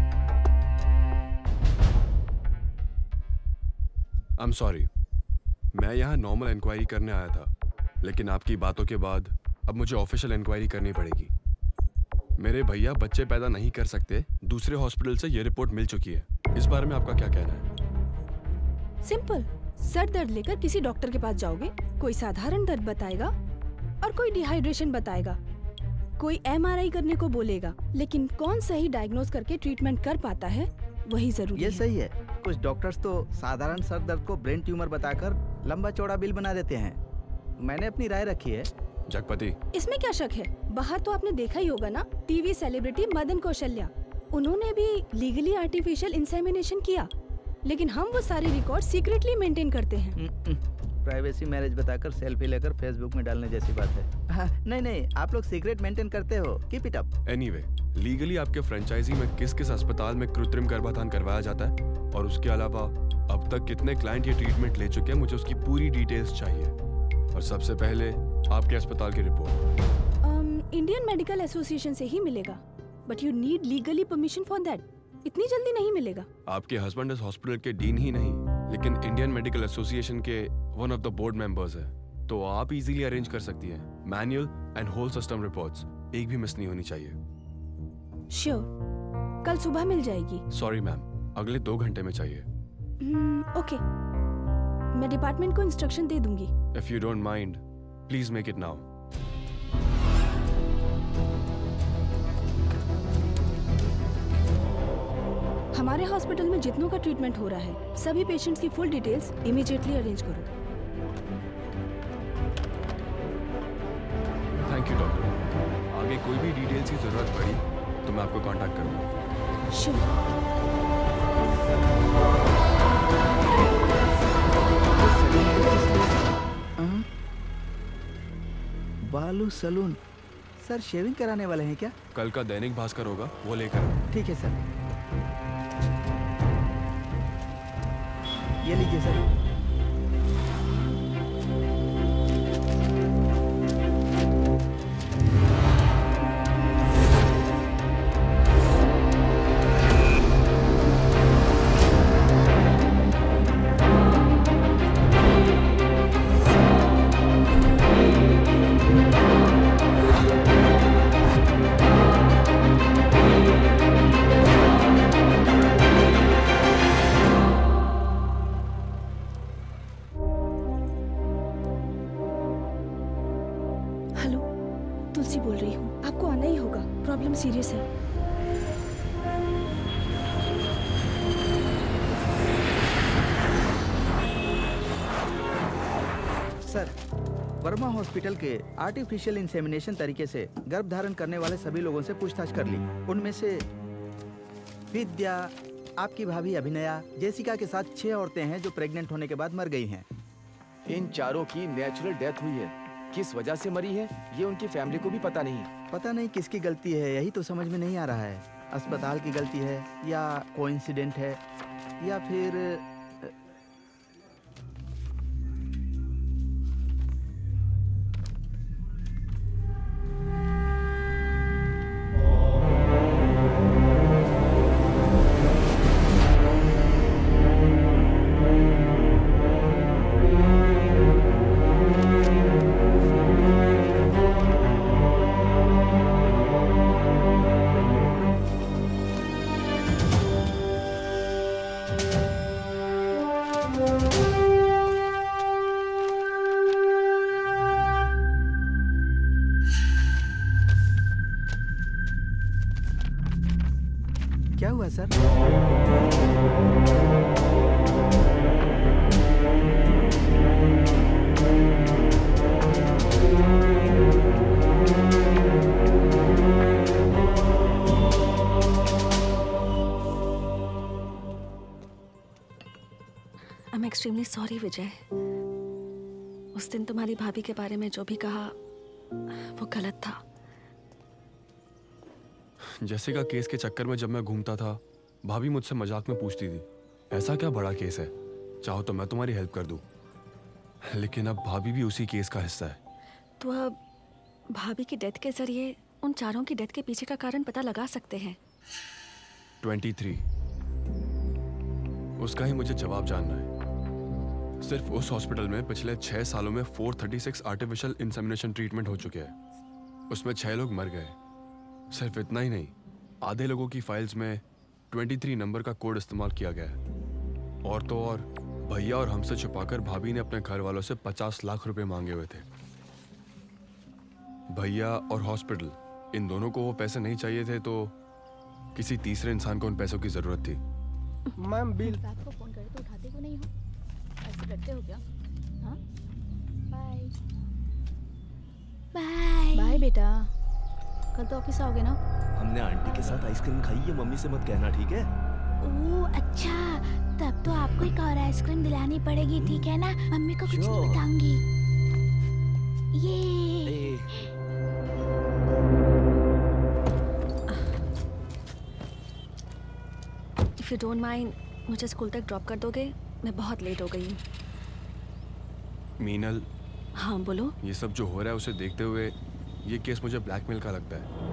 I'm sorry, मैं यहाँ नॉर्मल इंक्वायरी करने आया था, लेकिन आपकी बातों के बाद अब मुझे ऑफिशियल इंक्वायरी करनी पड़ेगी। मेरे भैया बच्चे पैदा नहीं कर सकते, दूसरे हॉस्पिटल से ये रिपोर्ट मिल चुकी है। इस बारे में आपका क्या कहना है? सिंपल, सर दर्द लेकर किसी डॉक्टर के पास जाओगे, कोई साधारण दर्द बताएगा और कोई डिहाइड्रेशन बताएगा, कोई एमआरआई करने को बोलेगा, लेकिन कौन सही डायग्नोज करके ट्रीटमेंट कर पाता है वही जरूरी है। ये सही है। कुछ डॉक्टर्स तो साधारण सर दर्द को ब्रेन ट्यूमर बताकर लंबा चौड़ा बिल बना देते हैं। मैंने अपनी राय रखी है। जगपति, इसमें क्या शक है? बाहर तो आपने देखा ही होगा ना, टीवी सेलिब्रिटी मदन कौशल्या, उन्होंने भी लीगली आर्टिफिशियल इंसेमिनेशन किया, लेकिन हम वो सारे रिकॉर्ड सीक्रेटली मेंटेन करते हैं। प्राइवेसी मैरिज बताकर सेल्फी लेकर फेसबुक में डालने जैसी बात है। हाँ, नहीं, आप लोग सीक्रेट मेंटेन करते हो, keep it up. Anyway, legally आपके फ्रेंचाइजी में किस किस अस्पताल में कृत्रिम गर्भाधान करवाया जाता है, और उसके अलावा अब तक कितने क्लाइंट ये ट्रीटमेंट ले चुके हैं, मुझे उसकी पूरी डिटेल्स चाहिए। और सबसे पहले आपके अस्पताल की रिपोर्ट। इंडियन मेडिकल एसोसिएशन से ही मिलेगा, but you need legally permission for that. इतनी जल्दी नहीं मिलेगा। आपके हस्बैंड इस हॉस्पिटल के डीन ही नहीं, लेकिन इंडियन मेडिकल एसोसिएशन के one of the board members है, तो आप इजीली अरेंज कर सकती हैं। Manual and whole system reports एक भी मिस नहीं होनी चाहिए। श्योर, कल सुबह मिल जाएगी। सॉरी मैम, अगले 2 घंटे में चाहिए। ओके, मैं डिपार्टमेंट को इंस्ट्रक्शन दे दूंगी। If you don't mind, please make it now. हमारे हॉस्पिटल में जितनों का ट्रीटमेंट हो रहा है, सभी पेशेंट्स की फुल डिटेल्स इमीडिएटली अरेंज करो। Thank you doctor. आगे कोई भी डिटेल्स की जरूरत पड़ी तो मैं आपको कांटेक्ट करूंगा। श्योर। बालू सलून, सर शेविंग कराने वाले हैं क्या? कल का दैनिक भास्कर होगा, वो लेकर। ठीक है सर, ये लीजिए सर। तुलसी बोल रही हूँ, आपको आना ही होगा, प्रॉब्लम सीरियस है। सर, वर्मा हॉस्पिटल के आर्टिफिशियल इंसेमिनेशन तरीके से गर्भ धारण करने वाले सभी लोगों से पूछताछ कर ली। उनमें से विद्या, आपकी भाभी अभिनया, जेसिका के साथ 6 औरतें हैं जो प्रेग्नेंट होने के बाद मर गई हैं। इन चारों की नेचुरल डेथ हुई है। किस वजह से मरी है ये उनकी फैमिली को भी पता नहीं। पता नहीं किसकी गलती है, यही तो समझ में नहीं आ रहा है। अस्पताल की गलती है या कोइंसिडेंट है या फिर क्या हुआ सर? I'm extremely sorry, विजय। उस दिन तुम्हारी भाभी के बारे में जो भी कहा वो गलत था। जेसिका केस के चक्कर में जब मैं घूमता था, भाभी मुझसे मजाक में पूछती थी, ऐसा क्या बड़ा केस है, चाहो तो मैं तुम्हारी हेल्प कर दूं। लेकिन अब भाभी भी उसी केस का हिस्सा है। तो अब भाभी की डेथ के जरिए उन चारों की डेथ के पीछे का कारण पता लगा सकते हैं। 23 उसका ही मुझे जवाब जानना है। सिर्फ उस हॉस्पिटल में पिछले 6 सालों में 436 आर्टिफिशियल इंसेमिनेशन ट्रीटमेंट हो चुके हैं। उसमें 6 लोग मर गए। सिर्फ इतना ही नहीं, आधे लोगों की फाइल्स में 23 नंबर का कोड इस्तेमाल किया गया है। और तो और भैया और हमसे छुपाकर भाभी ने अपने घर वालों से 50 लाख रुपए मांगे हुए थे। भैया और हॉस्पिटल, इन दोनों को वो पैसे नहीं चाहिए थे, तो किसी तीसरे इंसान को उन पैसों की जरूरत थी। Ma'am bill. रात को फोन करे तो उठाते क्यों नहीं हो? ऐसे करते हो क्या? हाँ? बाय बाय बाय बेटा, कल तो ऑफिस आओगे ना? हमने आंटी के साथ आइसक्रीम खाई है, मम्मी से मत कहना, ठीक है? ओह अच्छा, तब तो आपको एक और आइसक्रीम दिलानी पड़ेगी, ठीक है ना? मम्मी को कुछ नहीं बताऊंगी। ये इफ यू डोंट माइंड, मुझे स्कूल तक ड्रॉप कर दोगे? मैं बहुत लेट हो गई हूँ। मीनल, हाँ बोलो। ये सब जो हो रहा है उसे देखते हुए ये केस मुझे ब्लैकमेल का लगता है।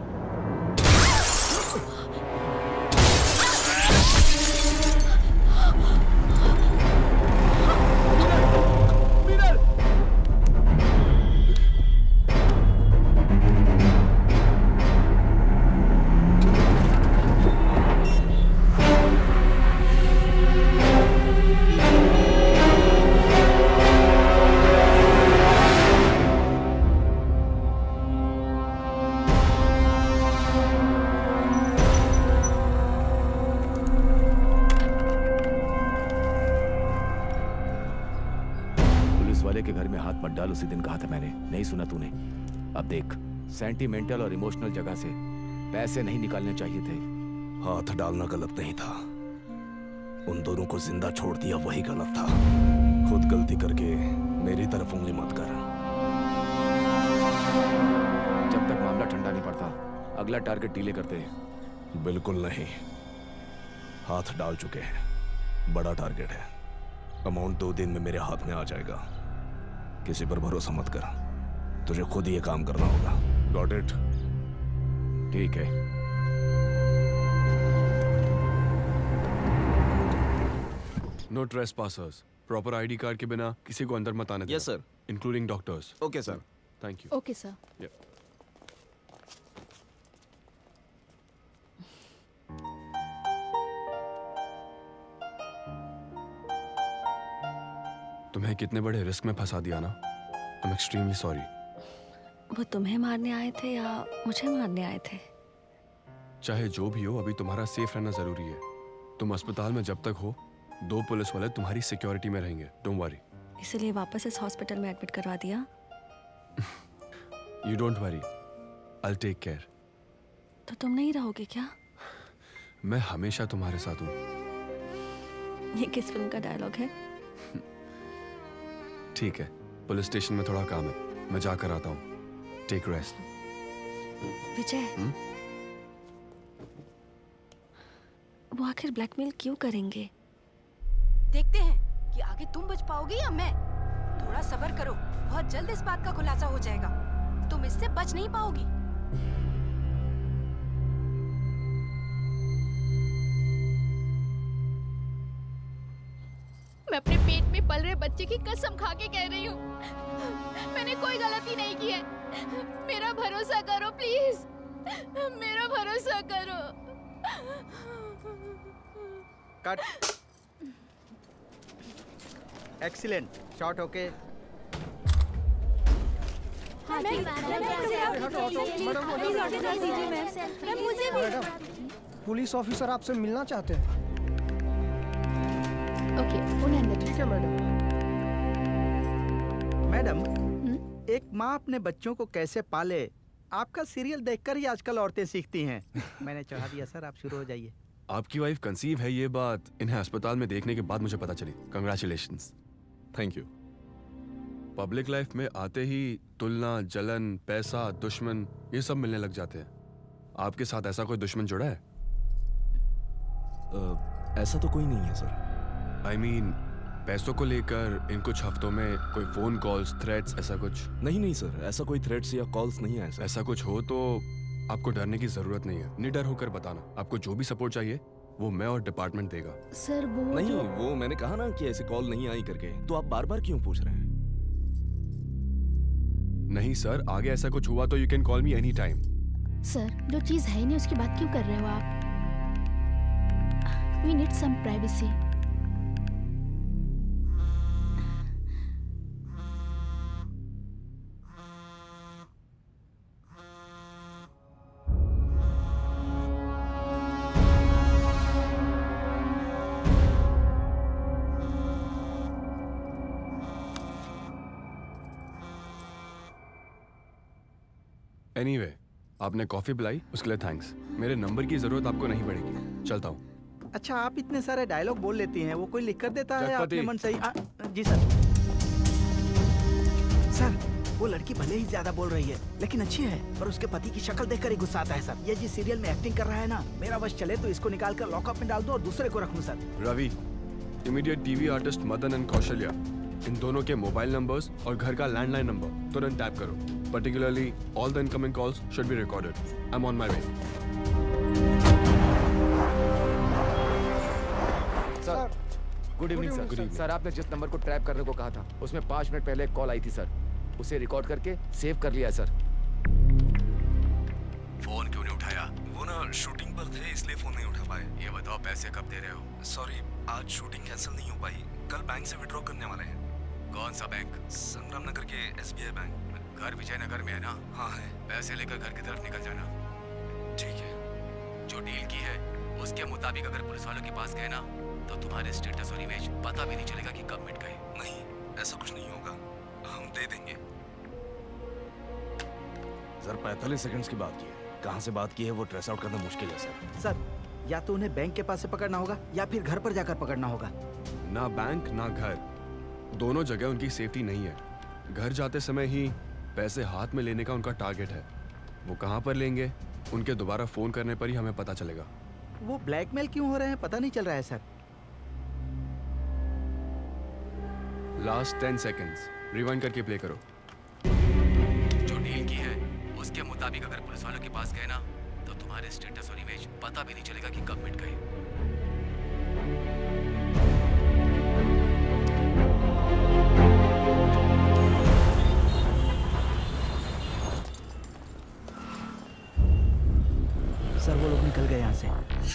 के घर में हाथ मत डाल, उसी दिन कहा था मैंने, नहीं सुना तूने। अब देख, सेंटिमेंटल और इमोशनल जगह से पैसे नहीं निकालने चाहिए थे। हाथ डालना गलत नहीं था, उन दोनों को जिंदा छोड़ दिया वही गलत था। खुद गलती करके मेरी तरफ उंगली मत कर। जब तक मामला ठंडा नहीं पड़ता अगला टारगेट डीले करते हैं। बिल्कुल नहीं, हाथ डाल चुके हैं, बड़ा टारगेट है। अमाउंट 2 दिन में मेरे हाथ में आ जाएगा। किसी पर भरोसा मत कर, तुझे खुद ये काम करना होगा। Got it? ठीक है। No trespassers. Proper ID card के बिना किसी को अंदर मत आने देना। Yes sir. Including doctors. Okay sir. Thank you. Okay sir. तुम्हें कितने बड़े रिस्क में फंसा दिया ना। I am extremely sorry. वो तुम्हें मारने आए थे या मुझे मारने आए थे? चाहे जो भी हो, अभी तुम्हारा सेफ रहना जरूरी है। तुम अस्पताल में जब तक हो, 2 पुलिस वाले तुम्हारी सिक्योरिटी में रहेंगे। Don't worry. इसलिए वापस इस हॉस्पिटल में एडमिट करवा दिया? You don't worry, I will take care. तो तुम नहीं रहोगे क्या? मैं हमेशा तुम्हारे साथ हूँ। ये किस फिल्म का डायलॉग है? ठीक है, पुलिस स्टेशन में थोड़ा काम है, मैं जाकर आता हूँ। Take rest. विजय, वो आखिर ब्लैकमेल क्यों करेंगे? देखते हैं कि आगे तुम बच पाओगे या मैं। थोड़ा सब्र करो, बहुत जल्द इस बात का खुलासा हो जाएगा। तुम इससे बच नहीं पाओगी। मैं अपने पेट में पल रहे बच्चे की कसम खा के कह रही हूँ, मैंने कोई गलती नहीं की है। मेरा भरोसा करो प्लीज, मेरा भरोसा करो। Cut. Excellent shot. Okay. Police officer आपसे मिलना चाहते हैं। ओके, उन्हें अंदर। ठीक है मैडम। मैडम, एक माँ अपने बच्चों को कैसे पाले, आपका सीरियल देखकर ही आजकल औरतें सीखती हैं। मैंने चढ़ा दिया सर, आप शुरू हो जाइए। आपकी वाइफ कंसीव है, ये बात इन्हें अस्पताल में देखने के बाद मुझे पता चली। Congratulations. Thank you. Public life में आते ही तुलना, जलन, पैसा, दुश्मन, ये सब मिलने लग जाते हैं। आपके साथ ऐसा कोई दुश्मन जुड़ा है? ऐसा तो कोई नहीं है सर। I mean, पैसों को लेकर इन कुछ हफ्तों में कोई फोन कॉल्स, थ्रेट्स, ऐसा कुछ? नहीं सर, ऐसा कोई थ्रेट्स या कॉल्स नहीं आए सर। ऐसा कुछ हो तो आपको डरने की जरूरत नहीं है, निडर होकर बताना। आपको जो भी सपोर्ट चाहिए वो मैं और डिपार्टमेंट देगा। सर वो नहीं, वो मैंने कहा ना कि ऐसे कॉल नहीं आई करके, तो आप बार बार क्यों पूछ रहे हैं? नहीं सर, आगे ऐसा कुछ हुआ तो you can call me any time. Sir जो चीज है नहीं उसकी बात क्यों कर रहे हो आप? We need some privacy. Anyway, आपने कॉफी पिलाई उसके लिए थैंक्स। मेरे नंबर की जरूरत आपको नहीं पड़ेगी, चलता हूँ। अच्छा, आप इतने सारे डायलॉग बोल लेती हैं, वो कोई लिख कर देता है आपने मन सही? जी सर। सर, वो लड़की भले ही ज्यादा बोल रही है लेकिन अच्छी है, पर उसके पति की शक्ल देखकर ही गुस्सा आता है सर। ये जिस सीरियल में एक्टिंग कर रहा है ना, मेरा बस चले तो इसको निकाल कर लॉकअप में डाल दो और दूसरे को रखूं sir. Ravi, immediate TV artist Madan and Kaushalya, इन दोनों के मोबाइल नंबर्स और घर का लैंडलाइन नंबर तुरंत टैप करो। Particularly, all the incoming calls should be recorded. I'm on my way. Sir, good evening sir. Good evening. Sir, आपने जिस नंबर को ट्रैप करने को कहा था, उसमें 5 मिनट पहले एक कॉल आई थी सर। उसे रिकॉर्ड करके सेव कर लिया सर। फोन क्यों नहीं उठाया? वो ना शूटिंग पर थे इसलिए फोन नहीं उठा पाए। ये बताओ पैसे कब दे रहे हो? सॉरी, आज शूटिंग कैंसिल नहीं हो पाई। कल बैंक से विड्रॉ करने वाले हैं। कौन सा बैंक? संग्राम नगर के SBI बैंक। घर विजयनगर में है ना? हाँ है। पैसे लेकर घर की तरफ निकल जाना। ठीक है। जो डील की है उसके मुताबिक अगर पुलिस वालों के पास गए ना तो तुम्हारे स्टेटस और इमेज पता भी नहीं चलेगा कि कब मिट गए। नहीं, ऐसा कुछ नहीं होगा, हम दे देंगे। सर 45 सेकंड्स की बात की है, कहाँ से बात की है वो ट्रेस आउट करना मुश्किल है सर। सर, या तो उन्हें बैंक के पास से पकड़ना होगा या फिर घर पर जाकर पकड़ना होगा। ना बैंक ना घर, दोनों जगह उनकी सेफ्टी नहीं है। घर जाते समय ही पैसे हाथ में लेने का उनका टारगेट है। वो कहाँ पर लेंगे उनके दोबारा फोन करने पर ही हमें पता चलेगा। वो ब्लैकमेल क्यों हो रहे हैं पता नहीं चल रहा है सर। लास्ट 10 सेकंड्स रिवाइंड करके प्ले करो। जो डील की है उसके मुताबिक अगर पुलिस वालों के पास गए ना तो तुम्हारे स्टेटस और इमेज पता भी नहीं चलेगा कि कब मिट गए। सर, वो लोग निकल गए यहाँ से।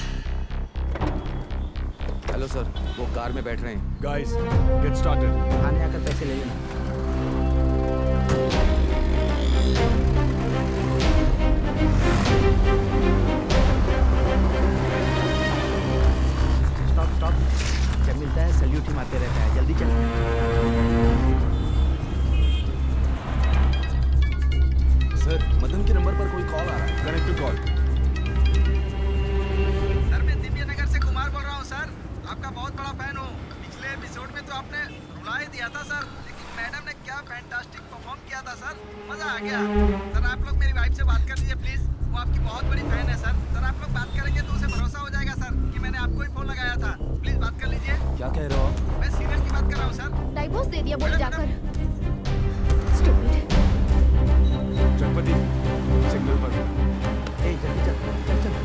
हेलो सर, वो कार में बैठ रहे हैं। Guys, get started. थाने आकर पैसे ले लेना। Stop stop. जब मिलता है सैल्यूट ही मारते रहता है, जल्दी चल। सर, मदन के नंबर पर कोई कॉल आ रहा है। Connect to call. आपका बहुत बड़ा फैन हूँ। पिछले एपिसोड में तो आपने रुला ही दिया था सर, लेकिन मैडम ने क्या फैंटास्टिक परफॉर्म किया था सर, मजा आ गया। सर, आप लोग मेरी वाइफ से बात कर लीजिए प्लीज, वो आपकी बहुत बड़ी फैन है सर। सर, आप लोग बात करेंगे तो उसे भरोसा हो जाएगा सर कि मैंने आपको ही फोन लगाया था। प्लीज बात कर लीजिए। क्या कह रहे हो? मैं सीरियल की बात कर रहा हूँ सर। डाइवोर्स दे दिया बोले जाकर। स्टूपिड। जनपति, सिग्नल पर। जल्दी चल चल चल।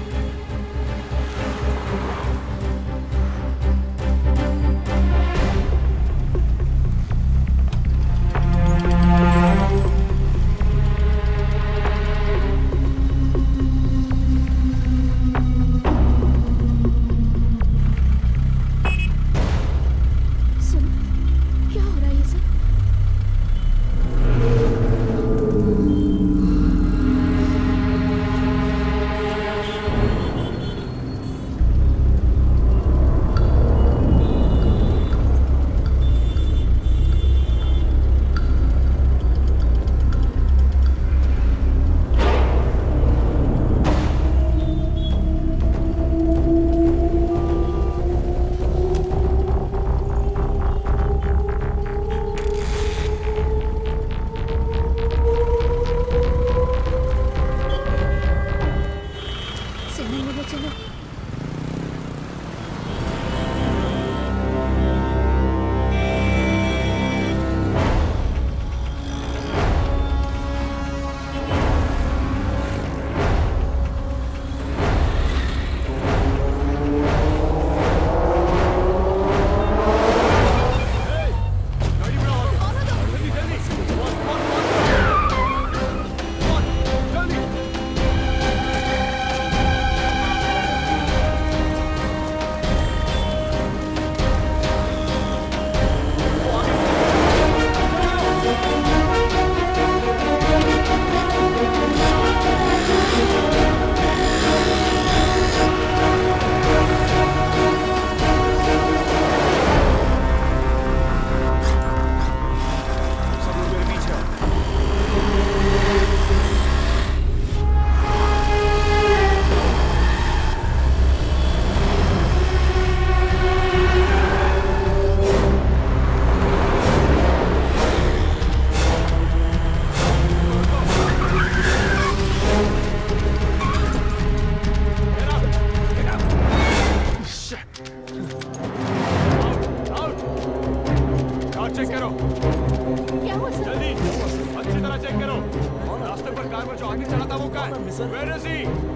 क्या हुआ सर? जल्दी अच्छी तरह चेक करो। रास्ते पर कार में जो आगे चला था वो कहाँ है? Where is he?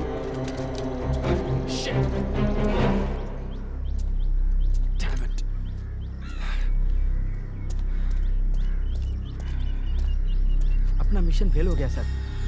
Shit. Damn it. अपना मिशन फेल हो गया sir.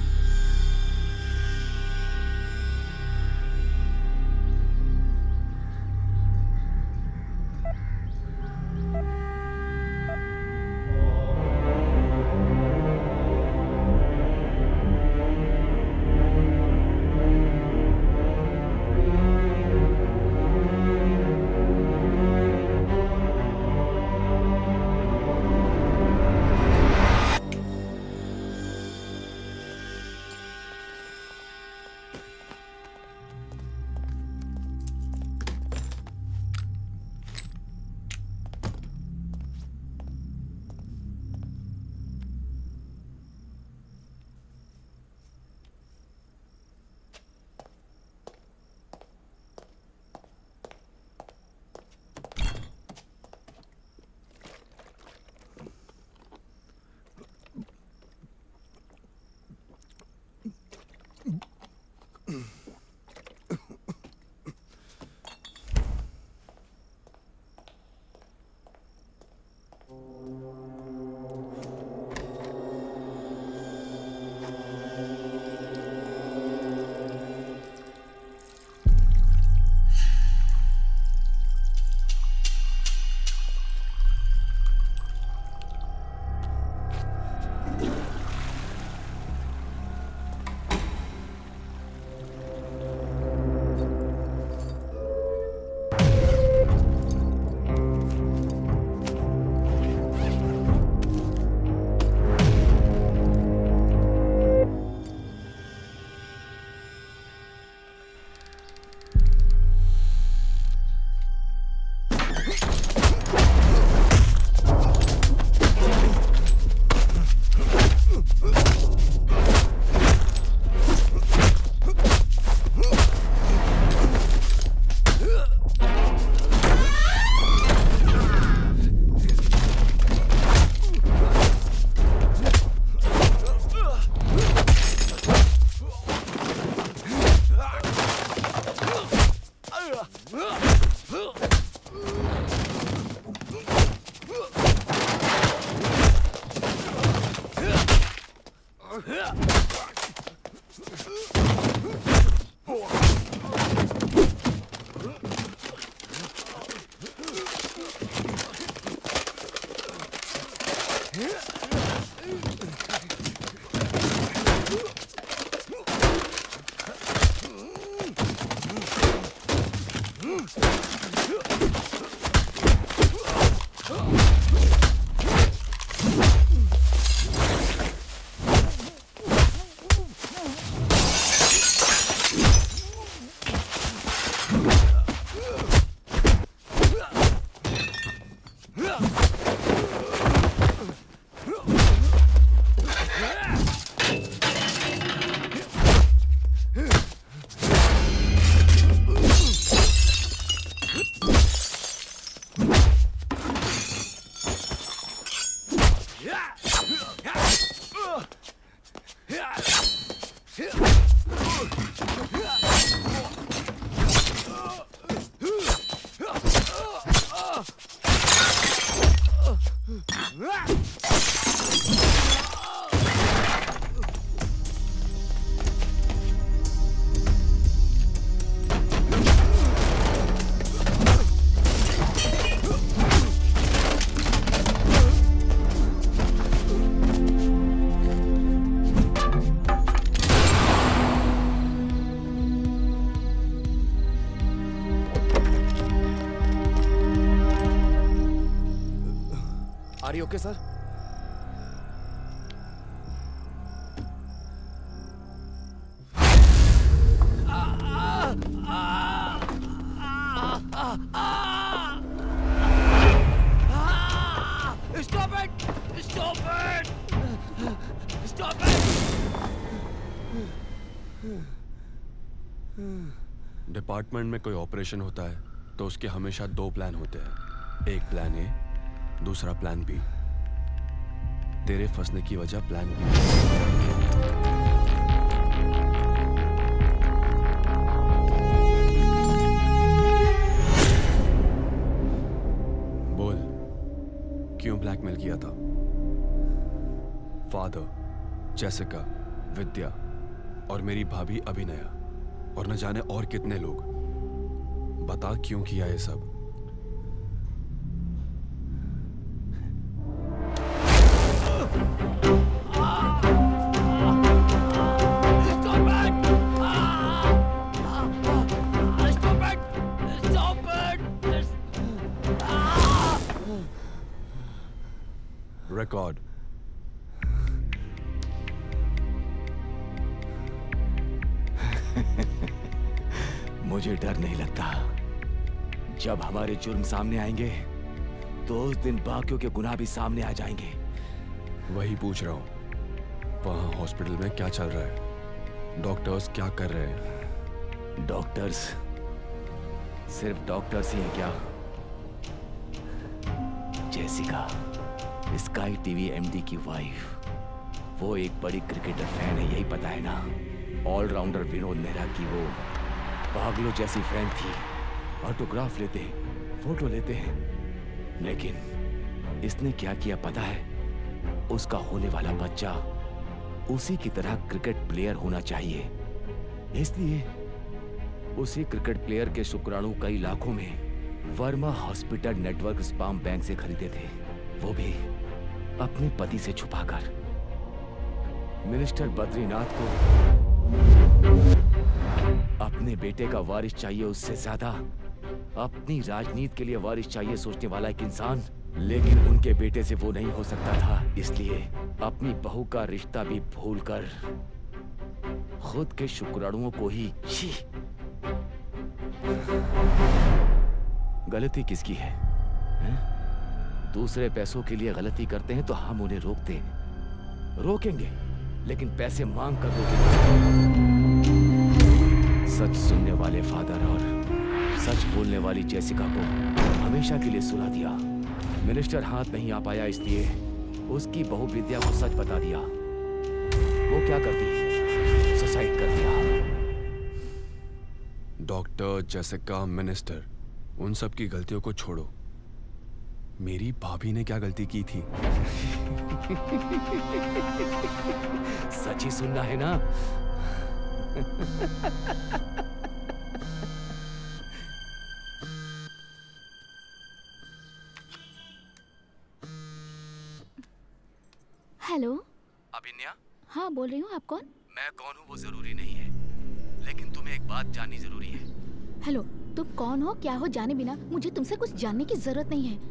Are you okay, sir? Stop it! Stop it! Stop it! Department में कोई ऑपरेशन होता है तो उसके हमेशा दो प्लान होते हैं, एक प्लान ए, दूसरा प्लान बी। तेरे फंसने की वजह प्लान बी। बोल, क्यों ब्लैकमेल किया था? फादर, जेसिका, विद्या और मेरी भाभी अभिनया और न जाने और कितने लोग। बता क्यों किया ये सब? रिकॉर्ड। मुझे डर नहीं लगता। जब हमारे जुर्म सामने आएंगे तो उस दिन बाकियों के गुनाह भी सामने आ जाएंगे। वही पूछ रहा हूँ, वहाँ हॉस्पिटल में क्या चल रहा है? डॉक्टर्स क्या कर रहे हैं? डॉक्टर्स सिर्फ डॉक्टर्स ही हैं क्या? जेसिका, स्काई टीवी एमडी की वाइफ, वो एक बड़ी क्रिकेटर फैन है, यही पता है ना? ऑलराउंडर विनोद नेहरा की वो पागलों जैसी फैन थी। ऑटोग्राफ लेते, फोटो लेते हैं, लेकिन इसने क्या किया पता है? उसका होने वाला बच्चा उसी की तरह क्रिकेट प्लेयर होना चाहिए, इसलिए उसी क्रिकेट प्लेयर के शुक्राणु कई लाखों में Verma hospital network sperm bank से खरीदे थे, वो भी अपने पति से छुपाकर। मिनिस्टर बद्रीनाथ को अपने बेटे का वारिस चाहिए, उससे ज्यादा अपनी राजनीति के लिए वारिस चाहिए सोचने वाला एक इंसान, लेकिन उनके बेटे से वो नहीं हो सकता था, इसलिए अपनी बहू का रिश्ता भी भूलकर खुद के शुक्राणुओं को ही। गलती किसकी है? दूसरे पैसों के लिए गलती करते हैं तो हम उन्हें रोकते हैं, रोकेंगे, लेकिन पैसे मांग कर रोकेंगे। सच सुनने वाले फादर और सच बोलने वाली जेसिका को हमेशा के लिए सुला दिया। मिनिस्टर हाथ नहीं आ पाया, इसलिए उसकी बहू विद्या को सच बता दिया। वो क्या करती? सुसाइड कर दिया। डॉक्टर, जेसिका, मिनिस्टर, उन सब की गलतियों को छोड़ो। मेरी भाभी ने क्या गलती की थी? सच ही सुनना है ना? हेलो। अभिनया? हाँ, बोल रही हूँ। आप कौन? मैं कौन हूँ वो जरूरी नहीं है, लेकिन तुम्हें एक बात जाननी जरूरी है। हेलो, तुम कौन हो, क्या हो, जाने बिना मुझे तुमसे कुछ जानने की जरूरत नहीं है।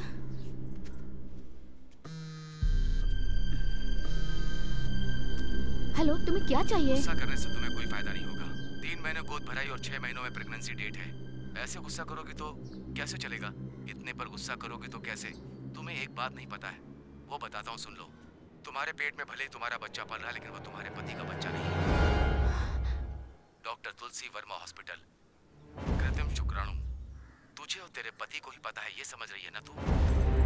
हेलो, तुम्हें क्या चाहिए? गुस्सा करने से तुम्हें कोई फायदा नहीं होगा। 3 महीने गोद भराई और 6 महीनों में प्रेगनेंसी डेट है। ऐसे गुस्सा करोगी तो कैसे चलेगा? इतने पर गुस्सा करोगी तो कैसे? तुम्हें एक बात नहीं पता है, वो बताता हूँ, सुन लो। तुम्हारे पेट में भले ही तुम्हारा बच्चा पल रहा है, लेकिन वो तुम्हारे पति का बच्चा नहीं है। डॉक्टर तुलसी वर्मा हॉस्पिटल, कृत्रिम शुक्राणु। तुझे और तेरे पति को ही पता है, ये समझ रही है ना तू?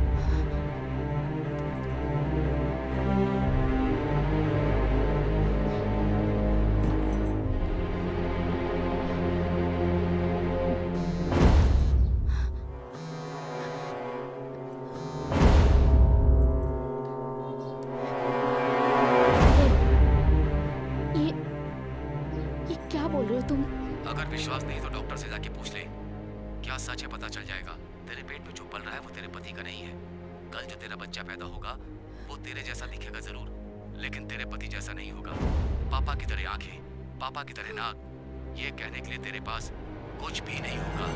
अगर विश्वास नहीं तो डॉक्टर से जाके पूछ ले। क्या सच है पता चल जाएगा। तेरे पेट में जो पल रहा है वो तेरे पति का नहीं है। कल जो तेरा बच्चा पैदा होगा वो तेरे जैसा दिखेगा जरूर, लेकिन तेरे पति जैसा नहीं होगा। पापा की तरह आंखें, पापा की तरह नाक, ये कहने के लिए तेरे पास कुछ भी नहीं होगा।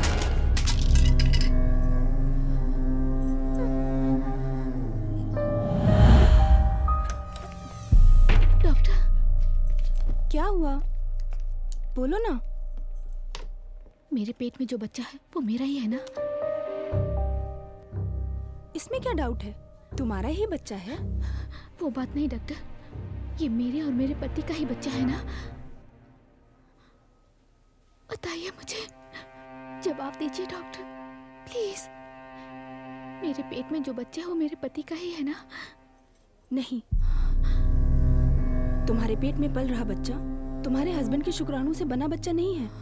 डॉक्टर, क्या हुआ? बोलो ना। मेरे पेट में जो बच्चा है वो मेरा ही है ना? इसमें क्या डाउट है? तुम्हारा ही बच्चा है। वो बात नहीं डॉक्टर, ये मेरे और मेरे पति का ही बच्चा है ना? बताइए मुझे, जवाब दीजिए डॉक्टर, प्लीज। मेरे पेट में जो बच्चा है वो मेरे पति का ही है ना? नहीं, तुम्हारे पेट में पल रहा बच्चा तुम्हारे हस्बैंड के शुक्राणु से बना बच्चा नहीं है।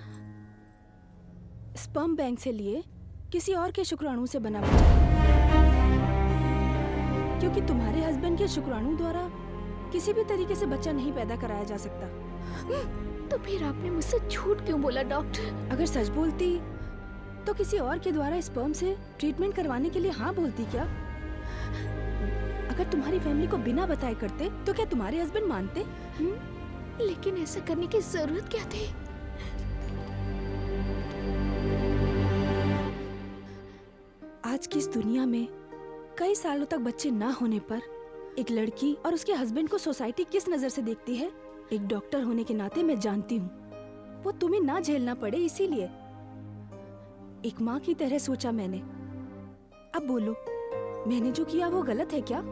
स्पर्म बैंक से लिए किसी और के शुक्राणु से बना बच्चा, क्योंकि तुम्हारे हस्बैंड के शुक्राणु द्वारा किसी भी तरीके से बच्चा नहीं पैदा कराया जा सकता। तो फिर आपने मुझसे झूठ क्यों बोला डॉक्टर? अगर सच बोलती तो किसी और के द्वारा स्पर्म से ट्रीटमेंट करवाने के लिए हाँ बोलती क्या? अगर तुम्हारी फैमिली को बिना बताए करते तो क्या तुम्हारे हस्बैंड मानते? लेकिन ऐसा करने की जरूरत क्या थी? आज की इस दुनिया में कई सालों तक बच्चे ना होने पर एक लड़की और उसके हस्बैंड को सोसाइटी किस नजर से देखती है, एक डॉक्टर होने के नाते मैं जानती हूँ। वो तुम्हें ना झेलना पड़े इसीलिए एक माँ की तरह सोचा मैंने। अब बोलो, मैंने जो किया वो गलत है क्या?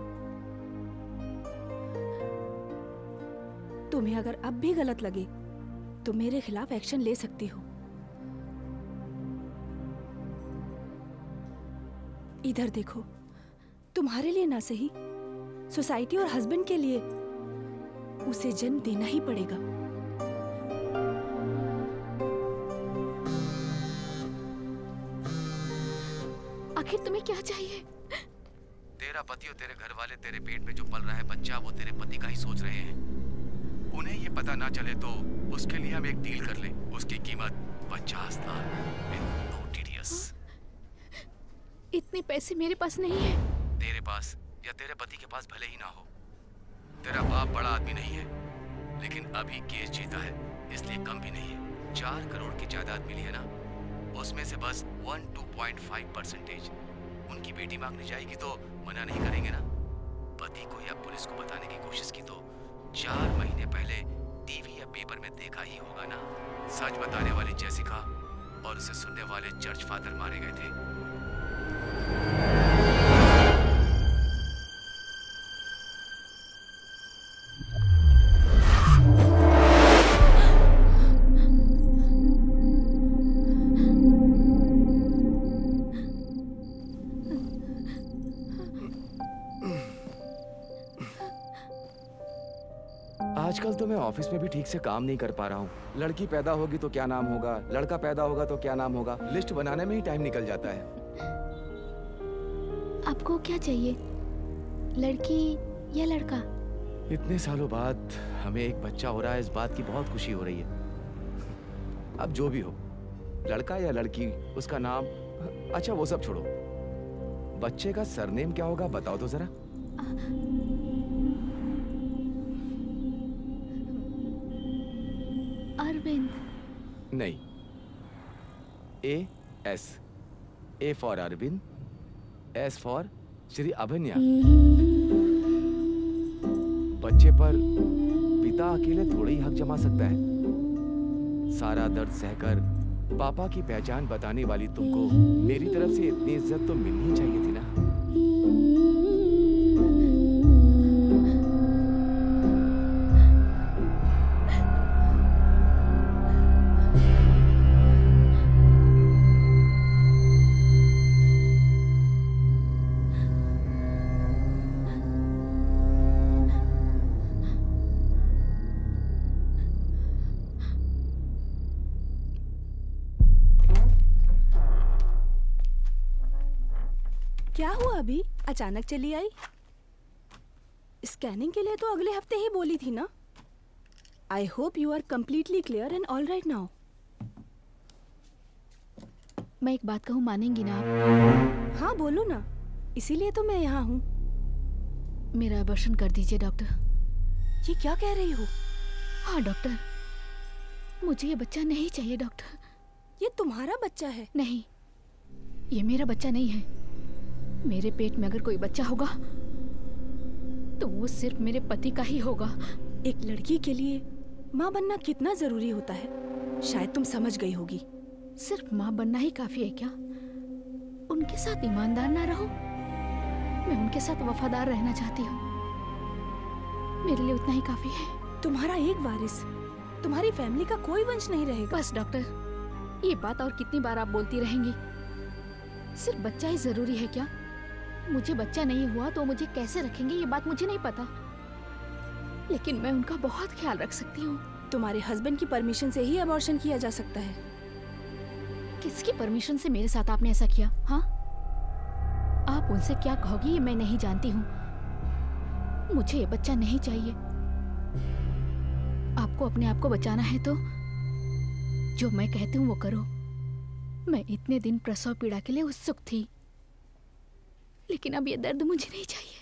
तुम्हें अगर अब भी गलत लगे तो मेरे खिलाफ एक्शन ले सकती हो। इधर देखो, तुम्हारे लिए ना सही, सोसाइटी और हस्बैंड के लिए उसे जन्म देना ही पड़ेगा। आखिर तुम्हें क्या चाहिए? तेरा पति और तेरे घर वाले तेरे पेट में जो पल रहा है बच्चा वो तेरे पति का ही सोच रहे हैं। उन्हें ये पता ना चले तो उसके लिए हम एक डील कर ले। उसकी कीमत 50 लाख। No TDS. इतने पैसे मेरे पास नहीं है। तेरे पास या तेरे पति के पास भले ही ना हो। तेरा बाप बड़ा आदमी नहीं है, लेकिन अभी केस जीता है, इसलिए कम भी नहीं है। 4 करोड़ की जायदाद मिली है ना, उसमें से बस 1-2.5% उनकी बेटी मांगने जाएगी तो मना नहीं करेंगे ना। पति को या पुलिस को बताने की कोशिश की तो 4 महीने पहले टीवी या पेपर में देखा ही होगा ना। सच बताने वाली जेसिका और उसे सुनने वाले चर्च फादर मारे गए थे। आजकल तो मैं ऑफिस में भी ठीक से काम नहीं कर पा रहा हूँ। लड़की पैदा होगी तो क्या नाम होगा, लड़का पैदा होगा तो क्या नाम होगा, लिस्ट बनाने में ही टाइम निकल जाता है। आपको क्या चाहिए, लड़की या लड़का? इतने सालों बाद हमें एक बच्चा हो रहा है, इस बात की बहुत खुशी हो रही है। अब जो भी हो, लड़का या लड़की, उसका नाम, अच्छा वो सब छोड़ो, बच्चे का सरनेम क्या होगा बताओ तो जरा। अरविंद। नहीं, A for Arvind, S for Shri Abhinaya. बच्चे पर पिता अकेले थोड़े ही हक जमा सकता है। सारा दर्द सहकर पापा की पहचान बताने वाली तुमको मेरी तरफ से इतनी इज्जत तो मिलनी चाहिए थी ना। क्या हुआ अभी अचानक चली आई? स्कैनिंग के लिए तो अगले हफ्ते ही बोली थी ना। I hope you are completely clear and all right now. मैं एक बात कहूँ, मानेंगी ना आप? हाँ बोलो ना, इसीलिए तो मैं यहाँ हूँ। मेरा अबॉर्शन कर दीजिए डॉक्टर। ये क्या कह रही हो? हाँ डॉक्टर, मुझे ये बच्चा नहीं चाहिए डॉक्टर। ये तुम्हारा बच्चा है? नहीं, ये मेरा बच्चा नहीं है। मेरे पेट में अगर कोई बच्चा होगा तो वो सिर्फ मेरे पति का ही होगा। एक लड़की के लिए माँ बनना कितना जरूरी होता है, शायद तुम समझ गई होगी। सिर्फ माँ बनना ही काफी है क्या? उनके साथ ईमानदार ना रहो? मैं उनके साथ वफादार रहना चाहती हूँ, मेरे लिए उतना ही काफी है। तुम्हारा एक वारिस, तुम्हारी फैमिली का कोई वंश नहीं रहेगा। बस डॉक्टर, ये बात और कितनी बार आप बोलती रहेंगी? सिर्फ बच्चा ही जरूरी है क्या? मुझे बच्चा नहीं हुआ तो मुझे कैसे रखेंगे ये बात मुझे नहीं पता, लेकिन मैं उनका बहुत ख्याल रख सकती हूँ। तुम्हारे हस्बैंड की परमिशन से ही अबॉर्शन किया जा सकता है। किसकी परमिशन से मेरे साथ आपने ऐसा किया? हाँ, आप उनसे क्या कहोगी ये मैं नहीं जानती हूँ। मुझे ये बच्चा नहीं चाहिए। आपको अपने आप को बचाना है तो जो मैं कहती हूँ वो करो। मैं इतने दिन प्रसव पीड़ा के लिए उत्सुक थी, लेकिन अब ये दर्द मुझे नहीं चाहिए।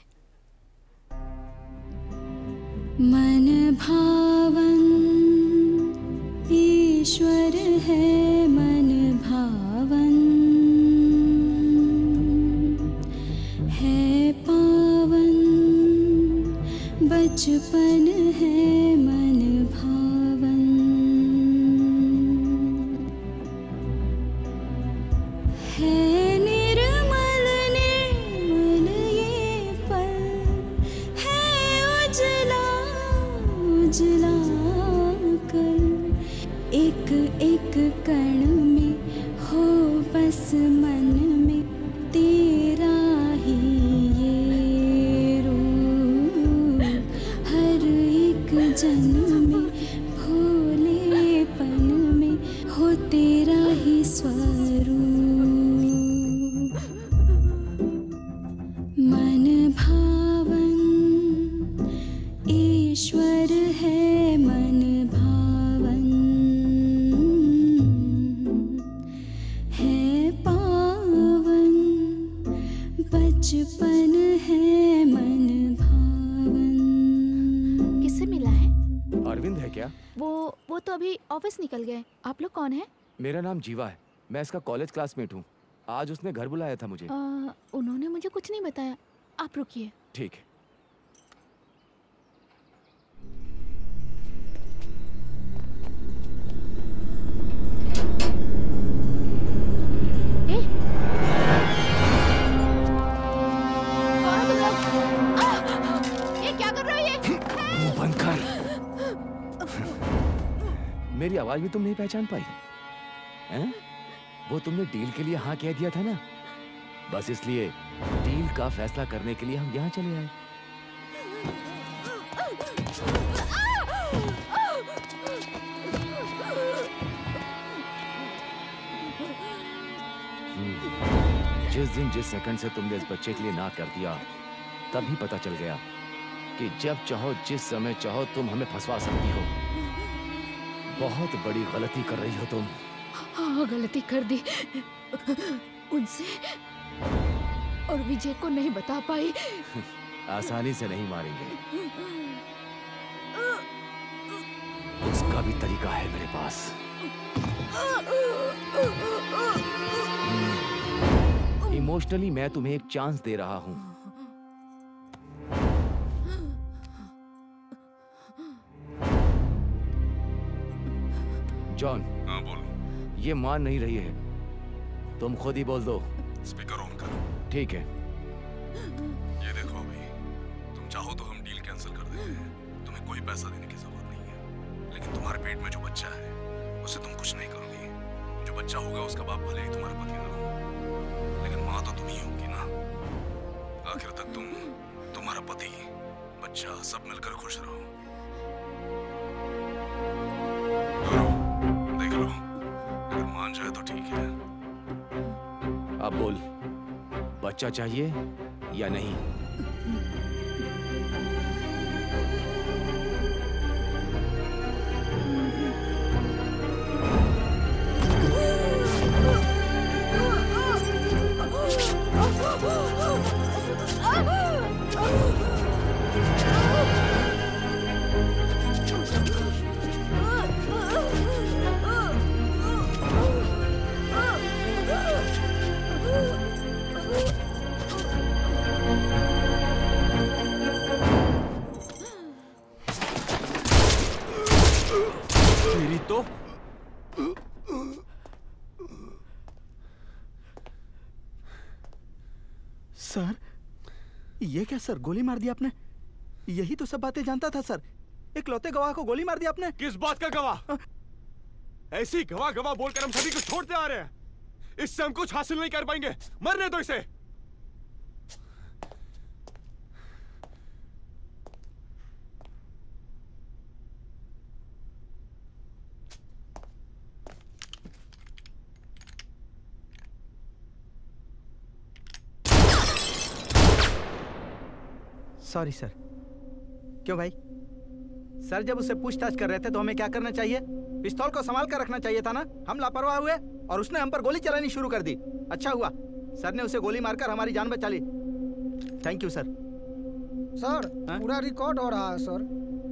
मन भावन ईश्वर है, मन भावन है, पावन बचपन है, मन भावन है, निर्मल निर्मल ये पल है, उजला उजला कर एक एक कण में हो बस मन में तेरा ही ये रूप, हर एक जन्म में भोलेपन में हो तेरा ही स्वरूप। मन भावन ईश्वर है, मन भावन है, पावन बचपन है, मन भावन। किससे मिला है? अरविंद है क्या? वो तो अभी ऑफिस निकल गए। आप लोग कौन है? मेरा नाम जीवा है, मैं इसका कॉलेज क्लासमेट हूँ। आज उसने घर बुलाया था मुझे। उन्होंने मुझे कुछ नहीं बताया। आप रुकिए। ठीक है। ये क्या कर रहे हो? ये मुंह बंद कर। मेरी आवाज भी तुम नहीं पहचान पाई हैं? वो तुमने डील के लिए हाँ कह दिया था ना, बस इसलिए डील का फैसला करने के लिए हम यहाँ चले आए। जिस दिन जिस सेकंड से तुमने इस बच्चे के लिए ना कर दिया, तभी पता चल गया कि जब चाहो जिस समय चाहो तुम हमें फंसवा सकती हो। बहुत बड़ी गलती कर रही हो तुम। हाँ, गलती कर दी उनसे, और विजय को नहीं बता पाई। आसानी से नहीं मारेंगे, उसका भी तरीका है मेरे पास। इमोशनली मैं तुम्हें एक चांस दे रहा हूं। जॉन। हाँ बोल। ये मान नहीं रही है, तुम खुद ही बोल दो। स्पीकर ऑन करो। ठीक है। ये देखो अभी, तुम चाहो तो हम डील कैंसिल कर देते हैं, तुम्हें कोई पैसा देने की जरूरत नहीं है, लेकिन तुम्हारे पेट में जो बच्चा है उससे तुम कुछ नहीं करोगी। जो बच्चा होगा उसका बाप भले ही तुम्हारा पति ना हो, लेकिन माँ तो तुम ही होगी ना। आखिर तक तुम, तुम्हारा पति, बच्चा सब मिलकर खुश रहो। देख लो, अगर मान जाए तो ठीक है। अब बोल, बच्चा चाहिए या नहीं? तो सर, ये क्या सर, गोली मार दी आपने? यही तो सब बातें जानता था सर। इकलौते गवाह को गोली मार दी आपने। किस बात का गवाह? ऐसी गवाह गवाह बोलकर हम सभी को छोड़ते आ रहे हैं। इससे हम कुछ हासिल नहीं कर पाएंगे। मरने दो इसे। Sorry sir. क्यों भाई? सर जब उससे पूछताछ कर रहे थे तो हमें क्या करना चाहिए? पिस्तौल को संभाल कर रखना चाहिए था ना। हम लापरवाह हुए और उसने हम पर गोली चलानी शुरू कर दी। अच्छा हुआ सर ने उसे गोली मारकर हमारी जान बचा ली। Thank you sir. सर पूरा रिकॉर्ड हो रहा है सर।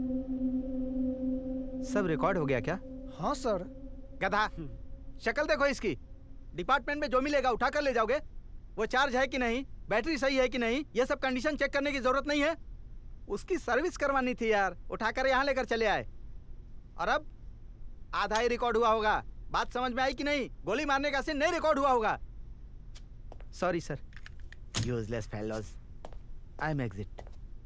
सब रिकॉर्ड हो गया क्या? हाँ सर। गधा, शक्ल देखो इसकी। डिपार्टमेंट में जो मिलेगा उठा कर ले जाओगे? वो चार्ज है कि नहीं, बैटरी सही है कि नहीं, ये सब कंडीशन चेक करने की जरूरत नहीं है? उसकी सर्विस करवानी थी यार, उठाकर यहाँ लेकर चले आए। और अब आधा ही रिकॉर्ड हुआ होगा। बात समझ में आई कि नहीं? गोली मारने का सीन नहीं रिकॉर्ड हुआ होगा। Sorry sir. Useless fellows. I am exit.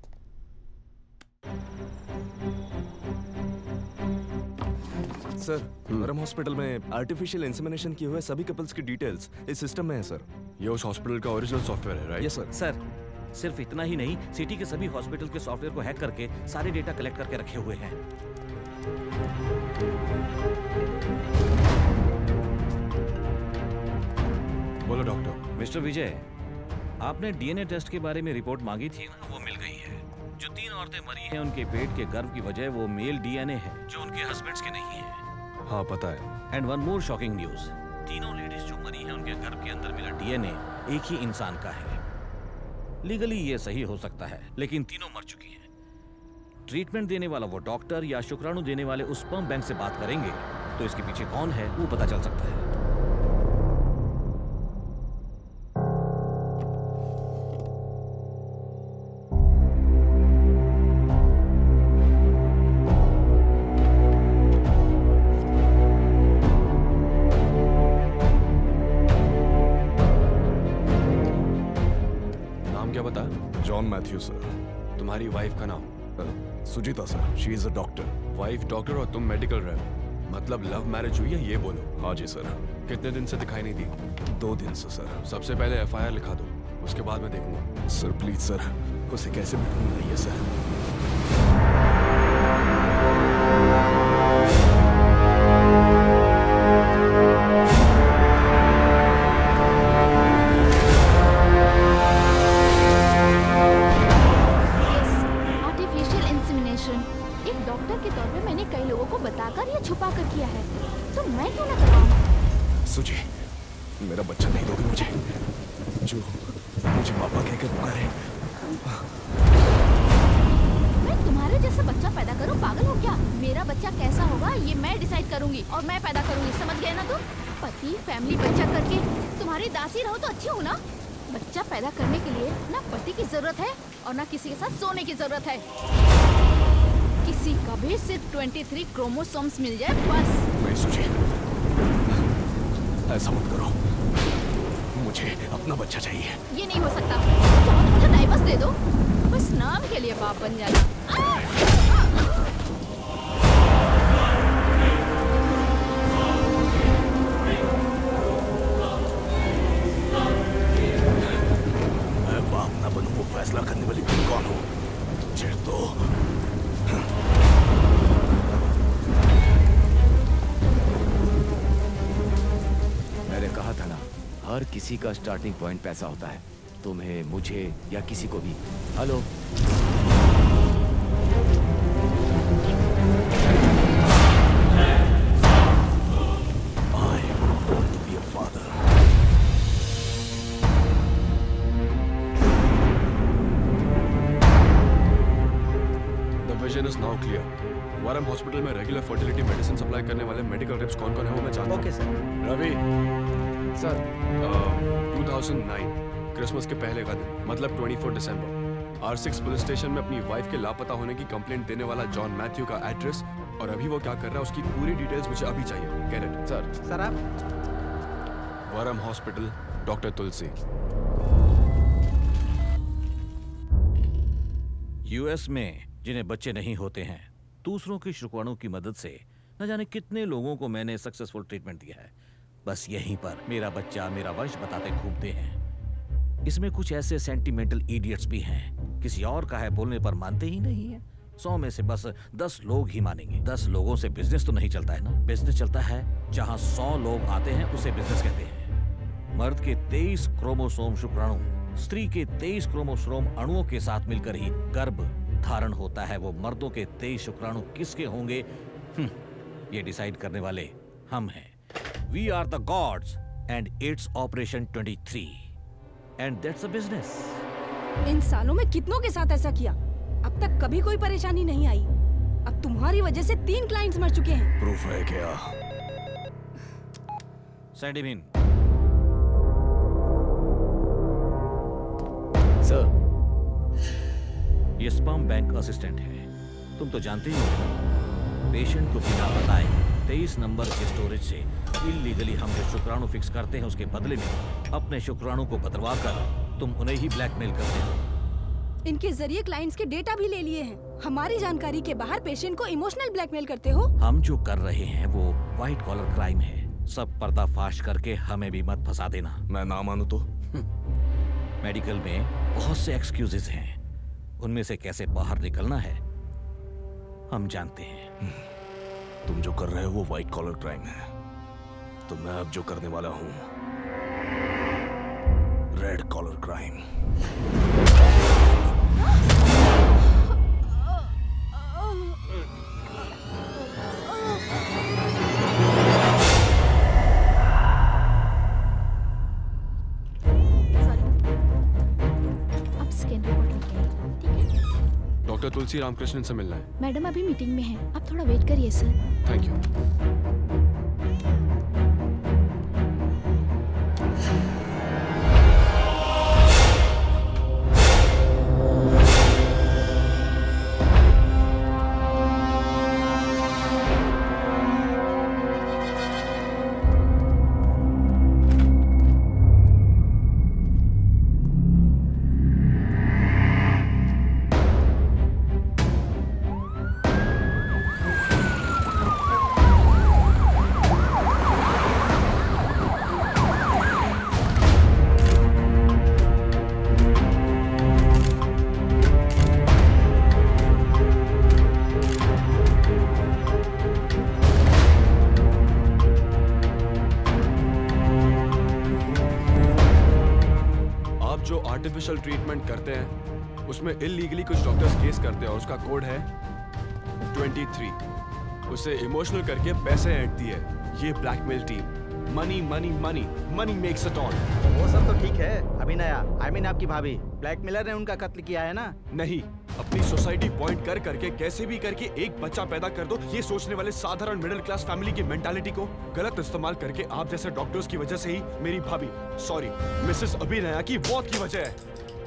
Sir, Verma hospital में आर्टिफिशियल इंसेमिनेशन किए हुए सभी कपल्स की डिटेल्स इस सिस्टम में है सर। ये उस हॉस्पिटल का ओरिजिनल सॉफ्टवेयर है, राइट? Yes sir. सर सिर्फ इतना ही नहीं, सिटी के सभी हॉस्पिटल के सॉफ्टवेयर को हैक करके सारे डेटा कलेक्ट करके रखे हुए हैं। बोलो डॉक्टर। मिस्टर विजय, आपने डीएनए टेस्ट के बारे में रिपोर्ट मांगी थी ना, वो मिल गई है। जो 3 औरतें मरी हैं उनके पेट के गर्भ की वजह वो मेल डीएनए है जो उनके हस्बैंड्स के नहीं है। हाँ पता है। And one more shocking news, तीनों लेडीज जो मरी हैं उनके गर्भ के अंदर मिला डीएनए एक ही इंसान का है। लीगली ये सही हो सकता है, लेकिन तीनों मर चुकी हैं। ट्रीटमेंट देने वाला वो डॉक्टर या शुक्राणु देने वाले उस स्पर्म बैंक से बात करेंगे तो इसके पीछे कौन है वो पता चल सकता है। John Matthew sir. तुम्हारी वाइफ का नाम? Sujita sir. She is a doctor. Wife doctor और तुम मेडिकल रैप, मतलब लव मैरिज हुई है ये बोलो। हाँ जी सर। कितने दिन से दिखाई नहीं दी? 2 दिन से सर। सबसे पहले एफआईआर लिखा दो, उसके बाद मैं देखूंगा। सर प्लीज सर, उसे कैसे भी ढूंढ लाइए सर। सुजी, मेरा बच्चा नहीं दोगे मुझे? जो मुझे पापा कहकर पुकारे। मैं तुम्हारे जैसा बच्चा पैदा करूं? पागल हो क्या? मेरा बच्चा कैसा होगा ये मैं डिसाइड करूंगी और मैं पैदा करूंगी, समझ गए ना तुम? पति फैमिली बच्चा करके तुम्हारी दासी रहो तो अच्छी हो ना। बच्चा पैदा करने के लिए ना पति की जरूरत है और ना किसी के साथ सोने की जरूरत है। किसी का भी सिर्फ 23 क्रोमोसोम्स मिल जाए बस। नहीं सुजी, ऐसा मत करो। मुझे अपना बच्चा चाहिए। ये नहीं हो सकता। चाहो तो मुझे डाइवोर्स दे दो, बस नाम के लिए बाप बन जाना। मैं बाप ना बनूं वो फैसला करने वाली तुम कौन हो? चिढ़ तो कहा था ना, हर किसी का स्टार्टिंग पॉइंट पैसा होता है। तुम्हें, मुझे या किसी को भी। Hello, I want to be a father. The vision is now clear. Verma hospital में रेगुलर फर्टिलिटी मेडिसिन सप्लाई करने वाले मेडिकल रिप्स कौन-कौन है वो मैं जानता हूं। Okay sir. Ravi sir, 2009 Christmas के पहले का दिन, मतलब 24 दिसंबर, R6 पुलिस स्टेशन में अपनी वाइफ के लापता होने की कंप्लेंट देने वाला जॉन मैथ्यू का एड्रेस और अभी वो क्या कर रहा है उसकी पूरी डिटेल्स मुझे अभी चाहिए। Get it? सर आप? वरम हॉस्पिटल, डॉक्टर तुलसी। यूएस में जिन्हें बच्चे नहीं होते हैं, दूसरों के शुक्राणु की मदद से न जाने कितने लोगों को मैंने सक्सेसफुल ट्रीटमेंट दिया है। बस यहीं पर मेरा बच्चा मेरा वंश बताते घूमते हैं। इसमें कुछ ऐसे सेंटिमेंटल इडियट्स भी हैं, किसी और का है बोलने पर मानते ही नहीं है। 100 में से बस 10 लोग ही मानेंगे। 10 लोगों से बिजनेस तो नहीं चलता है ना। बिजनेस चलता है जहां 100 लोग आते हैं, उसे बिजनेस कहते हैं। मर्द के 23 क्रोमोसोम शुक्राणु स्त्री के 23 क्रोमोसोम अणुओं के साथ मिलकर ही गर्भ धारण होता है। वो मर्दों के 23 शुक्राणु किसके होंगे, ये डिसाइड करने वाले हम हैं। We are the gods and it's Operation 23 and that's a business. इन सालों में कितनों के साथ ऐसा किया, अब तक कभी कोई परेशानी नहीं आई। अब तुम्हारी वजह से 3 क्लाइंट्स मर चुके हैं। प्रूफ है क्या? सैंडीबिन। सर, ये स्पर्म बैंक असिस्टेंट है। तुम तो जानते ही हो, पेशेंट को बिना बताए 23 नंबर के स्टोरेज से इलीगली हम जो शुक्राणु फिक्स करते हैं उसके बदले में अपने शुक्राणु को बदलवा कर तुम उन्हें ही ब्लैकमेल करते हो। इनके जरिए क्लाइंट्स के डेटा भी ले लिए हैं। हमारी जानकारी के बाहर पेशेंट को इमोशनल ब्लैकमेल करते हो। हम जो कर रहे हैं वो व्हाइट कॉलर क्राइम है। सब पर्दाफाश करके हमें भी मत फंसा देना। मैं ना मानू तो? मेडिकल में बहुत से एक्सक्यूजेस हैं, उनमें से कैसे बाहर निकलना है हम जानते हैं। तुम जो कर रहे हो वो व्हाइट कॉलर क्राइम है, तो मैं अब जो करने वाला हूं red collar crime. Doctor Tulsi Ramakrishnan से मिलना है। मैडम अभी मीटिंग में है, आप थोड़ा वेट करिए sir. Thank you. Artificial treatment करते हैं उसमें इलीगली कुछ डॉक्टर्स केस करते हैं और उसका कोड है 23। उसे इमोशनल करके पैसे ऐंठती है ये blackmail team. Money money money money makes it all. वो सब तो ठीक है। अभिनया आपकी भाभी ब्लैकमेलर ने उनका कत्ल किया है ना? नहीं, अपनी सोसाइटी पॉइंट कर करके कैसे भी करके एक बच्चा पैदा कर दो, ये सोचने वाले साधारण मिडिल क्लास फैमिली की मेंटालिटी को गलत इस्तेमाल करके आप जैसे डॉक्टर्स की वजह से ही मेरी भाभी, सॉरी मिसेस अभिनया की मौत की वजह है।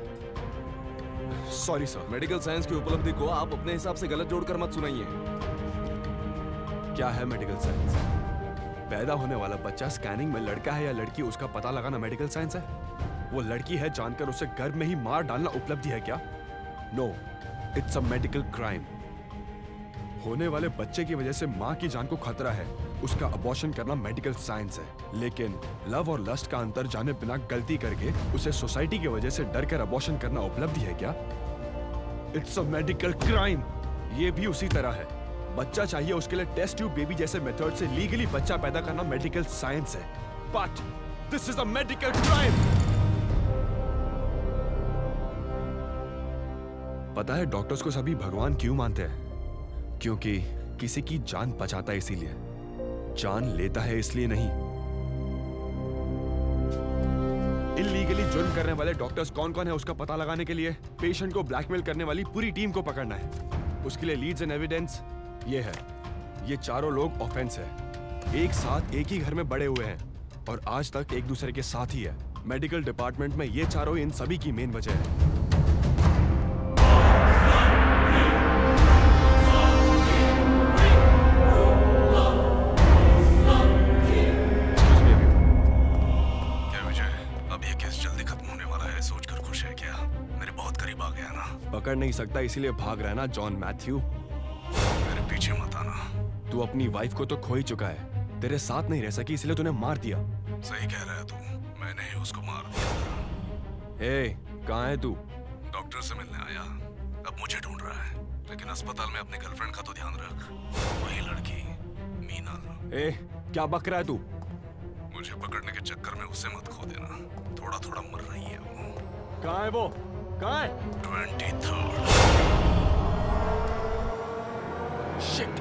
Sorry sir. मेडिकल साइंस की उपलब्धि को आप अपने हिसाब से गलत जोड़कर मत सुनाइए। क्या है मेडिकल साइंस? पैदा होने वाला बच्चा स्कैनिंग में लड़का है या लड़की उसका पता लगाना मेडिकल साइंस है? वो लड़की है जानकर उसे गर्भ में ही मार डालना उपलब्धि है क्या? No, it's a medical crime. होने वाले बच्चे की वजह से माँ की जान को खतरा है, उसका अबॉर्शन करना मेडिकल साइंस है। लेकिन लव और लस्ट का अंतर जाने बिना गलती करके उसे सोसाइटी की वजह से डर कर अबॉर्शन करना उपलब्धि है क्या? It's a medical crime. ये भी उसी तरह है। बच्चा चाहिए उसके लिए टेस्ट ट्यूब बेबी जैसे मेथड से लीगली बच्चा पैदा करना मेडिकल साइंस है, but this is a medical crime. पता है डॉक्टर्स को सभी भगवान क्यों मानते हैं? क्योंकि किसी की जान बचाता है इसीलिए, जान लेता है इसलिए नहीं। इलीगली जुर्म करने वाले डॉक्टर्स कौन कौन है उसका पता लगाने के लिए पेशेंट को ब्लैकमेल करने वाली पूरी टीम को पकड़ना है। उसके लिए लीड्स एंड एविडेंस ये है। ये चारों लोग ऑफेंस है, एक साथ एक ही घर में बड़े हुए हैं और आज तक एक दूसरे के साथ ही है। मेडिकल डिपार्टमेंट में ये चारों इन सभी की मेन वजह है। पकड़ नहीं सकता इसीलिए भाग रहा है ना जॉन मैथ्यू। मेरे पीछे मत आना। तू अपनी वाइफ को तो खो ही चुका है, तेरे साथ नहीं रह सकी इसलिए तूने मार दिया। सही कह रहा है तू, मैंने ही उसको मार दिया। हे, कहाँ है तू? डॉक्टर से मिलने आया, अब मुझे ढूंढ रहा है, लेकिन अस्पताल में अपनी गर्लफ्रेंड का तो ध्यान रख। वही लड़की मीना। ए, क्या बक रहा है तू? मुझे पकड़ने के चक्कर में उसे मत खो देना, थोड़ा थोड़ा मर रही है वो। कहाँ है वो? कहाँ है? 23rd। Shit.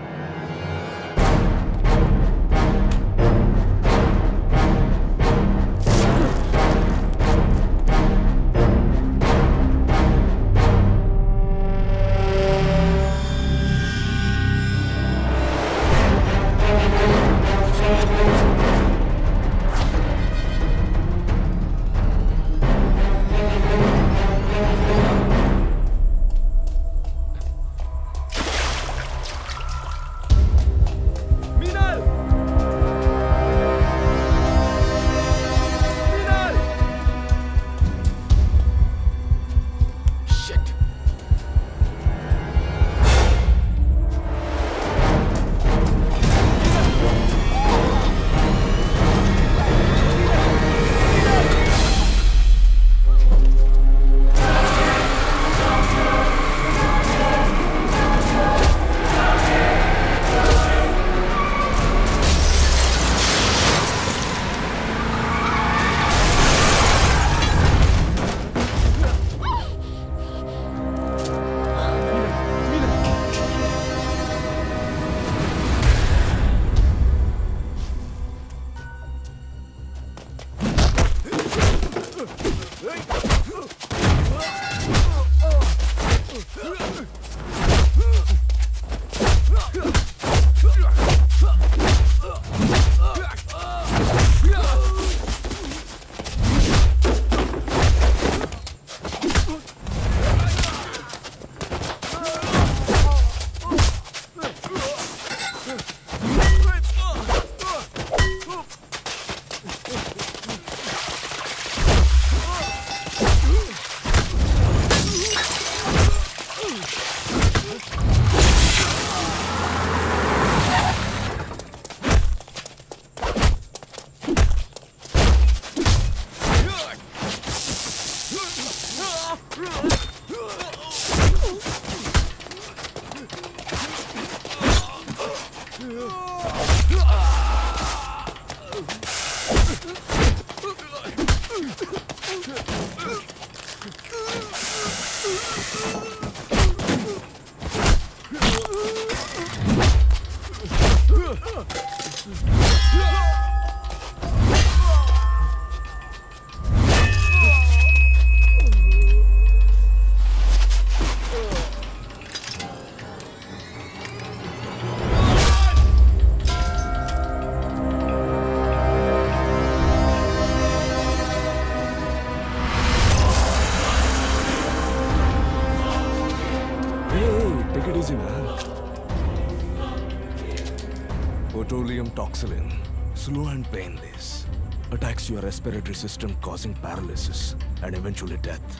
Botulinum toxin, slow and painless, attacks your respiratory system causing paralysis and eventually death.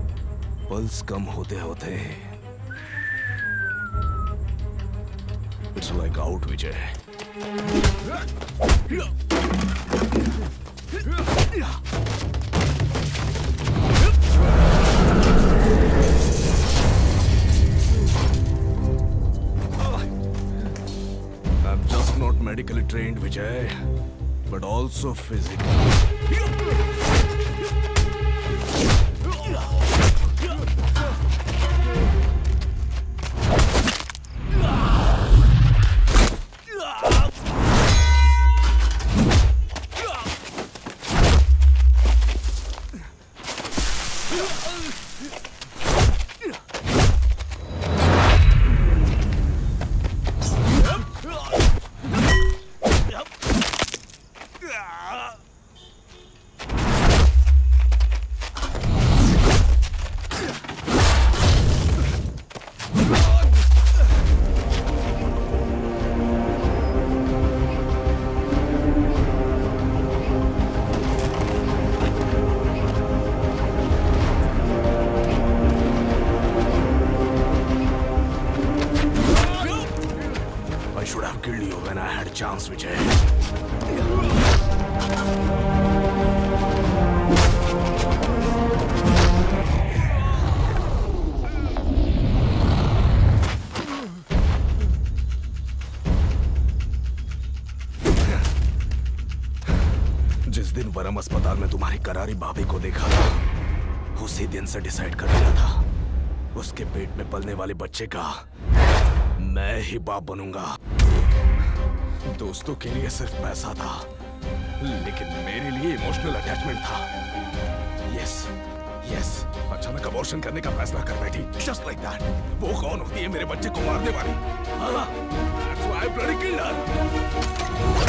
Pulse कम होते होते it's like out, Vijay. I'm just not medically trained, Vijay, but also physically. Chance, Vijay. जिस दिन वरम अस्पताल में तुम्हारी करारी भाभी को देखा था, उसी दिन से डिसाइड कर लिया था, उसके पेट में पलने वाले बच्चे का मैं ही बाप बनूंगा। दोस्तों के लिए सिर्फ पैसा था, लेकिन मेरे लिए इमोशनल अटैचमेंट था। यस यस, अचानक अबॉर्शन करने का फैसला कर बैठी, जस्ट लाइक दैट। वो कौन होती है मेरे बच्चे को मारने वाली? हाँ, that's why I bloody killed her.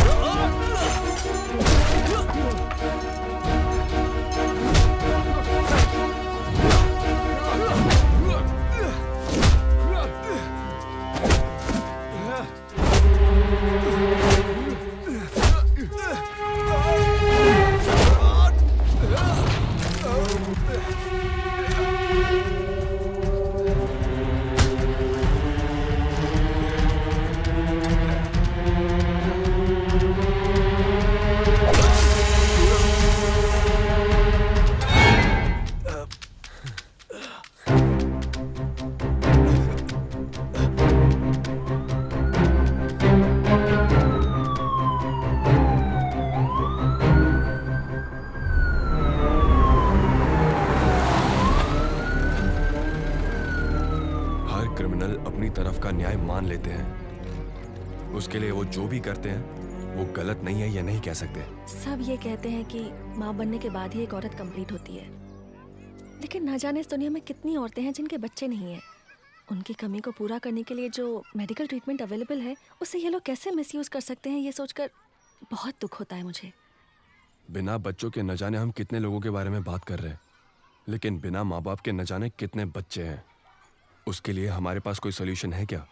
उसके लिए वो जो भी करते हैं वो गलत नहीं है, ये नहीं कह सकते। सब ये कहते हैं कि माँ बनने के बाद ही एक औरत कंप्लीट होती है, लेकिन ना जाने इस दुनिया में कितनी औरतें हैं जिनके बच्चे नहीं हैं। उनकी कमी को पूरा करने के लिए जो मेडिकल ट्रीटमेंट अवेलेबल है उसे ये लोग कैसे मिसयूज कर सकते हैं, ये सोचकर बहुत दुख होता है मुझे। बिना बच्चों के न जाने हम कितने लोगों के बारे में बात कर रहे हैं, लेकिन बिना माँ बाप के न जाने कितने बच्चे हैं। उसके लिए हमारे पास कोई सोल्यूशन है क्या?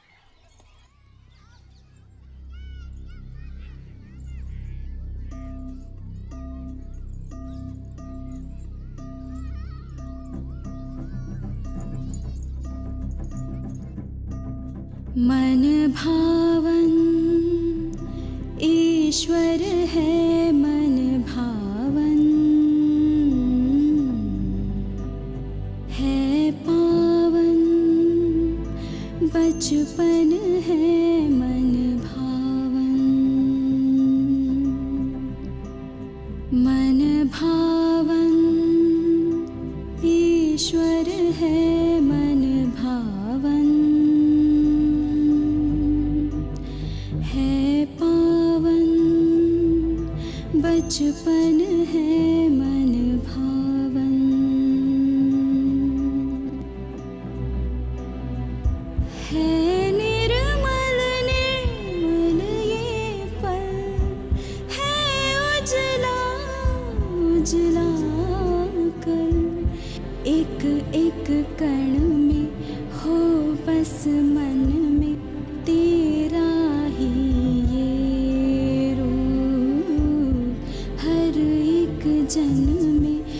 मन भावन ईश्वर है, मन भावन है, पावन बचपन है, मन भावन। मन भावन ईश्वर है, मन भावन है, पावन बचपन है, मन भावन है। निर्मल निर्मल ये पल है, उजला उजला कर, एक एक कण में हो बस मन में तेरा ही ये रूप, हर एक जन्म में